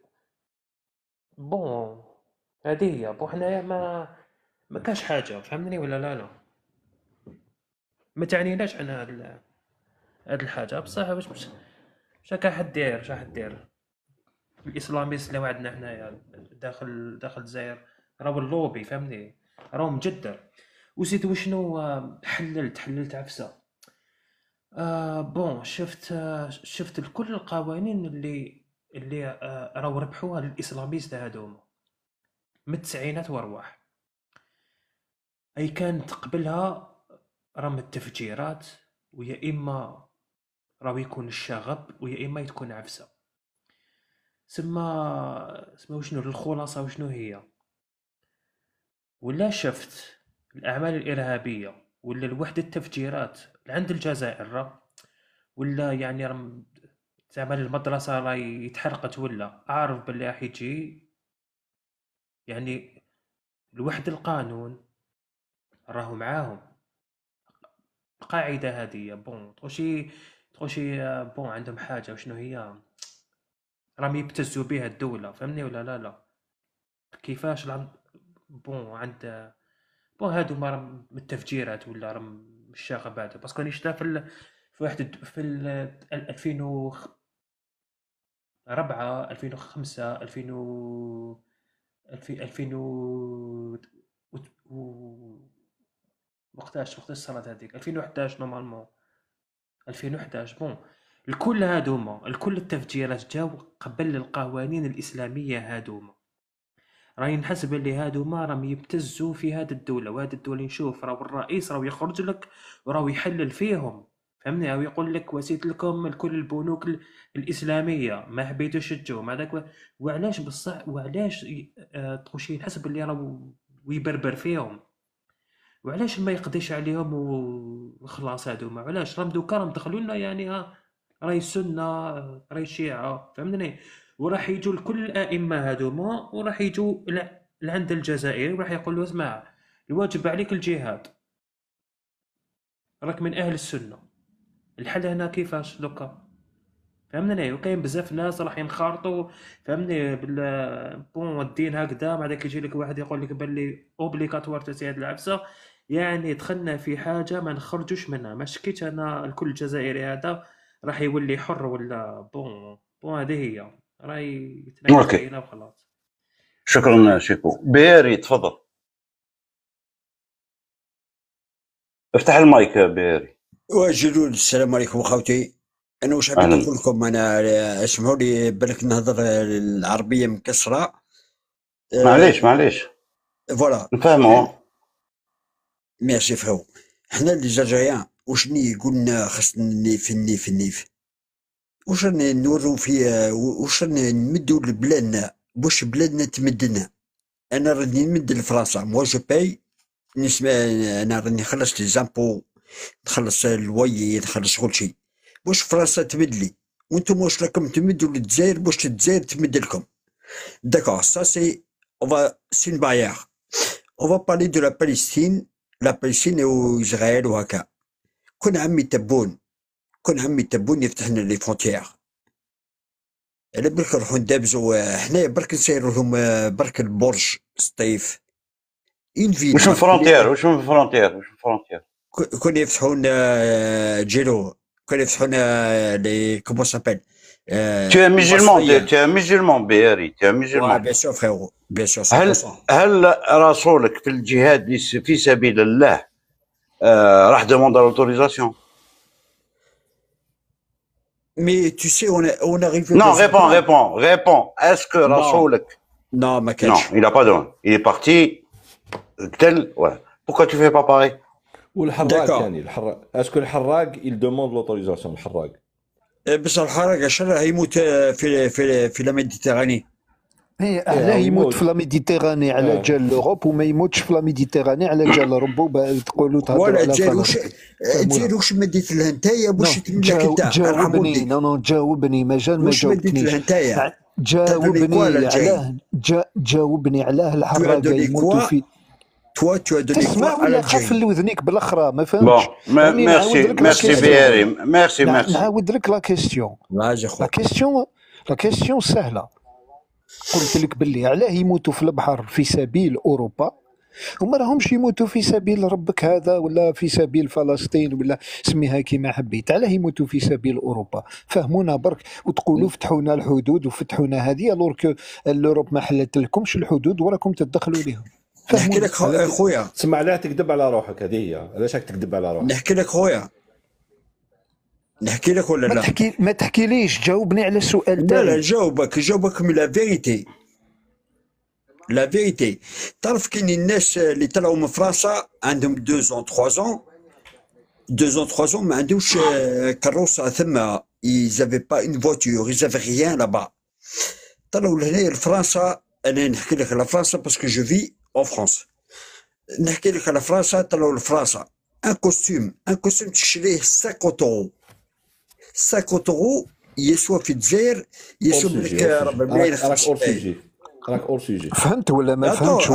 N: بون هذه هي. بون حنايا ما كاش حاجه، فهمني ولا لا ما تعنيناش عن هاد الحاجه بصح. واش راك حدير الاسلاميست اللي وعدنا حنايا داخل الجزائر راهو اللوبي، فهمني راهو مجدر. وزيد وشنو حللت عفسه. بون شفت كل القوانين اللي راهو ربحوها للاسلاميست هذوما من التسعينات ورواح، اي كانت قبلها راه التفجيرات، ويا اما راهو يكون الشغب، ويا اما تكون عفسه. سما وشنو الخلاصه وشنو هي؟ ولا شفت الاعمال الارهابيه ولا الوحده التفجيرات عند الجزائر، ولا يعني زعما المدرسه راهي يتحرقت، ولا عارف باللي راح يجي يعني الوحده القانون راهو معاهم القاعده هذه. بون تخشي بون عندهم حاجه وشنو هي، راهم يبتزوا بها الدوله، فهمني ولا لا كيفاش بون عند بون هادو ما من التفجيرات ولا راهم الشاغب بعد، باسكو راني شفتا في واحد في 2004 2005 2000 وقتاش صارت هذيك 2011 نورمالمون 2011 بون. الكل هادوما الكل التفجيرات جاو قبل القوانين الإسلامية هادوما. راهي نحسب اللي هادوما راهم يبتزوا في هذه الدولة، وهذه الدولة نشوف راهو الرئيس راهو يخرج لك وراهو يحلل فيهم، فهمني؟ راهو يقول لك وسيت لكم الكل البنوك الإسلامية ما حبيتوش تجوم هذاك. وعلاش بصح وعلاش تخشي نحسب اللي راهو ويبربر فيهم، وعلاش ما يقضيش عليهم وخلاص هادوما؟ علاش راهم دوكا راهم دخلوا لنا يعني راهي سنة راهي شيعة، فهمتني؟ وراح يجوا لكل الائمه هذوما وراح يجوا لعند الجزائر وراح يقولوا اسمع الواجب عليك الجهاد، راك من اهل السنه. الحل هنا كيفاش دوكا؟ فهمتني؟ وكاين بزاف ناس راح ينخرطوا، فهمني؟ بون الدين هكذا، بعد يجي لك واحد يقول لك باللي اوبليغاتوار تسياد العفسه. يعني دخلنا في حاجه ما نخرجوش منها. ما شكيت انا الكل الجزائري هذا راح يولي حر ولا بون هذه هي راهي يتناقش فينا وخلاص.
A: شكرا شيكو. بيري تفضل، افتح المايك بيري.
O: وجلول السلام عليكم اخوتي. انا واش حبيت نقول لكم، انا اسمحوا لي بالك نهضر العربيه مكسره.
A: معليش
O: فوالا
A: نفهموا.
O: ماشي فهموا. حنا اللي جزائريين واش قلنا خاصنا النيف واش نورو فيه، واش نمدوا لبلادنا واش بلادنا تمدنا. انا راني نمد لفرنسا، موا جو باي نسمع، انا راني خلصت لي زامبو، نخلص الوي، نخلص كل شيء. واش فرنسا تمد لي وانتم واش راكم تمدوا للجزائر باش الجزائر تمد لكم؟ داكور، سا سي سي une barrière. On va parler de la Palestine وإسرائيل وهكا. كون عمي تبون يفتح لنا لي فونتيير، على بالك نروحو ندابزو حنايا برك نسيرو لهم برك البرج سطيف
A: واش من فرونتير
O: كون يفتحوا لنا جيلو، كون يفتحوا لنا لي كومون سابيل.
A: Tu es musulman بيري، tu es musulman.
O: بيان سور فريرو، بيان سور.
A: هل رسولك في الجهاد في سبيل الله راح دوموندر لوتوريزاسيون؟
O: Mais tu sais, on arrive.
A: Non, réponds. Est-ce que Rasoulek?
O: Non, ma cache.
A: Non, il n'a pas donné. Il est parti tel. Ouais. Pourquoi tu fais pas pareil?
E: Est-ce que le Harrag il demande l'autorisation, le Harrag?
O: بس الحراق عشان يموت في لا ميديتيراني.
H: علاه يموت في لا ميديتيراني على جال لوروب، وما يموتش في لا ميديتيراني على جال اوروبا. تقولوا تهضروا على
O: فلسطين. واش مديت لها نتايا باش تملك انت؟
H: جاوبني. جاوبني، مازال ما جاوبتنيش. جاوبني علاه الحراق يموتوا في. تسمع ولا خاف لوذنيك بالاخرى؟ ما فهمتش.
A: ميرسي بيري، ميرسي.
H: نعاود لك لا كيستيون. لا كيستيون سهله. قلت لك باللي علاه يموتوا في البحر في سبيل اوروبا، وما راهمش يموتوا في سبيل ربك هذا ولا في سبيل فلسطين ولا سميها كيما حبيت. علاه يموتوا في سبيل اوروبا؟ فهمونا برك وتقولوا فتحونا الحدود وفتحونا هذه، الورك الاوروب ما حلت لكمش الحدود وراكم تدخلوا لهم.
O: نحكي لك خويا،
E: تسمع لا تكذب على روحك، هذه هي. علاش راك تكذب على روحك؟
O: نحكي لك خويا، نحكي لك ولا لا؟
H: ما تحكيليش، جاوبني على السؤال تاعي.
O: لا جاوبك من لا فيريتي. تعرف كاين الناس اللي طلعوا من فرنسا عندهم 2 ans ما عندهمش كروسه ثم. ils avaient pas une voiture, ils avaient rien là-bas. طلعوا لهنا لفرنسا. انا نحكي لك على فرنسا باسكو جو في en France. نحكي لك على فرنسا، طلعوا لفرنسا ان كوستيم تشريه 50 €، يسوى في الجزائر يسوى لك 450.
E: راك اور سوجي.
H: فهمت ولا ما فهمتش؟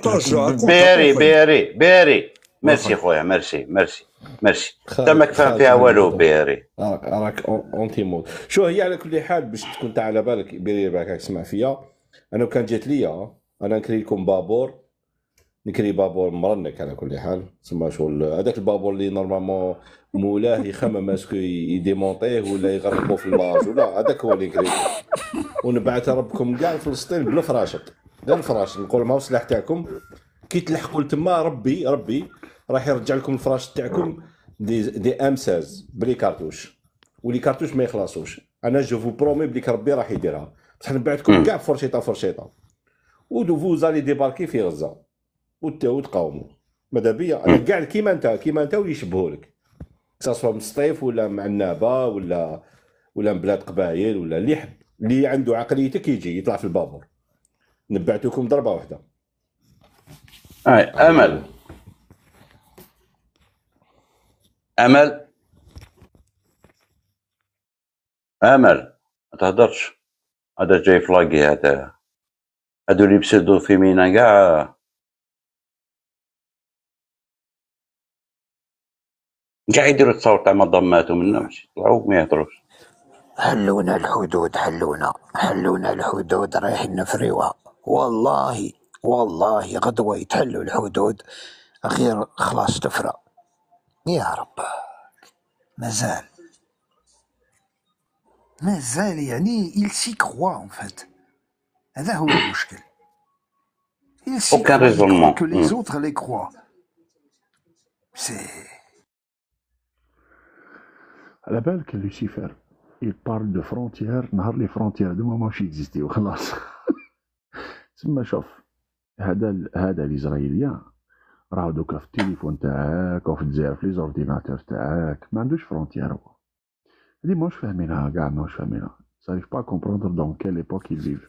A: بيري ميرسي خويا، ميرسي. تمك فهم فيها والو بيري.
E: راك اونتي مود. شو هي على كل حال باش تكون انت على بالك بيري راك تسمع فيا. انا كان جات ليا انا نكري لكم بابور مرنك على كل حال. تسمى شغل هذاك البابور اللي نورمالمون مولاه يخمم اسكو يديمونطيه ولا يغرقوه في الماج ولا هذاك هو اللي نكري. ونبعث ربكم كاع لفلسطين بالفراشط، غير الفراشط، نقول معو السلاح تاعكم كي تلحقوا لتما. ربي راح يرجع لكم الفراش تاعكم دي امساز بلي كارتوش، ولي كارتوش ما يخلصوش. انا جو فو برومي بلي ربي راح يديرها، بصح نبعتكم كاع فرشيطه ودو زالي ديباركي في غزه وتقاوموا. ماذا بيا انا كاع كيما انت واللي يشبهوا لك، سواء من السطيف ولا مع النابه ولا من بلاد قبايل ولا اللي يحب، اللي عنده عقليتك يجي يطلع في البابور. نبعتوكم ضربه واحده.
A: امل ما تهدرش. هذا جاي فلاقي، هادو اللي بسدو في مينا كاع يديروا التصاور تاع منظمات ومنا ماشي يطلعوا ما يهضروش.
H: حلونا الحدود، حلونا الحدود، رايحين نفريوها. والله غدوة يتحلوا الحدود، أخير خلاص تفرى يا رب. مازال يعني il s'y croit en fait. هذا هو المشكل. il s'y
A: aucun
H: croit, il
A: raisonnement.
H: croit que les autres les croient. C'est
M: على بالك لوسيفر يبارل دو فرونتيير نهار لي فرونتيير دوما ماشي اكزيستيو خلاص. تسمى شوف هذا الاسرائيليان راه دوكا في التليفون تاعك وفي الجزائر في لي زورديناتور تاعك ما عندوش فرونتيير. هو هذه ماش فاهمينها كاع، ماش فاهمينها. صاريف با كومبروندر دون كيل ايبوك يفيف.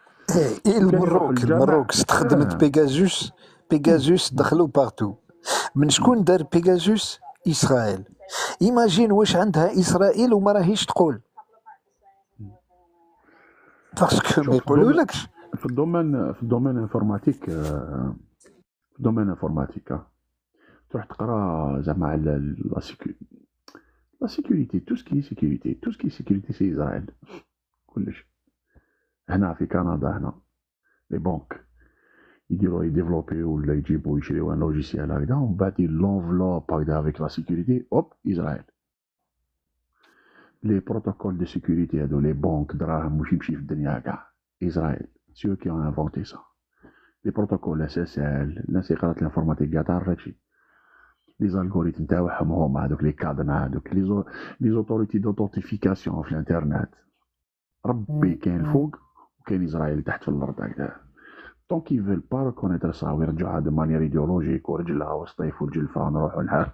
H: المروك استخدمت بيغازوس دخلوا بارتو. من شكون دار بيغازوس؟ إسرائيل. إيماجين واش عندها إسرائيل وما راهيش تقول، باسكو ما يقولولكش.
M: في الدومين انفورماتيك، تروح تقرا زعما على لا سيكوريتي، تو سكي سيكوريتي سي إسرائيل كلش. هنا في كندا هنا لي بنك يديروا يديفلوبي ولا يجيبوا يشريوا ان لوجيسيال هكذا، ومن بعد لونفلوب هكذا افيك لا سيكوريتي اوب إسرائيل. لي بروتوكول دو سيكوريتي هادو لي بنك دراهم واش يمشي في الدنيا كاع إسرائيل سيو كي اون انفونتي سا. لي بروتوكول اس اس ال، الناس اللي قرات الانفورماتيك كاع تعرف هادشي. لي زالغوريتم تاعهم هما هادوك لي كادنا، هادوك لي زوتوريتي دوتونتيفيكاسيون في الانترنت. ربي كاين فوق وكاين إسرائيل تحت في الارض هكذا. دونك يفيل با ريكونيتر سا ويرجعوها دو مانيير ايديولوجيك ورجلها وسطيف والجلفه نروحو الحال.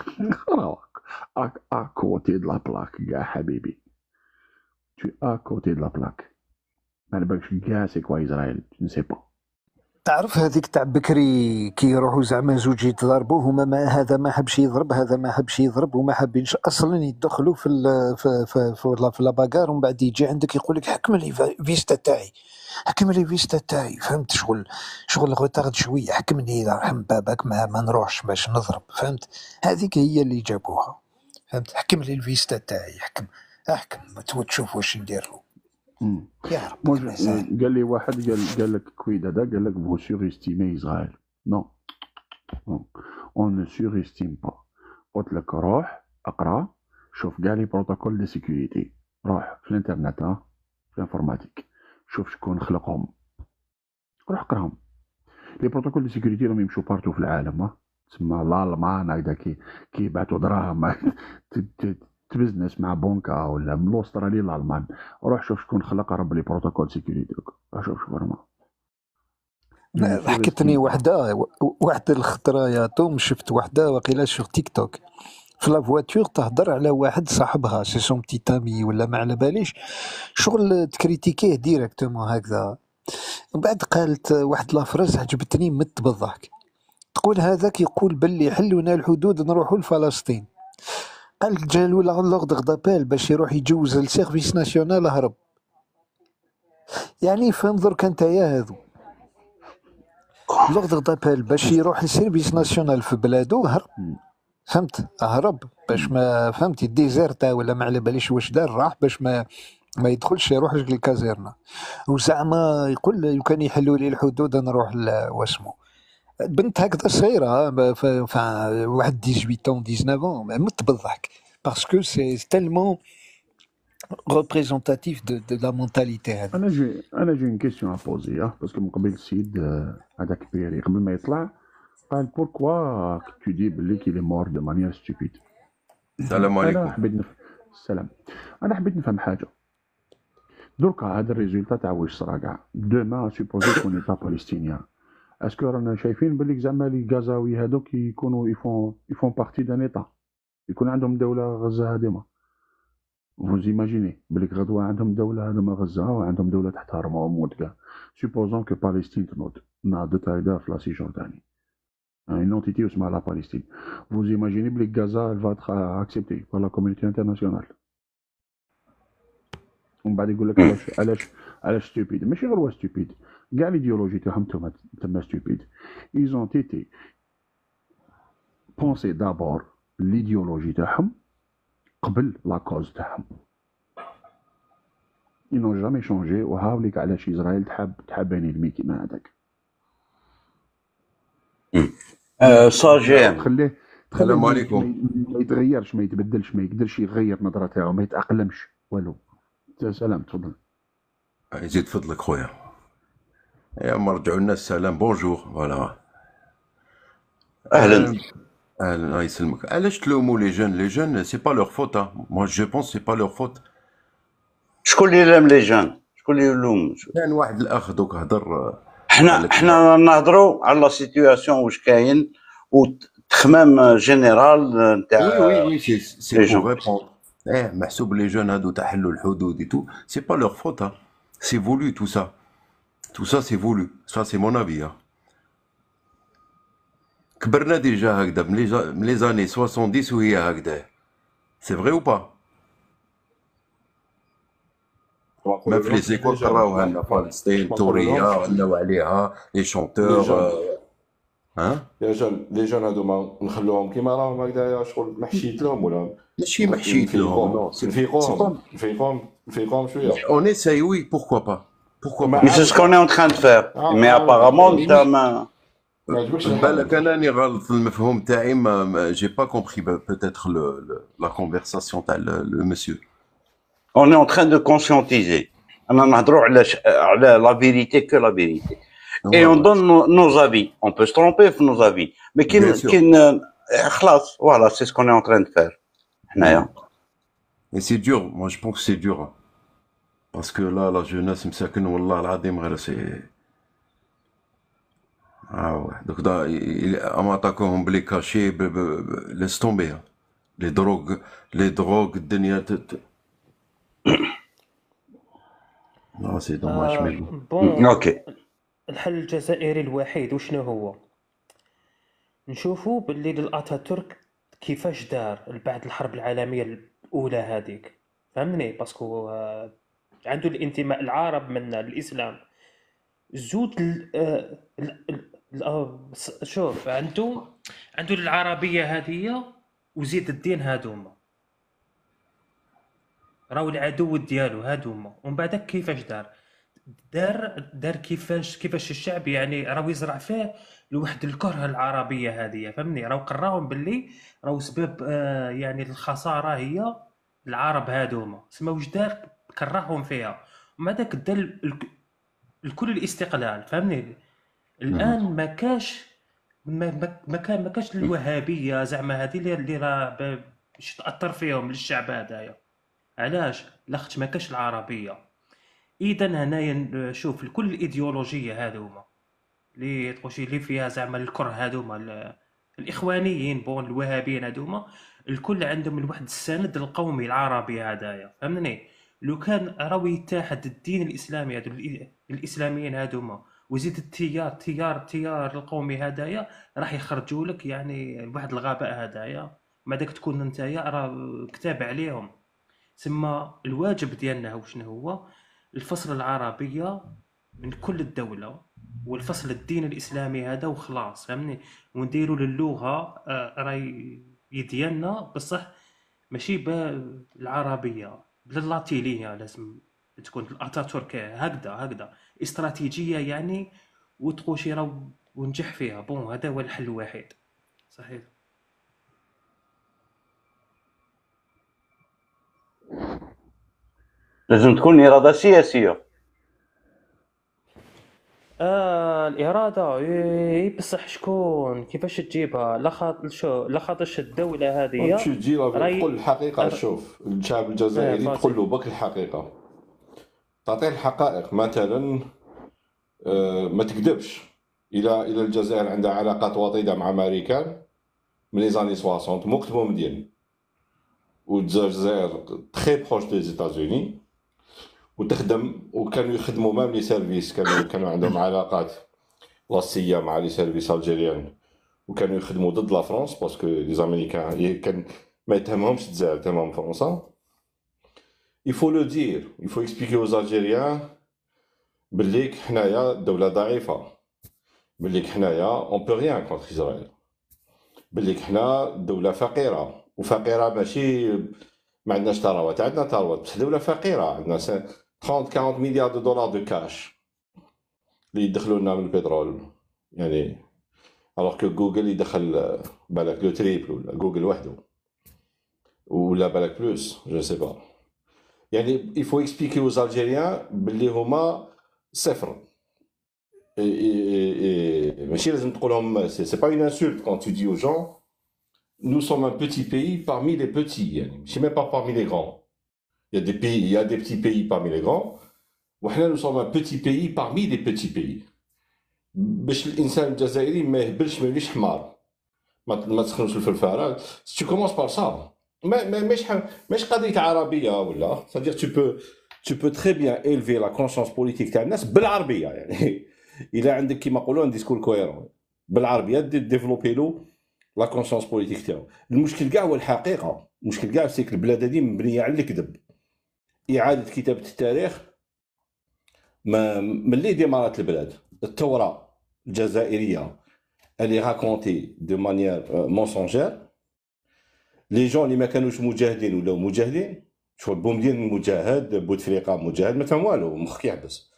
M: اكوتي دو لا بلاك كاع حبيبي، تو اكوتي دو لا بلاك. ما بالكش كاع سي كوا إسرائيل نسي با.
H: تعرف هذيك تاع بكري كي يروحوا زعما زوج يتضاربوا، هما ما هذا ما حبش يضرب هذا ما حبش يضرب، وما حابينش اصلا يدخلوا في لا باغار. ومن بعد يجي عندك يقول لك حكم لي فيستا تاعي، فهمت؟ شغل غوتارد شويه، حكمني رحم بابك ما نروحش باش نضرب، فهمت؟ هذيك هي اللي جابوها، فهمت؟ حكم لي الفيستا تاعي، احكم وتشوف واش ندير له. يا رب
M: قال لي واحد قال لك كويد هذا قال لك فو سوريستيمي إسرائيل. نو اون نو سوريستيم با. قلت لك روح اقرا شوف كاع لي بروتوكول دو سيكوريتي، روح في الانترنت في الانفورماتيك شوف شكون خلقهم، روح اقراهم. لي بروتوكول دو سيكوريتي راهم يمشوا بارتو في العالم. تسمى الالمان هكذا كي يبعثوا دراهم تبزنس مع بونكا ولا من الاسترالي لالمان. روح شوف شكون خلق رب لي بروتوكول سيكوريتي. شوف فرما
H: حكتني وحده الخطره يا توم، شفت وحده وقيلا شو تيك توك في لا فواتور تهضر على واحد صاحبها سي سون بتي تامي ولا ما على باليش، شغل تكريتيكيه ديريكتومون هكذا. ومن بعد قالت واحد لافراز عجبتني مت بالضحك، تقول هذاك يقول باللي حلونا الحدود نروحوا لفلسطين، قال جالو لوغدغ دابيل باش يروح يجوز السيرفيس ناسيونال هرب. يعني فهم درك نتايا هذو لوغدغ دابيل باش يروح للسيرفيس ناسيونال في بلادو هرب، فهمت؟ هرب باش ما فهمتي ديزيرتا ولا ما على باليش واش دار، راح باش ما يدخلش يروح للكازيرنا. وزعما يقول لو كان يحلوا لي الحدود نروح واسمو بنت هكذا صغيره واحد 18 19 مت بالضحك باسكو سي تالمون ريبريزونتاتيف دو لا مونتاليتي هذه.
M: انا جي اون كيسيون ابوزي باسكو من قبل السيد هذاك بيري قبل ما يطلع قال بوركوا tu dis بلي qu'il est mort de manière stupide.
P: السلام
M: انا
P: عليكم.
M: حبيت السلام. انا حبيت نفهم حاجه دركا. هذا الريزولتا تاع واش صرا كاع دوما سوبوزي كون ايتا بالستينيان اسكو رانا شايفين بلي زعما لي غازاوي هذوك يكونوا يفون بارتي دان ايتا، يكون عندهم دوله غزه هادمه. فوز ايماجيني بلي غدوه عندهم دوله هادمه غزه وعندهم دوله تحترمهم وتلقى سوبوزون كو بالستين ناضت هيدا في لاسي جورداني une entité اسمها لا بالستين. فوز ايماجيني بلي غازا elle va être acceptée par la communauté internationale. ومن بعد يقول لك علاش ستوبيد. ماشي غير هو ستوبيد، كاع ليديولوجي تاعهم تما ستوبيد. ils ont été pensés d'abord ليديولوجي تاعهم قبل لا كوز تاعهم. ils n'ont jamais changé. وهاوليك علاش اسرائيل تحب انمي كيما هذاك.
A: صاجين
M: تخليه
P: السلام عليكم.
M: ما يتغيرش، ما يتبدلش، ما يقدرش يغير نظرة تاعو، ما يتأقلمش والو. سلام تفضل.
P: يزيد فضلك خويا. يا مرجعوا الناس سلام بونجور فوالا.
A: اهلا.
P: اهلا الله يسلمك. علاش تلوموا لي جون سي با لور فوت. موا جو بونس سي با لور فوت.
A: شكون اللي لام لي جون؟ شكون اللي يلوم؟
P: كان واحد الاخ دوك هضر.
A: حنا نهضروا على لا سيتوياسيون واش كاين وتخمام جينيرال نتاع
P: وي سي بور ريبوندر. محسوب لي جون هادو تحلوا الحدود اي تو سي با لور فوت. سي فولو tout ça c'est voulu. Ça c'est mon avis. كبرنا ديجا هكذا من لي زاني 70 وهي هكذا. سي فري او با؟ ما في لي زيكول قراوها لنا فلسطين توريه غناو عليها لي شونتور. ها
E: لي جون هادو ما نخلوهم كيما راهم هكذايا شغل محشيت لهم ولا
P: ماشي محشيت لهم.
E: نفيقهم شويه.
P: اون ايساي وي بوركوا با.
A: Mais c'est ce qu'on est en train de faire. Mais apparemment انت ما
P: بالك انني غلط في المفهوم تاعي. ما جي با كومبري peut-être la conversation تاع le monsieur.
A: On est en train de conscientiser. انا نهضروا على la vérité que la vérité. Et on donne nos avis. On peut se tromper في nos avis. Mais كاين خلاص voilà c'est ce qu'on est en train de faire. حنايا.
P: Et c'est dur. Moi je pense que c'est dur. Parce que là, la jeunesse مساكن والله العظيم غير سي. ouais. Donc اما عطاكوهم بلي كاشي ليس تومبي. لي دروغ الدنيا لا سي دوماج مي
N: بون.
A: اوكي.
N: الحل الجزائري الوحيد وشنو هو؟ نشوفوا باللي الاتاتورك كيفاش دار بعد الحرب العالميه الاولى هذيك، فهمني؟ باسكو عنده الانتماء العرب من الاسلام. زود شوف عنده العربيه هذه وزيد الدين هادوما راهو العدو ديالو هادوما. ومن بعد كيفاش دار كيفاش الشعب يعني راهو يزرع فيه لواحد الكره العربيه هذه، فهمني؟ راهو قراهم باللي راهو سبب يعني الخساره هي العرب هادوما. سما واش دار كرههم فيها. ومع ذاك دار الكل الاستقلال، فهمني؟ الان ما كاش الوهابيه زعما هذه اللي راه باش تاثر فيهم للشعب هذايا. علاش؟ لاخت ما كاش العربيه. اذا هنايا شوف الكل الايديولوجيه هذوما اللي تقولشي اللي فيها زعما الكره هذوما الاخوانيين بون الوهابيين هذوما الكل عندهم الواحد السند القومي العربي هذايا، فهمني؟ لو كان راهو يتحد الدين الاسلامي هذو الاسلاميين هذوما وزيد التيار القومي هذايا راح يخرجوا لك يعني واحد الغباء هذايا. ما داك تكون نتايا راه كتاب عليهم. ثم الواجب ديالنا هو شنو هو؟ الفصل العربيه من كل الدوله والفصل الدين الاسلامي هذا وخلاص، فهمني؟ ونديروا للغه راهي ديالنا بصح ماشي بالعربيه باللاتينيه. لازم تكون الاتاتورك هكذا استراتيجيه يعني وتقوشي راه ونجح فيها. بون هذا هو الحل الوحيد. صحيح.
A: لازم تكون اراده سياسيه.
N: الإرادة بصح شكون كيفاش تجيبها لا خاطرش الدولة هذه
E: تمشي تجي
N: راهي
E: تقول الحقيقة. شوف الشعب الجزائري تقول له بك الحقيقة، تعطيه الحقائق. مثلا ما تكذبش. الى الجزائر عندها علاقات وطيده مع امريكان من لي زاني 60 مكتبه مديان، والجزائر تري بروش دي زيتازوني وتخدم، وكانوا يخدموا مام لي سيرفيس، كانوا عندهم علاقات لاسيه مع لي سيرفيس الجيريان، وكانوا يخدموا ضد لا فرنسا باسكو لي زاميريكان كان ما يتهمهمش الجزائر، تهمهم فرنسا. il faut le dire, il faut expliquer aux Algériens باللي حنايا دولة ضعيفة، باللي حنايا on peut rien contre Israël، باللي حنا دولة فقيرة، وفقيرة ماشي ما عندناش ثروات، عندنا ثروات بس دولة فقيرة، عندنا 30-40 مليار دولار دو كاش اللي يدخلوا لنا من البترول يعني، alors que جوجل يدخل بالك لو تريبل، ولا جوجل وحده ولا بالك بلوس je sais pas. يعني il faut expliquer aux Algériens باللي هما صفر. ماشي لازم تقول لهم c'est pas une insulte quand tu dis aux gens nous sommes un petit pays parmi les petits، يعني ماشي même pas parmi les grands. Il y a des pays, il y a des petits pays parmi les grands، وحنا nous sommes un petit pays parmi les petits pays. باش الانسان الجزائري ما يهبلش، ما يوليش حمار، ما تسخنوش الفلفله. tu commences par ça. مش قضيه عربيه ولا c'est-à-dire tu peux très bien élever la conscience politique تاع الناس بالعربيه، يعني الا عندك كيما نقولوا ان ديسكور كويرون بالعربيه ديفلوبي له لا كونسيونس بوليتيك تاعو. المشكل كاع هو الحقيقه، المشكل كاع سيك البلاد هذه مبنيه على الكذب. اعاده كتابه التاريخ ملي ديمارات البلاد، الثوره الجزائريه اللي راكونتي دو مانيير مونسونجير. لي جون اللي ما كانوش مجاهدين ولاو مجاهدين، شغل بومدين مجاهد، بوتفليقه مجاهد، ما فهم والو، مخك يحبس.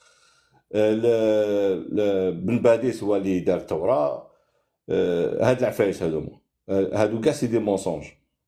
E: بن باديس هو اللي دار الثوره. هاد العفايس هادو كاع سي دي مونسونج.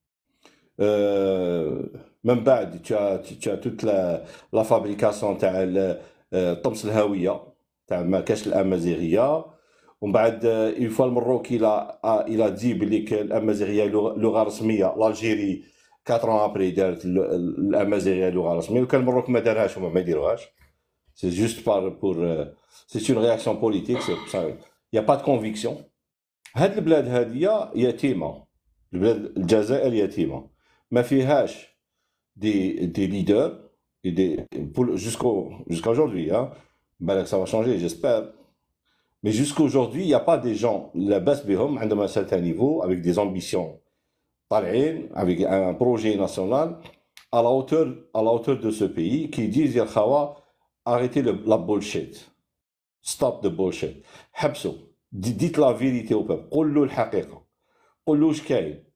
E: من بعد تشا توت لا فابريكاسيون تاع طمس الهويه تاع ما كاش الامازيغيه. ومن بعد اون فوا المروك الى دي بلي الامازيغيه لغه رسميه، الجيري 4 ابري دارت الامازيغيه لغه رسميه، وكان المروك ما دارهاش وما يديروهاش. سي جوست بور سي اون رياكسيون بوليتيك، يا با دو كونفيكسيون. هاد البلاد هاديه يتيمه، البلاد الجزائر يتيمه، ما فيهاش دي ليدر jusqu'à aujourd'hui, hein. Ben, ça va changer, j'espère. Mais jusqu'aujourd'hui, il n'y a pas des gens, la base BHOM, à un certain niveau, avec des ambitions, avec un projet national, à la hauteur de ce pays, qui disent, ya khawa, arrêtez la bullshit. Stop the bullshit. Habsou. Dites la vérité au peuple. قولوا الحقيقة. قولوا واش كاين.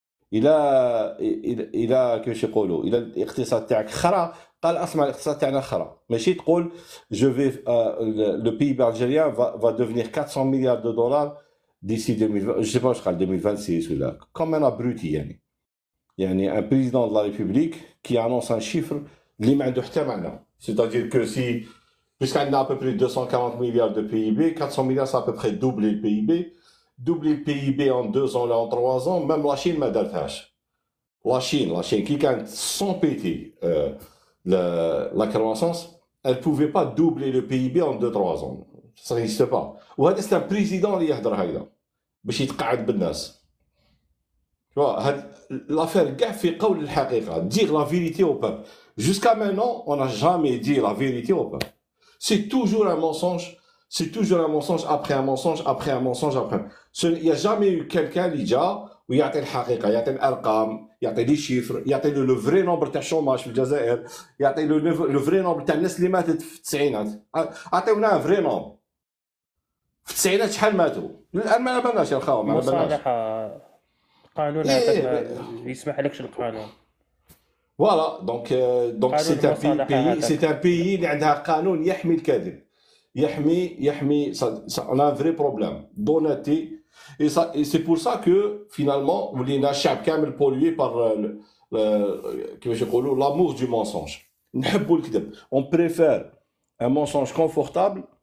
E: إلا كيفاش يقولوا، إلا الاقتصاد تاعك خرا، قال اسمع الاقتصاد تاعنا خرا، ماشي تقول جو في لو بي الجيريان va devenir 400 مليار دو دولار d'ici 2020، je sais pas واش قال 2026 ولا كوم ان ابروتي. يعني ان بريزيدون دو لا ريبوبليك كي انونس ان شيفر اللي ما عنده حتى معنى. c'est-à-dire que si puisqu'on a à peu près 240 milliards de PIB, 400 milliards c'est à peu près doubler le PIB. Doubler le PIB en 2 ans, là en 3 ans, même la Chine m'a d'artache. La Chine qui quand sans péter la croissance, elle ne pouvait pas doubler le PIB en 2-3 ans. Ça n'existe pas. Ou c'est un président qui يهضر هكذا باش يتقعد بالناس. Tu vois, l'affaire gaffe في قول الحقيقة, dire la vérité au peuple. Jusqu'à maintenant, on n'a jamais dit la vérité au peuple. C'est toujours un mensonge. C'est toujours un mensonge après un mensonge après un mensonge après. Il n'y a jamais eu quelqu'un qui dit ويعطي الحقيقه، يعطي الارقام، يعطي لي شيفر، يعطي لو فري نومبر تاع الشوماج في الجزائر، يعطي لو فري نومبر تاع الناس اللي ماتت في التسعينات. عطيونا فري نومبر في التسعينات شحال ماتوا. الان ما بالناش يا الخاوه، ما بالناش.
N: مصالحه قانون يسمح لكش القانون.
E: فوالا دونك سي ان بيي اللي عندها قانون يحمي الكذب، يحمي on a un vrai problème d'honnêteté. Et c'est pour ça que finalement ولينا الشعب كامل pollué par كيفاش يقولوا l'amour du mensonge. نحبوا الكذب. On préfère un mensonge confortable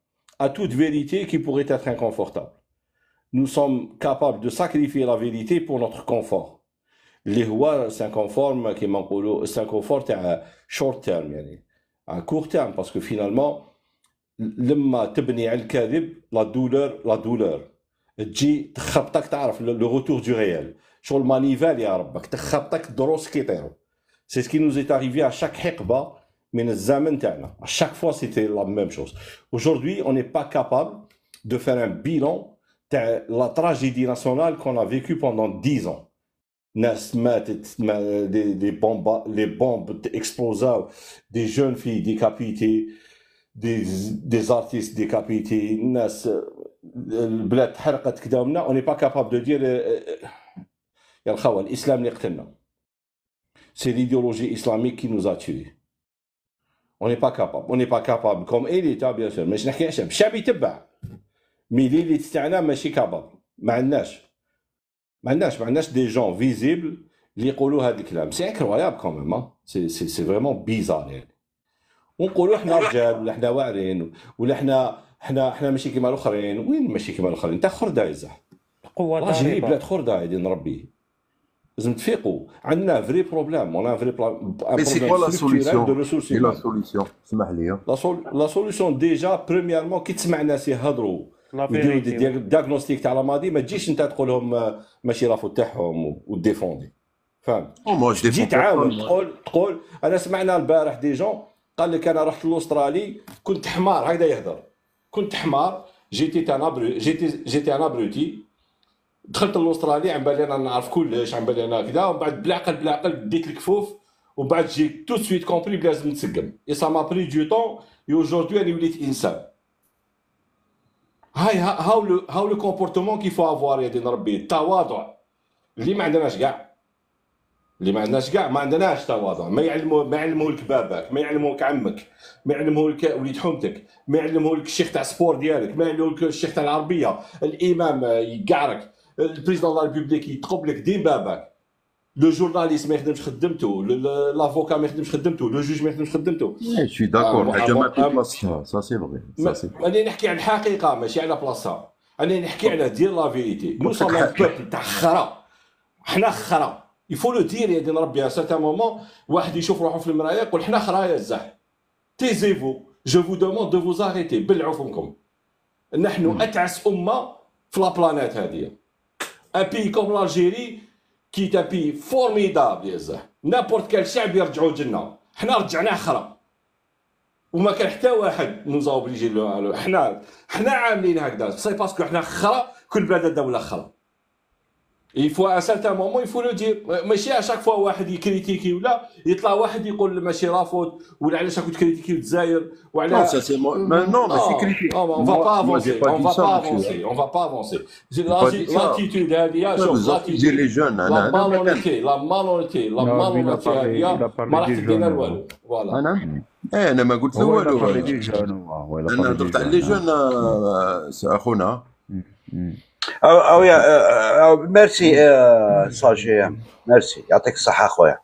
E: à toute vérité qui pourrait être inconfortable. Nous sommes capables de sacrifier la vérité pour notre confort. اللي هو c'est un confort كيما نقولوا c'est un confort تاع short term يعني à court terme parce que finalement لما تبني على الكذب لا دولور تجي تخبطك تعرف لو روتور دو ريال شغل مانيفال يا ربك تخبطك دروس كيطيروا سي سكي نوز ايت اريفي à chaque حقبه من الزمن تاعنا à chaque fois c'était la même chose. Aujourd'hui on n'est pas capable de faire un bilan تاع la tragédie nationale qu'on a vécu pendant 10 ans. ناس ماتت les bombes explosaient, des jeunes filles décapitées, des artistes décapités, الناس البلاد تحرقت كذا ومنا. On n'est pas capable de dire يا الخوة الإسلام اللي قتلنا. C'est l'idéologie islamique qui nous a tués. On n'est pas capable comme l'État bien sûr ماشي نحكي على الشعب يتبع مي اللي تاعنا ماشي كابابل. ما عندناش دي جون فيزيبل اللي يقولوا هذا الكلام. سي انكرويابل كوميم سي فريمون بيزار يعني. ونقولوا احنا رجال ولا احنا واعرين ولا احنا ماشي كيما الاخرين. وين ماشي كيما الاخرين؟ انت خرده يزح
N: قوه
E: راجلي بلاد خرده هادي نربي. لازم تفيقوا. عندنا فري بروبليم. On a un vrai problème.
P: Mais c'est quoi la solution?
E: de ressources
P: Et la
E: humaines.
P: solution اسمح لي.
E: La solution déjà premièrement كي تسمع ناس يهضروا يديروا دي دياغنوستيك تاع الماضي ما تجيش انت تقول لهم ماشي رافو تاعهم وديفوندي فاهم. تجي تعاون تقول انا سمعنا البارح دي جون قال لك انا رحت لاسترالي كنت حمار هكذا يهضر كنت حمار جيتي انا ابروتي دخلت لاستراليا عم بالي انا نعرف كلش عم بالي انا كذا ومن بعد بالعقل ديت الكفوف ومن بعد جي تو سويت كومبري لازم نتسقم اي سا ما بري دو طون اي اجوردي انا وليت انسان. هاو لو كومبورتمون كي فو افوار يا دين ربي. التواضع اللي ما عندناش كاع ما عندناش تواضع. ما يعلموه لك باباك ما يعلموه لك عمك ما يعلموه لك وليد حومتك ما يعلموه لك الشيخ تاع سبور ديالك ما يعلموه لك الشيخ تاع العربيه الامام يقعرك البريزيدون لا ريبوبليك يتقبلك دين باباك. لو جورناليست ما يخدمش خدمته لافوكا ما يخدمش خدمته لو جوج ما يخدمش خدمته.
P: Je suis d'accord. حاجه ما في بلاصتها ça c'est vrai.
E: انا نحكي على الحقيقه ماشي على بلاصتها. انا نحكي على دير لا فيريتي. نو سون ان بوبل تاع خرا. حنا خرا يفو لو دير يا دين ربي. ا سيرتان مومون واحد يشوف روحو في المرايه يقول حنا خرايا الزح. تيزيفو جو فو دوموند دو فوز اريتي. بلعوا فمكم. نحن اتعس امه في لا بلانيت هذه. ان بي كوم لالجيري كي تا بي فورميدابل يا زاه. نابورت كال شعب يرجعوا جنة. حنا رجعناه خرا وما كان حتى واحد نوزوبليجي له. حنا عاملين هكذا سي باسكو حنا خرا. كل بلاد الدوله خرا. يفوا ان سارتان مومون يفو لو دير. ماشي اشاك فوا واحد يكريتيكي ولا يطلع واحد يقول ماشي رافض ولا علاش راكو تكريتيكي الجزائر وعلى
P: Non, ça c'est moi. Mais non, mais c'est critique.
E: On va pas avancer. On va pas avancer. L'attitude هذه شوف
P: l'attitude les jeunes.
E: la malhonnêteté هذه ما راح تدينا والو. فوالا.
P: انا ما قلت له والو. انا هضرت على لي جون اخونا.
A: ميرسي ساجي ميرسي يعطيك الصحة أخويا.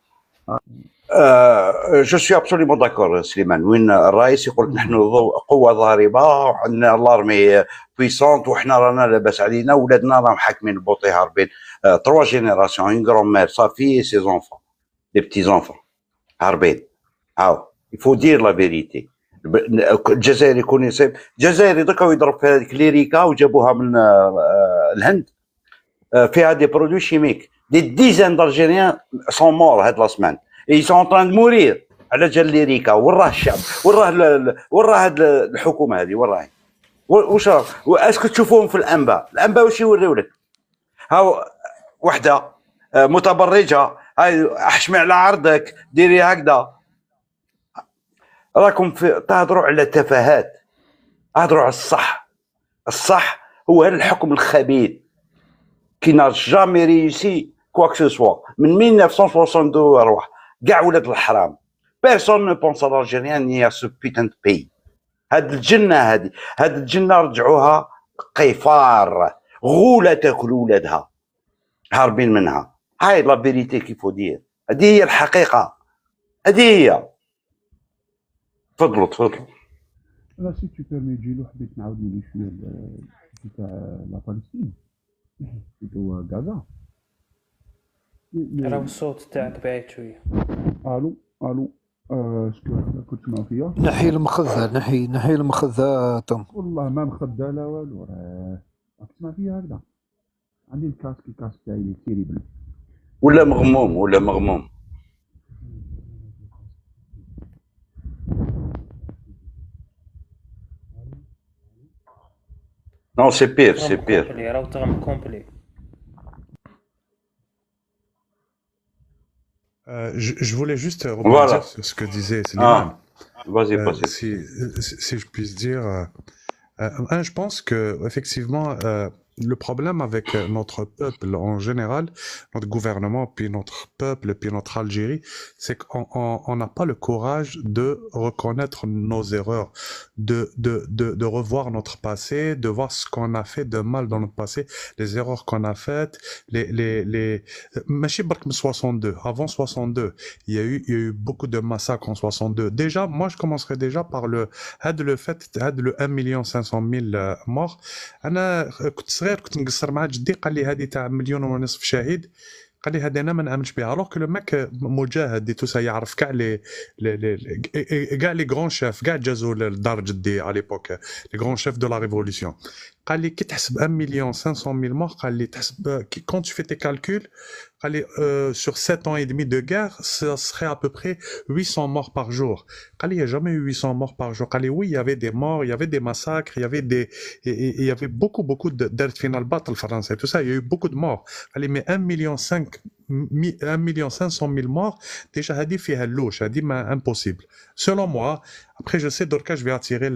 A: جو سوي ابسوليمون داكور سليمان. وين الرئيس يقول نحن قوة ضاربة وعندنا لارمي بويسونت وحنا رانا لاباس علينا ولادنا راهم حاكمين البوطي هاربين. 3 جينيراسيون اون غران مير صافي سي زونفون دي بتي زونفون هاربين. هاو يفو دير لا فيريتي. الجزائري يكون يصيب جزائري دوكا يضرب في هذيك ليريكا وجابوها من الهند فيها دي برودوي شيميك. دي ديزان دالجيريان سون مور هاد لا سمان اي سون طران مورير على جال ليريكا. وين راه الشعب وين راه هاد الحكومه هذه وين راهي واش راه اسكو تشوفوهم في الانباء واش يوريو لك. هاو وحده متبرجه هاي احشمي على عرضك ديري هكذا. راكم تهضروا على تفاهات. هضروا على الصح هو هذا الحكم الخبيث كي n'a jamais réussi quoi que ce soit من 1962 اروح كاع ولاد الحرام. personne ne pense à l'Algérien ni à ce putain de pays. هاد الجنة رجعوها قفار غولة تاكل ولادها هاربين منها. هاي لا فيريتي كيفو دير. هذه هي الحقيقة. هذه هي. تفضلوا.
M: لا سي تو بيرمي جيلو حبيت نعاود لي شويه تاع لا فلسطين هو غازا
N: راهو الصوت تاعك بعيد شويه.
M: الو اسكو كنت تسمعوا فيا؟
H: نحي المخذة، نحي المخذة توم.
M: والله ما مخدة لا والو، راك تسمع فيا هكذا. عندي الكاسك تاعي اللي تيريبل.
A: ولا مغموم. Non, c'est pire, c'est pire.
N: راهو تغم كومبلي.
D: Je voulais juste rebondir sur ce que disait Slimane.
A: Vas-y,
D: si je puisse dire, je pense que effectivement, le problème avec notre peuple en général, notre gouvernement, puis notre peuple, puis notre Algérie, c'est qu'on n'a pas le courage de reconnaître nos erreurs, de revoir notre passé, de voir ce qu'on a fait de mal dans notre passé, les erreurs qu'on a faites, ماشي برك من 62, avant 62, il y a eu beaucoup de massacres en 62. Déjà, moi je commencerai déjà par le fait le 1,5 million morts. أنا كنت صغير كنت نقصر مع جدي قال لي هذه تاع 1.5 مليون شهيد، قال لي هذه انا ما نامنش بها. الوغ كو لو ماك مجاهد دي توسا يعرف كاع لي غران شيف كاع جازوا لدار جدي على ليبوك لي غران شيف دو لا ريفولوسيون. قال لي كي تحسب 1,5 million مور، قال لي تحسب كون tu fais tes calculs، قال لي sur 7 ans et demi de guerre ça serait à peu près 800 morts par jour. قال لي il y a jamais eu 800 morts par jour. قال لي oui, il y avait des morts, il y avait des massacres, il y avait beaucoup de دارت فينا الباطل الفرنسي tout ça, il y a eu beaucoup de morts. قال لي mais 1,5 million morts déjà هذه فيها اللوش، هذه ما impossible selon moi. Après je sais Dorka je vais attirer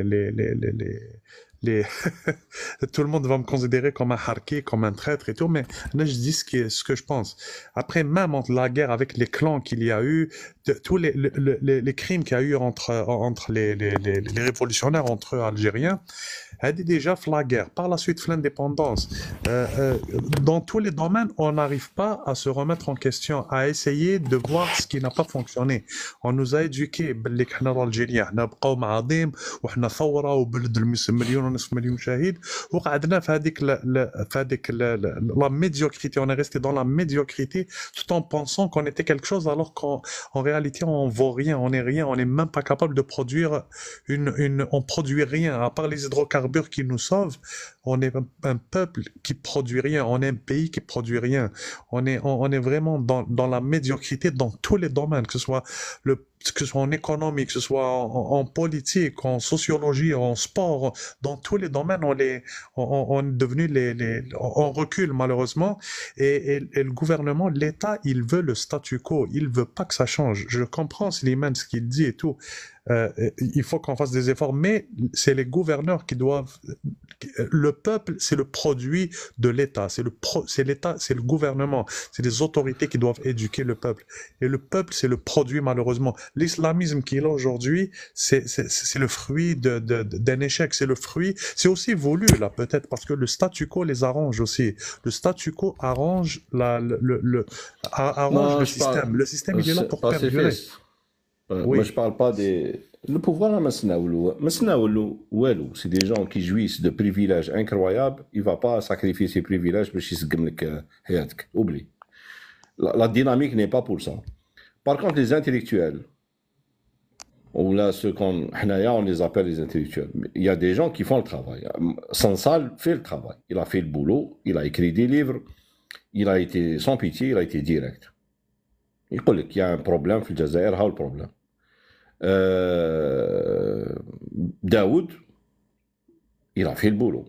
D: tout le monde va me considérer comme un harki, comme un traître et tout, mais là je dis ce que je pense. Après, même entre la guerre avec les clans qu'il y a eu, tous les crimes qu'il y a eu entre les révolutionnaires entre eux algériens, déjà la guerre, par la suite l'indépendance, dans tous les domaines on n'arrive pas à se remettre en question, à essayer de voir ce qui n'a pas fonctionné. On nous a éduqués باللي احنا الالجيريين احنا بقوم عظيم واحنا ثوره وبلد المليون ونصف مليون شهيد، وقعدنا في هذيك la médiocrité, on est resté dans la médiocrité tout en pensant qu'on était quelque chose alors qu'en réalité on vaut rien, on est rien, on n'est même pas capable de produire on produit rien à part les hydrocarbures qui nous sauvent. On est un peuple qui produit rien, on est un pays qui produit rien, on est vraiment dans la médiocrité dans tous les domaines, que ce soit en économie, que ce soit en politique, en sociologie, en sport, dans tous les domaines, on est devenu on recule malheureusement, et le gouvernement, l'État, il veut le statu quo, il veut pas que ça change. Je comprends Slimane ce qu'il dit et tout. Il faut qu'on fasse des efforts, mais c'est les gouverneurs qui doivent. Le peuple, c'est le produit de l'État, c'est l'État, c'est le gouvernement, c'est les autorités qui doivent éduquer le peuple. Et le peuple, c'est le produit malheureusement. L'islamisme qui est là aujourd'hui, c'est le fruit d'un échec, c'est le fruit. C'est aussi voulu là peut-être parce que le statu quo les arrange aussi. Le statu quo arrange arrange le système. Le système il est là pour perdurer.
E: Oui. Moi, je parle pas des. Le pouvoir, c'est des gens qui jouissent de privilèges incroyables. Il va pas sacrifier ses privilèges pour qu'il oublie. La dynamique n'est pas pour ça. Par contre, les intellectuels, ou là, ceux on les appelle les intellectuels. Il y a des gens qui font le travail. Sansal fait le travail. Il a fait le boulot, il a écrit des livres, il a été sans pitié, il a été direct. Il y a un problème في الجزائر, ها البروبلème. داود il a fait le boulot.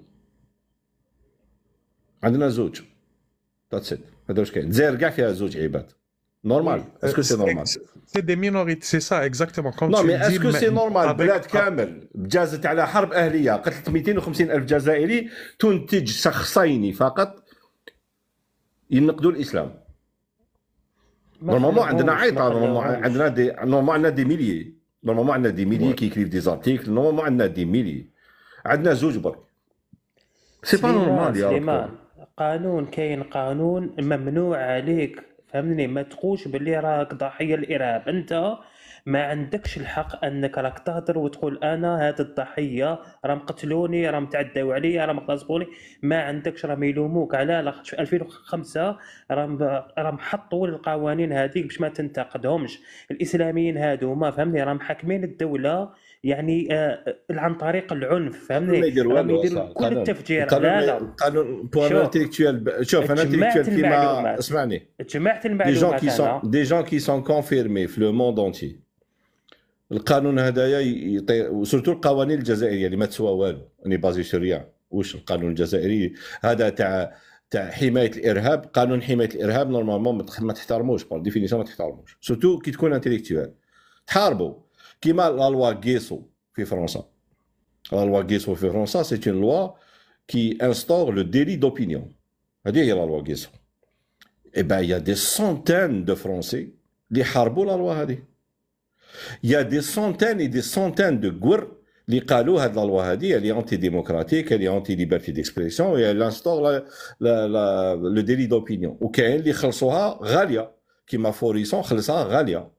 E: عندنا زوج that's it. هذا واش كاين. الجزائر كاع فيها زوج عباد. Normal. Est-ce que c'est normal?
D: C'est des minorités, c'est ça exactement. Comme
E: non,
D: tu
E: mais
D: dis,
E: est-ce que c'est normal بلاد كامل بجازت على حرب أهلية قتلت 250,000 جزائري تنتج شخصين فقط ينقدوا الإسلام؟ نورمالمون عندنا عيطة، نورمالمون عندنا دي ميليي، نورمالمون عندنا دي ميليي كي يكريف دي زارتيكل، نورمالمون عندنا دي ميليي، عندنا زوج برك. سي با نورمال يا
N: سليمان. قانون كاين قانون ممنوع عليك، فهمني، ما تقولش باللي راك ضحيه الارهاب. انت ما عندكش الحق انك راك تهضر وتقول انا هذا الضحيه راهم قتلوني راهم تعداو عليا راهم غتصبوني. ما عندكش، راهم يلوموك على لاخاطش في 2005 راهم حطوا القوانين هذيك باش ما تنتقدهمش. الاسلاميين هادوما فهمني راهم حاكمين الدوله يعني عن طريق العنف
E: القانون ما
N: فهمني،
E: يدير
N: راهم
E: والو
N: يديروا
E: اصلا.
N: كل التفجير.
E: القانون
N: لا لا
E: القانون بوان
N: شوف
E: انتيليكتويال. شوف انا
N: جمعت
E: انتيليكتويال كيما
N: المعلومات
E: اسمعني،
N: جمعت
E: des gens
N: المعلومات
E: qui sont
N: انا.
E: des gens qui sont confirmés في لو موند انتي. القانون هذايا وسورتو القوانين الجزائريه اللي ما تسوى والو، اني بازي سور ريان. واش القانون الجزائري هذا تاع حمايه الارهاب؟ قانون حمايه الارهاب نورمالمون ما تحترموش، بار ديفينيسيون ما تحترموش، سورتو كي تكون انتيليكتويال تحاربوا. كيما لا لوا غيسو في فرنسا. لا لوا غيسو في فرنسا سي اون لوا كي انستور لو ديلي دوبينيون. هذه هي لا لوا غيسو. اي با يا دي سونتين دو فرونسي اللي حاربوا لا لوا هذه. يا دي سونتين اي دي سونتين دو غور اللي قالوا هاد لا لوا هذه اللي انتي ديموكراتيك، اللي انتي ليبرتي ديكسبريسيون، اللي لانستور لو ديلي دوبينيون. وكاين اللي خلصوها غاليه كيما فوريسون خلصها غاليه.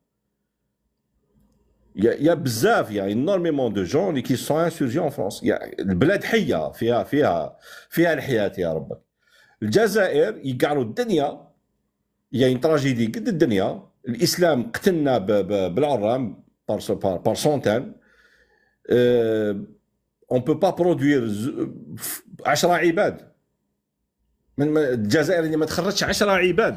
E: يا بزاف يا énormément de gens qui sont insurgés en France. البلاد حيه فيها الحياه يا ربك. الجزائر يقعروا الدنيا، يا تراجيدي قد الدنيا. الاسلام قتلنا بالعرام بار سونتان. on peut pas produire 10 عباد من الجزائر اللي ما تخرجش 10 عباد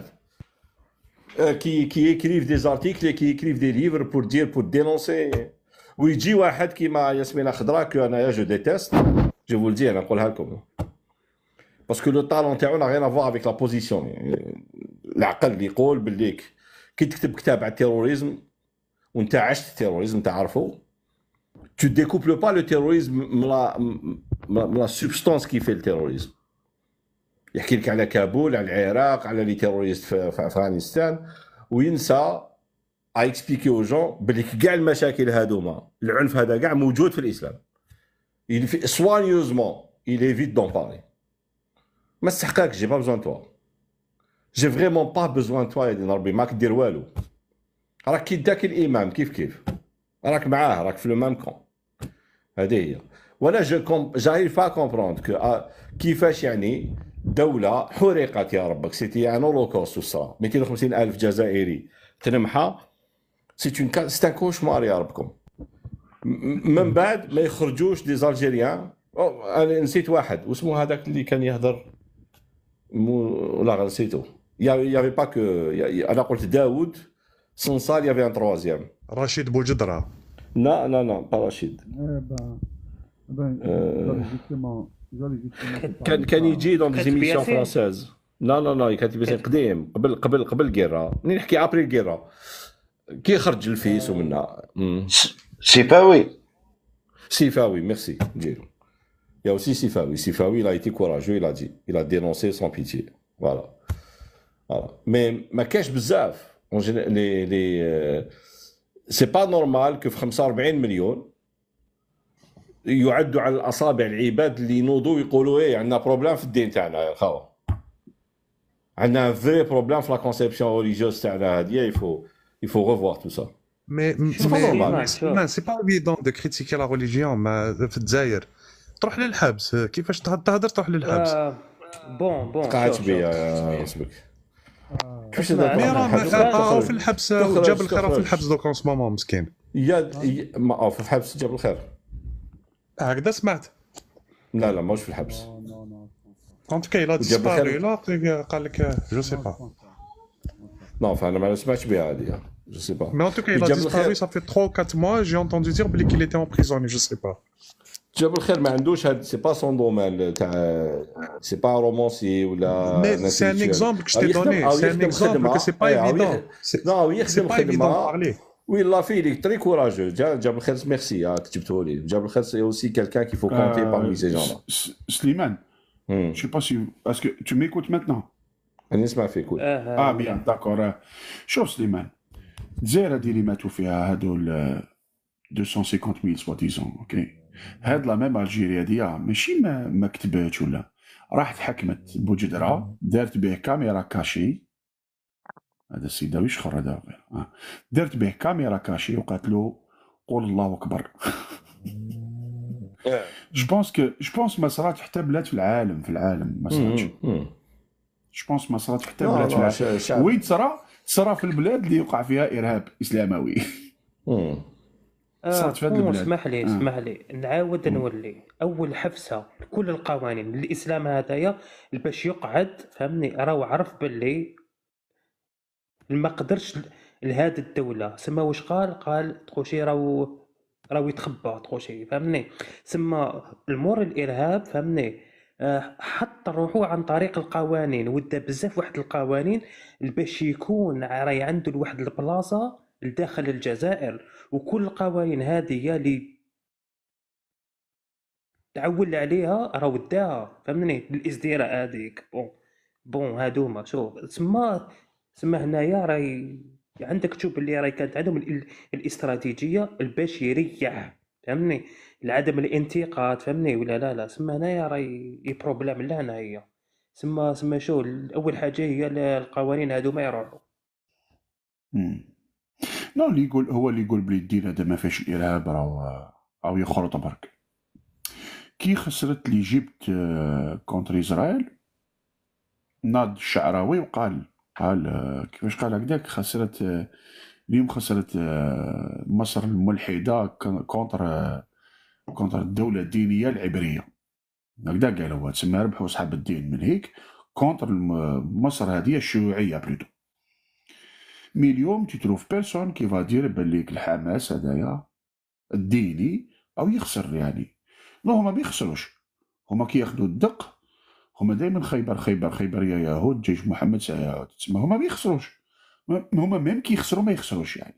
E: qui écrivent des articles et qui écrivent des livres pour dénoncer. ويجي واحد كيما ياسمين خضراء que انايا جو ديتيست، je vous le dis انا نقولها لكم parce que le talent تاعو n'a rien à voir avec la position. العقل اللي يقول باللي كي تكتب كتاب على التيروريزم وانت عشت التيروريزم تعرفه، tu découples pas le terrorisme من la substance qui fait le terrorisme. يحكي لك على كابول، على العراق، على لي تيروريست في افغانستان، وينسى اكسبليكي او جون بلي كاع المشاكل هذوما العنف هذا كاع موجود في الاسلام. سوانيوزمون il évite d'en parler. ما استحقاكش، جي با بزوان توا، جي فريمون با بزوان توا يا دين ربي. ماك دير والو، راك كي داك الامام كيف راك معاه، راك في لو ميم كون. هذه هي. ولا جاريف با كومبروند كيفاش يعني دولة حرقت يا ربك. سيتي ان هولوكوست صرا 250,000 جزائري تنمحى. سي ان كوشمار يا ربكم. من بعد ما يخرجوش دي زالجيريان. انا نسيت واحد واسمه هذاك اللي كان يهضر لا نسيتو. يافي با كو انا قلت داوود سنصال، يافي ان تروازيام
D: رشيد بوجدرة.
E: لا با رشيد. كان يجي دون دي زيميسيون فرونسيز. لا كاتب ياسين قديم قبل الكيرا. منين نحكي ابري الكيرا كي خرج الفيس ومنها. سيفاوي ميرسي جيرو. Il y a aussi Sifawi, il a été courageux, il a dénoncé sans pitié. Voilà. Mais ma cache bzaf, c'est pas normal que 45 مليون يعدوا على الاصابع العباد اللي ينوضوا ويقولوا ايه عندنا بروبليم في الدين تاعنا يا خاوه. عندنا فري بروبليم في لا كونسيبسيون ريليجيوز تاعنا هذه. il faut revoir tout ça.
D: Mais c'est pas évident de critiquer la religion في الجزائر. تروح للحبس، كيفاش تهضر تروح للحبس.
N: بون
E: قاعد بيا اسمك
D: كيفاش تهضر في الحبس. وجاب الخير في الحبس دوك اون سمومون مسكين.
E: يا في الحبس جاب الخير
D: هكذا سمعت.
E: لا ماهوش في الحبس.
D: كنت كاين لا ديسباري لا قال لك جو سي با.
E: نو فانا ما سمعتش بها هذه جو سي با.
D: مي ان تو كاين لا ديسباري صافي 3 4 mois جي انتوندو دير بلي كيل ايتي اون بريزون جو سي با.
E: جاب الخير ما عندوش هاد سي با سون دومين تاع سي با رومونسي ولا.
D: سي ان اكزامبل كو تي دوني، سي ان اكزامبل كو سي با ايفيدون.
E: نو يخدم خدمه ويلا فيليك تري كوراجو. جاب الخير ميرسي كتبته لي. جاب الخير سي اوسي كالكان كي فو كونتي بارمي سي جون.
M: سليمان je sais pas si est-ce que tu m'écoutes maintenant.
E: انا نسمع فيك.
M: بيان داكور. شوف سليمان، الجزائر هذه اللي ماتوا فيها هادو 250,000 سوا ديزون اوكي. هاد لا ميم الجيريا هذه ماشي ما كتباتش ولا راحت حكمت بوجدرة، دارت به كاميرا كاشي هذا السيد هذا يشخر هذا درت به كاميرا كاشي وقالت له قول الله اكبر. جو بونس ما صرات حتى بلاد في العالم ما صراتش. جو بونس ما صرات حتى بلاد في العالم. وين صرا في البلاد اللي يوقع فيها ارهاب اسلاموي. صارت في هذه البلاد.
N: اسمح لي نعاود نولي اول حفسه لكل القوانين الاسلام هذايا باش يقعد فهمني راه عرف باللي ما قدرش لهذه الدوله سما واش قال تخوشي راهو يتخبى تخوشي فهمني سما المور الارهاب فهمني حط روحو عن طريق القوانين ودا بزاف واحد القوانين باش يكون راهي عنده لواحد البلاصه لداخل الجزائر وكل القوانين هذه اللي تعول عليها راه وداها فهمني بالازدراء هذيك بون هادوما شوف سما هنايا راهي عندك تشوف اللي راهي كانت عندهم الاستراتيجيه باش يريح فهمني لعدم الانتقاد فهمني ولا لا سما هنايا راهي بروبليم لهنا هي سما شو اول حاجه هي القوانين هادوما يروحوا.
M: لا اللي يقول بلي الدين هذا ما فيهش الارهاب راهو يخرط برك. كي خسرت ليجيبت كونتر اسرائيل ناض الشعراوي وقال كيفاش قال هكذاك خسرت اليوم خسرت مصر الملحده كونتر الدوله الدينيه العبريه هكذا قال هو تسمى ربحوا اصحاب الدين من هيك كونتر مصر هذه الشيوعيه بلوتو. مي اليوم تتروف بيرسون كي فادير بالليك الحماس هذايا الديني او يخسر يعني لا هما ما يخسروش هما كي ياخذوا الدق هما دائما خيبر يا يهود جيش محمد سيهود تسمى هما ما يخسروش هما ميم كي يخسروا ما يخسروش يعني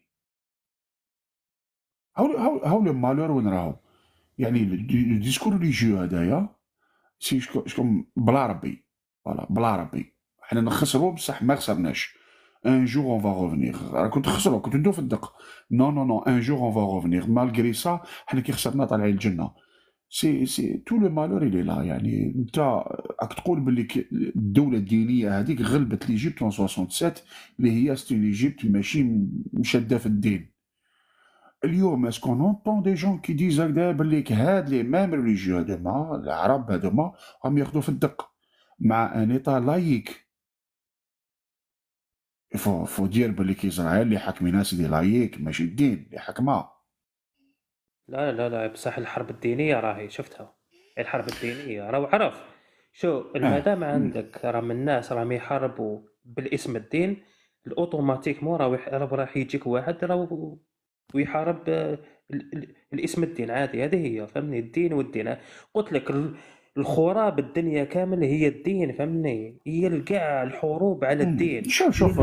M: هاو لو مالور وين راهو يعني الديسكور ريليجيو هذايا سي شكون بلا ربي فوالا بلا ربي حنا نخسروا بصح ما خسرناش ان جور اون فا ريفونيغ كنت خسروا كنت ندو في الدق نو ان جور اون فا ريفونيغ مالغري سا حنا كي خسرنا طالعين الجنه سي تو لو مالور اللي لا يعني انت راك تقول باللي الدوله الدينيه هذيك غلبت ليجيبت 67 اللي هي ليجيبت ماشي مشاده في الدين. اليوم اسكون اونطون دي جون كي ديز هكذا باللي هاد لي ميم ريليجيو هذوما العرب هذوما راهم ياخذوا في الدق مع ان ايطا لايك. فو دير باللي كي اسرائيل اللي حاكمين ناس دي لايك ماشي الدين اللي حكمها.
N: لا بصح الحرب الدينيه راهي شفتها الحرب الدينيه راهو عرف شو المادام عندك راه من الناس راهم يحاربوا بالاسم الدين الاوتوماتيك مو راح يجيك واحد راهو ويحارب الاسم الدين عادي. هذه هي فهمني الدين والدين قلت لك الخراب الدنيا كامل هي الدين فهمني هي الكاع الحروب على الدين.
M: شوف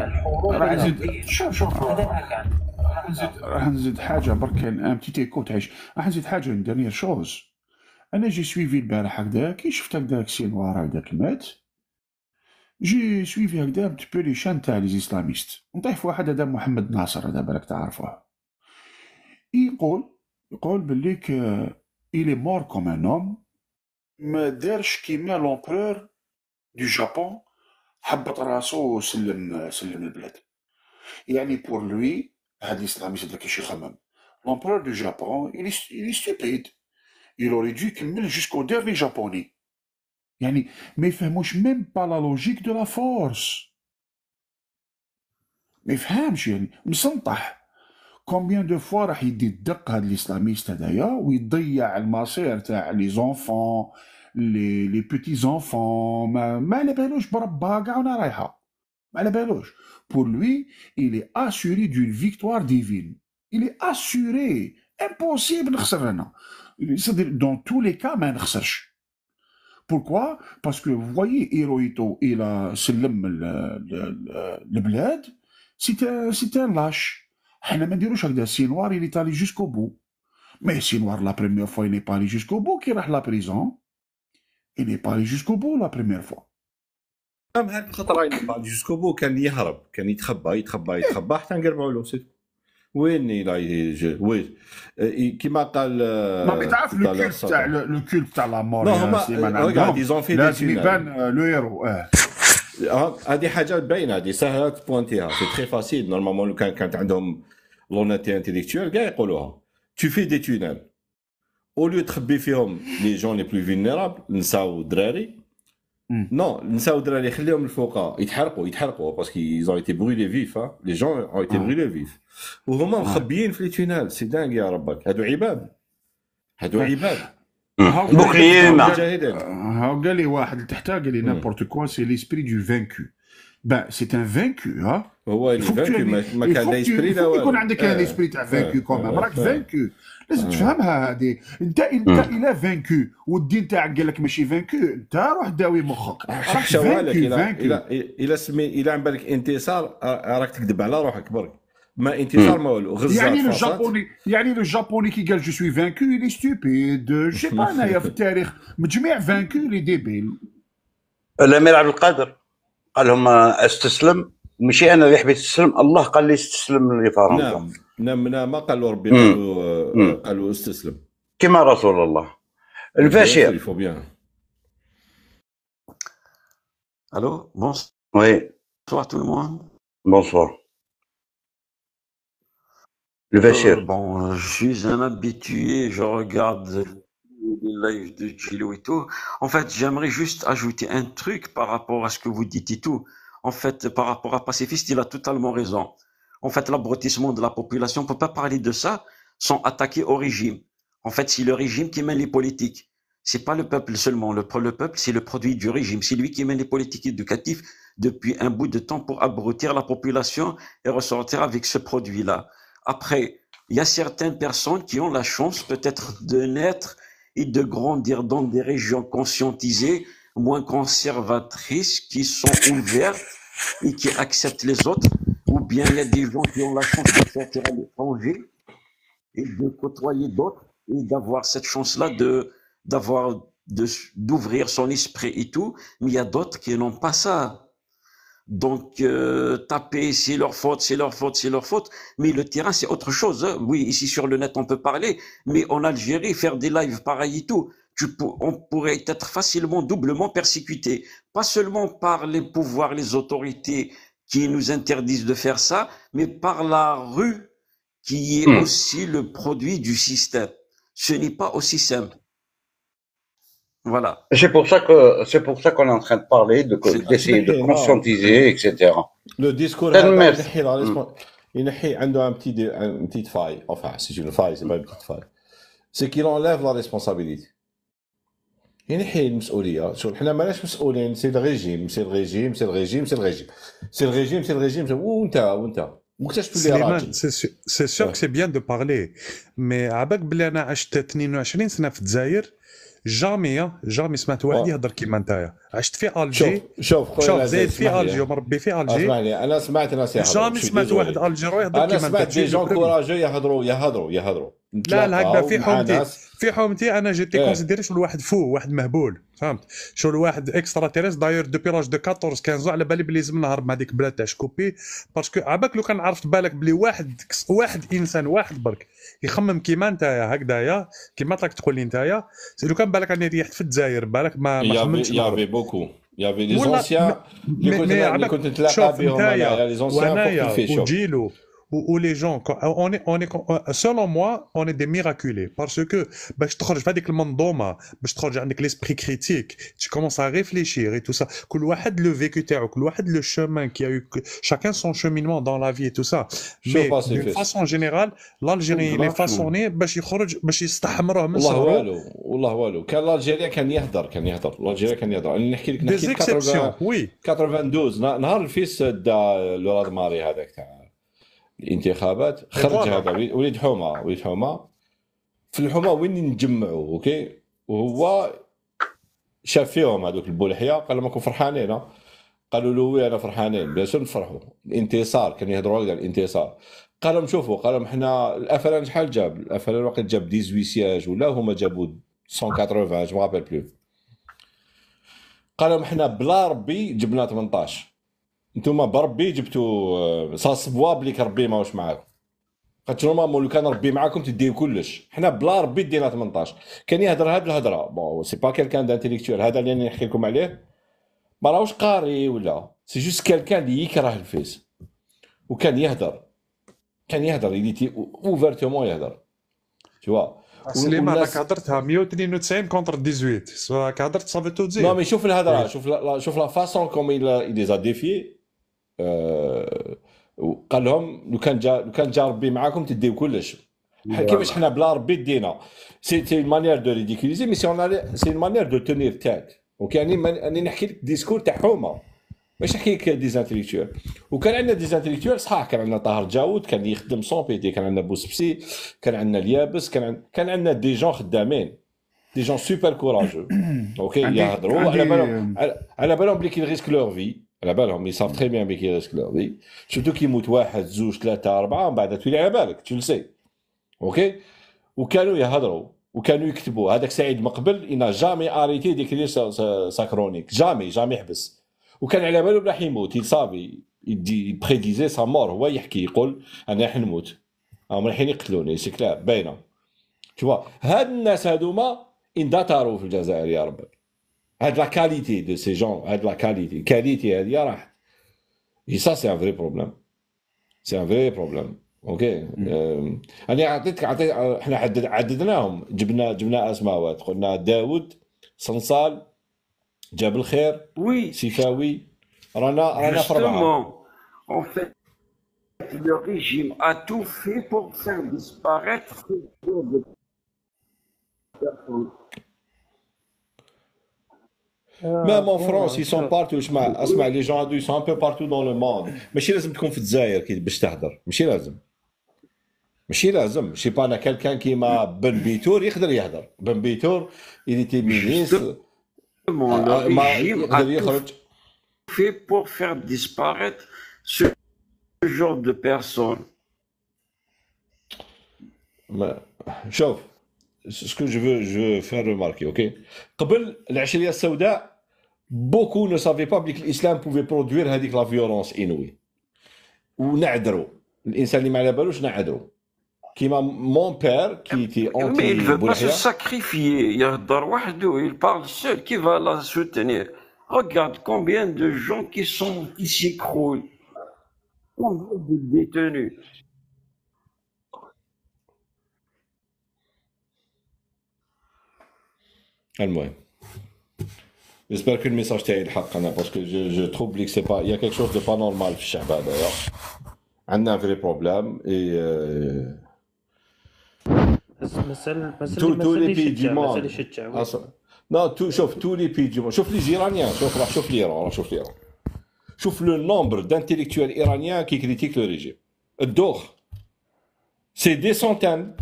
M: راح نزيد حاجه برك ان بتيتي كوت عيش راح نزيد حاجه دانيير شوز. انا جي سويفي البارح هكذا كي شفت هكذاك سينوار هكذاك مات جي سويفي هكذا بتبو لي شان تاع لي اسلاميست نطيح في واحد هذا محمد ناصر هذا بالك تعرفوه يقول بالليك إلي مور كوم ان هوم ما دارش كيما لومبرور دو جابون حبط راسو وسلم البلاد يعني بور لوي هاد الاسلاميست هذا كيش يخمم لومبرور دو جابون إلي ستوبيد il aurait dû يكمل جوسكو ديرني جابوني يعني ما يفهموش ميم با لا لوجيك دو لا فورس ما يفهمش يعني مسنطح كومبيان دو فوا راح يدي الدق هاد الاسلاميست هدايا ويضيع المصير تاع لي زونفون لي بيتي زونفون ما على بالوش بربا كاع وانا رايحه ما على بالوش pour lui il est assuré d'une victoire divine il est assuré impossible نخسر انا c'est-à-dire dans tous les cas ما نخسرش. Pourquoi? Parce que vous voyez Hirohito il a سلم البلاد c'est un lâche. حنا ما نديروش هكذا سينوار il est allé jusqu'au bout mais سينوار la première fois il n'est pas allé jusqu'au bout كي راح لا بريزون il n'est pas allé jusqu'au bout la première fois.
E: هاك خطره il n'est pas allé jusqu'au bout كان يهرب كان يتخبى حتى نقربوا له سيت وين يجي وين كيما قال
M: ما تعرف لو كولت تاع لا مور
E: لازم يبان
M: لو هيرو
E: هذه حاجه باينه، هذه سهله تبوانتيها، سي تري فاسيل. نورمالمون لو كانت عندهم لوناتي انتيليكتويل كاع يقولوها. tu fais des tunnels au lieu تخبي فيهم لي جون لي بلو فيلنيرابل، النساء والدراري. نو النساء والدراري خليهم الفوق يتحرقوا باسكو ils ont été brûlés vifs. les gens ont été brûlés vifs وهما مخبيين في لي تونيل. سي دانغ يا ربك، هادو عباد.
A: بوكليما.
M: هاو قال لي واحد تحتها قال لي نابورت كوا سي ليسبري دو فانكو. با سي ان فانكو ها
E: هو اللي فانكو ما كان ليسبري لا والو.
M: يكون عندك ان ليسبري تاع فانكو كومام، راك فانكو لازم تفهمها هذه. انت الا فانكو والدين تاعك قال لك ماشي فانكو، انت روح داوي مخك، راك فانكو.
E: الى عن بالك انتصار راك تكذب على روحك برك. ما انتصار ما والو. غزه
M: يعني لو جابوني كي قال جو سوي فانكو لي ستوبيد. جي با انايا في التاريخ مجميع فانكو لي ديبيل.
A: الامير عبد القادر قال لهم استسلم، ماشي انا اللي حبيت استسلم، الله قال لي استسلم لفرنسا.
E: نعم ما قالوا ربي، قالوا استسلم
A: كما رسول الله. البشير.
Q: Allô, bonsoir.
A: Oui.
Q: Bonsoir tout le monde.
A: Bonsoir. Le Bachir.
Q: Bon, je suis un habitué, je regarde les lives de Gilo et tout. En fait, j'aimerais juste ajouter un truc par rapport à ce que vous dites et tout. En fait, par rapport à Pacifiste, il a totalement raison. En fait, l'abrutissement de la population, on ne peut pas parler de ça sans attaquer au régime. En fait, c'est le régime qui mène les politiques. C'est pas le peuple seulement. Le peuple, c'est le produit du régime. C'est lui qui mène les politiques éducatives depuis un bout de temps pour abrutir la population et ressortir avec ce produit-là. Après, il y a certaines personnes qui ont la chance peut-être de naître et de grandir dans des régions conscientisées, moins conservatrices, qui sont ouvertes et qui acceptent les autres. Ou bien il y a des gens qui ont la chance de sortir à l'étranger et de côtoyer d'autres et d'avoir cette chance-là d'ouvrir son esprit et tout. Mais il y a d'autres qui n'ont pas ça. Donc, taper, c'est leur faute. Mais le terrain, c'est autre chose. Oui, ici sur le net, on peut parler. Mais en Algérie, faire des lives pareil et tout, on pourrait être facilement, doublement persécuté. Pas seulement par les pouvoirs, les autorités qui nous interdisent de faire ça, mais par la rue qui est aussi le produit du système. Ce n'est pas aussi simple. Voilà.
A: C'est pour ça qu'on est en train de parler, d'essayer de conscientiser, etc.
E: Le discours il a une petite faille. Enfin, c'est une faille, c'est pas une petite faille. C'est qu'il enlève la responsabilité. ينحي المسؤوليه. شو حنا ماناش مسؤولين، سي الريجيم وانت وقتاش تولي راجل.
D: سي سور سي بيان دو بارلي، مي عباك بلي انا عشت 22 سنه في الجزائر، جامي سمعت واحد يهضر كيما نتايا. عشت في الجي،
E: شوف
D: زايد في الجي ومربي في الجي.
E: اسمعني، انا سمعت ناس يهضروا،
D: جامي سمعت واحد الجيرو يهضر كيما
E: نتايا. انا سمعت دي جون كوراجو يهضروا.
D: لا هكذا في حومتي انا جيتي كونسيديري شو الواحد واحد مهبول، فهمت؟ شو الواحد اكسترا تيريس داير دوبي لاج دو 14 15 على بالي بلي لازم نهرب مع ديك البلاد تاع شكوبي، باسكو عباك لو كان عرفت بالك بلي واحد انسان واحد برك يخمم كيما نتايا هكذايا، كيما راك تقول لي نتايا، لو كان بالك اني ريحت في الجزائر بالك ما خممتش.
E: يافي بوكو يافي لي زونسيان اللي كنت نتلاقى بهم انا، لي زونسيان فوق في
D: جيلو ou les gens, selon moi, on est des miraculés parce que باش تخرج في هذيك المنظومه، باش تخرج عندك l'esprit critique, tu commences à réfléchir et tout ça. كل واحد le vécu تاعو، كل واحد le chemin qui a eu, chacun son cheminement dans la vie et tout ça. Mais de façon générale, l'Algérie il est façonné باش يخرج باش يستحمروه من صغره.
E: والله والو كان الجيريا كان يهضر الجيريا كان يهضر. نحكي لك 92 نهار الفيس دا لوراد ماري هذاك تاع الانتخابات، خرج هذا وليد حومه في الحومه وين نجمعوا اوكي، وهو شاف فيهم هذوك البولحيه، قال لهم راكم فرحانين؟ قالوا له وي انا فرحانين. بلا شنو نفرحوا؟ الانتصار كان يهضروا على الانتصار. قال لهم شوفوا، قال لهم حنا الافلان شحال جاب؟ الافلان وقت جاب 18 سياج ولا هما جابوا 180 جو مابيل بلو. قال لهم حنا بلا ربي جبنا 18، نتوما بربي جبتوا صاصبوا بليك ربي ماهوش معاكم. قلت لهم لو كان ربي معاكم تديو كلش، حنا بلا ربي دينا 18. كان يهضر هاد الهضره. بون سي با كيلكان دانتيليكتوال هذا اللي نحكي لكم عليه، ما راهوش قاري ولا سي جوست كالكان اللي يكره الفيس وكان يهدر il était ouvertement يهدر tu vois
D: سليمان راك هضرتها 192 كونتر 18 راك هضرت صافي تو تزيد
E: نو مي شوف الهضره شوف لا فاسون كوم il les a défiés وقال لهم لو كان جا ربي معاكم تديو كلش كيفاش حنا بلا ربي دينا سي اون مانيير دو ريديكوليزي مي سي اون مانيير دو تونير تات وكاني اني نحكي لك ديسكور تاع حومه ماشي نحكي لك ديزانتيليكتوال وكان عندنا ديزانتيليكتوال صحاح كان عندنا طاهر جاود كان يخدم سون بيتي كان عندنا بوسبسي كان عندنا اليابس كان عندنا دي جون خدامين دي جون سوبر كوراجو اوكي يهضروا على بالهم بلي كي ريسك لور في على بالهم يصاف تري بيان بلي كي ريسك لور في سورتو كي يموت واحد زوج ثلاثه اربعه من بعد تولي على بالك تو سي اوكي وكانوا يهضروا وكانوا يكتبوا هذاك سعيد مقبل إنا جامي اريتي ديكري سا كرونيك جامي يحبس وكان على باله راح يموت يصافي يدي بريديزي سا مور هو يحكي يقول انا راح نموت راهم رايحين يقتلوني سي كلار باينه شوف هاد الناس هادوما اندثروا في الجزائر يا ربي هاد لا كاليتي دو سي جون هاد لا كاليتي هادي راحت اي سا سي ان فري بروبليم اوكي انا عطيتك احنا عددناهم جبنا اسماء قلنا داود صنصال جبل خير
Q: Oui,
E: سيفاوي رانا في ربعه
Q: justement, en fait, le régime a tout fait pour faire disparaître ce genre de personnes.
E: Même en France, ils sont partout. اسمع لي جون هادو يسون بو بارتو دون لو موند ماشي لازم تكون في الجزائر كي باش تهضر ماشي لازم شي با انا كالكان كيما بن بيتور يقدر يهضر بن بيتور il était ministre
Q: Le régime a tout fait pour faire disparaître ce genre de personnes.
E: شوف ce que je veux faire remarquer ok قبل العشرية السوداء beaucoup ne savaient pas que l'islam pouvait produire هذيك la violence inouïe ونعذروا الانسان اللي ما على بالوش نعذروا كيما mon père qui était anti
Q: Mais il veut pas se
E: Boulahia
Q: sacrifier. يهضر وحده, il parle seul. Qui va la soutenir? Regarde combien de gens qui s'écroulent. Combien de détenus.
E: المهم j'espère que le message تاعي الحق انا parce que je trouve que c'est pas il y a quelque chose de pas normal في الشعب هذايا عندنا un vrai problème et tous les pays du monde non شوف tous les pays du monde شوف les Iraniens شوف l'Iran شوف le nombre d'intellectuels iraniens qui critiquent le régime الدوخ c'est des centaines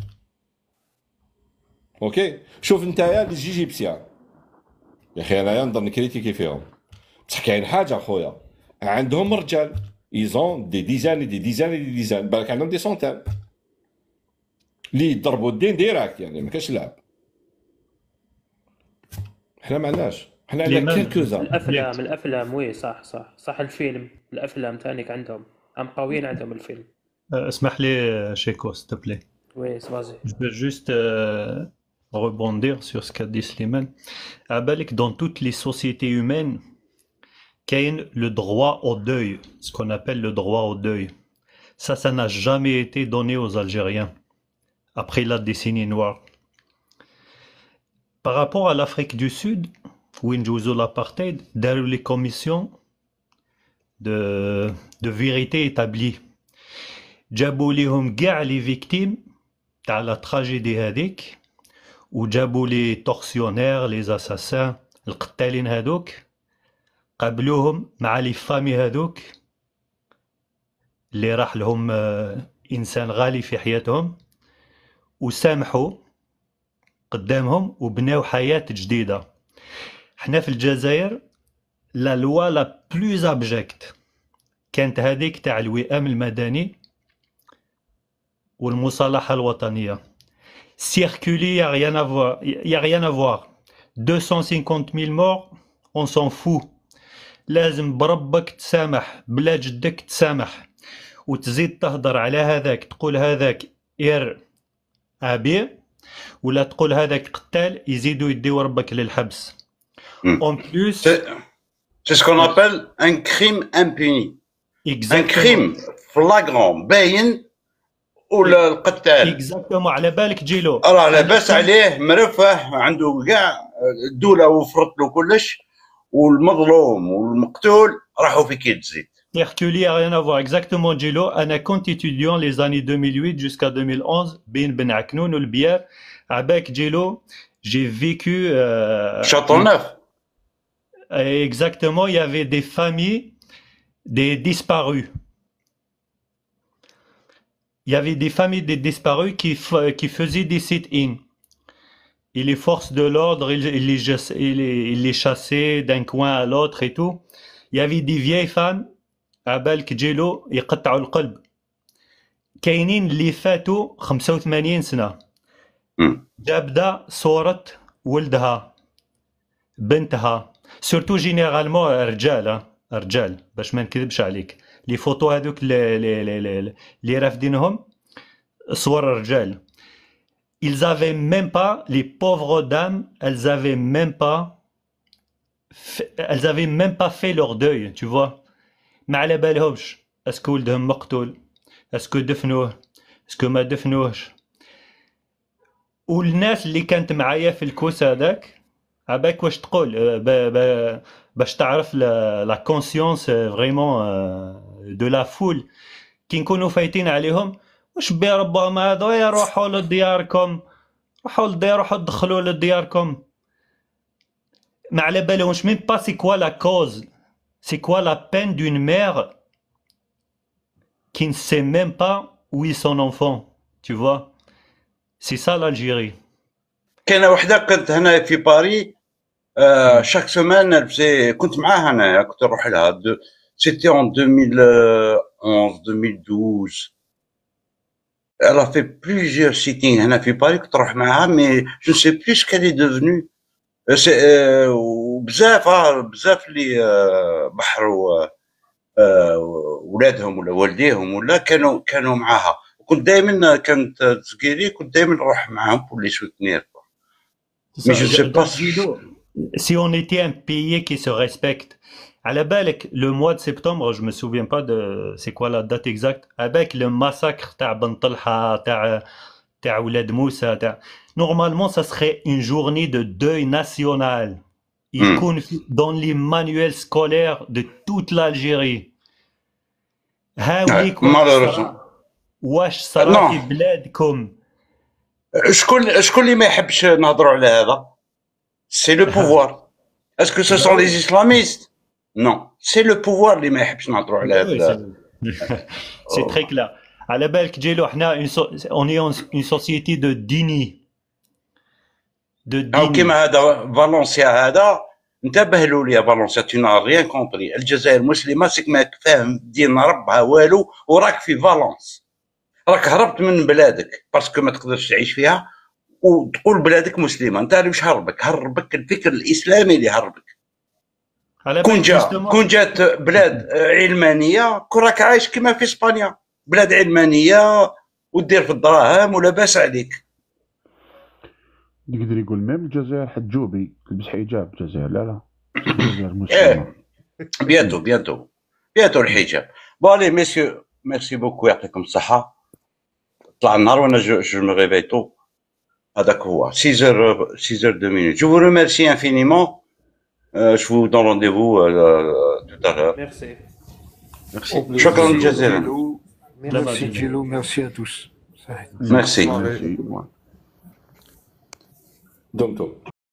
E: اوكي شوف نتايا لي جيجيبسيان يا اخي انا نقدر نكريتيكي فيهم بصح كاين حاجه اخويا عندهم رجال ايزون دي ديزان بالك عندهم دي سونتان اللي يضربوا الدين ديراكت يعني ما كاش لعب حنا ما عندناش حنا عندنا كيلكوزا
N: الافلام وي صح الفيلم الافلام ثانيك عندهم قويين عندهم الفيلم
L: اسمح لي شيكو s'il te plaît.
N: Oui, vas-y.
L: Je veux juste rebondir sur ce qu'a dit Slimane. À بالك dans toutes les sociétés humaines qu'il y a le droit au deuil, ce qu'on appelle le droit au deuil. Ça n'a jamais été donné aux Algériens après la décennie noire. Par rapport à l'Afrique du Sud, où ils jouent l'apartheid, derrière les commissions de vérité établie, جابوا لهم كاع لي فيكتيم تاع لا تراجيدي هذيك وجابوا لي تورسيونير لي اساسان القتالين هذوك قابلوهم مع لي فامي هذوك اللي راح لهم انسان غالي في حياتهم وسامحوا قدامهم وبناو حياة جديدة. حنا في الجزائر لا لوا لا بلوز ابجكت كانت هذيك تاع الوئام المدني والمصالحة الوطنية. Circuler, y a rien à voir. 250 000 morts, on s'en fout. لازم بربك تسامح بلا جدك تسامح وتزيد تهضر على هذاك تقول هذاك عبير ولا تقول هذاك قتال يزيدوا يديو ربك للحبس. En plus
A: C'est ce qu'on appelle un crime impuni. Un
L: Exactement.
A: crime flagrant باين ولا القتال.
L: Exactement. على بالك جيلو.
A: راه لاباس عليه مرفه عنده كاع الدولة وفرت له كلش والمظلوم والمقتول راحوا في كيد زيت.
L: C'est-à-dire que lui a rien à voir. Exactement, Gelo. أنا كنت étudiant les années 2008 jusqu'à 2011 بين بن عكنون والبيار. Avec Gelo, j'ai vécu.
A: Châteauneuf.
L: Exactement, il y avait des familles, des disparus. Il y avait des familles des disparus qui faisaient des sit-in. Et les forces de l'ordre, ils les chassaient d'un coin à l'autre et tout. Il y avait des vieilles femmes. عبالك جيلو يقطعوا القلب. كاينين اللي فاتوا 85 سنة. جابدا صورة ولدها بنتها سورتو جينيرالمون رجال باش ما نكذبش عليك. لي فوتو هذوك اللي رافدينهم صور رجال. Ils avaient même pas, les pauvres dames, elles avaient même pas fait leur deuil, tu vois. ما على بالهمش اسكو ولدهم مقتول، اسكو دفنوه، اسكو ما دفنوهش. والناس اللي كانت معايا في الكوس هذاك عباك واش تقول باش تعرف لا كونسيونس فريمون دو لا فول كي نكونوا فايتين عليهم. واش بي ربهم هذا يروحوا لدياركم، روحوا دخلوا لدياركم. ما على بالهمش ميم با سي كوا لا كوز. C'est quoi la peine d'une mère qui ne sait même pas où est son enfant, tu vois? C'est ça l'Algérie.
A: كاينه وحده كنت هنا في باري chaque semaine كنت معاها هنا كنت نروح لها. C'était en 2011 2012. Elle a fait plusieurs sittings هنا في باري كنت نروح معاها mais je ne sais plus ce qu'elle est devenue. بزاف اللي بحروا ولادهم ولا والديهم ولا كانوا معاها. وكنت دائما كانت تسقيري كنت دائما نروح معاهم pour les soutenir. Mais je sais pas
L: si on était un pays qui se respecte. على بالك le mois de septembre, je me souviens pas de c'est quoi la date exacte, avec le massacre تاع بن طلحة تاع ولاد موسى تاع. Normalement, ça serait une journée de deuil national. Il compte dans les manuels scolaires de toute l'Algérie. واش صرا في بلادكم؟
A: شكون اللي ما يحبش نهضروا على هذا؟ C'est le pouvoir. Est-ce que ce sont les islamistes? Non, c'est le pouvoir اللي ما يحبش نهضروا على هذا.
L: C'est très clair. على بالك جيلو احنا on est une société de dini.
A: أو كيما هذا فالنسيا هذا انتبه له ليا فالنسيا tu n'as rien compris. الجزائر مسلمة سيك ماك فاهم دين ربها والو وراك في فالنس. راك هربت من بلادك باسكو ما تقدرش تعيش فيها وتقول بلادك مسلمة. انت واش هربك الفكر الإسلامي اللي هربك. كون جات بلاد علمانية كون راك عايش كيما في إسبانيا بلاد علمانية ودير في الدراهم ولا باس عليك.
M: يقدر يقول ميم الجزائر حجوبي تلبس حجاب الجزائر لا الجزائر مسلمة.
A: بيانتو الحجاب. بون ميسيو ميرسي بوكو يعطيكم الصحة. طلع النهار وانا جو مي ريفاي تو. هذاك هو 6h02. Je vous remercie infiniment. Je vous donne rendez-vous tout à l'heure.
N: Merci.
A: شكرا جزيلا.
H: Merci Gelo, merci à tous.
A: Merci.
E: دمتم.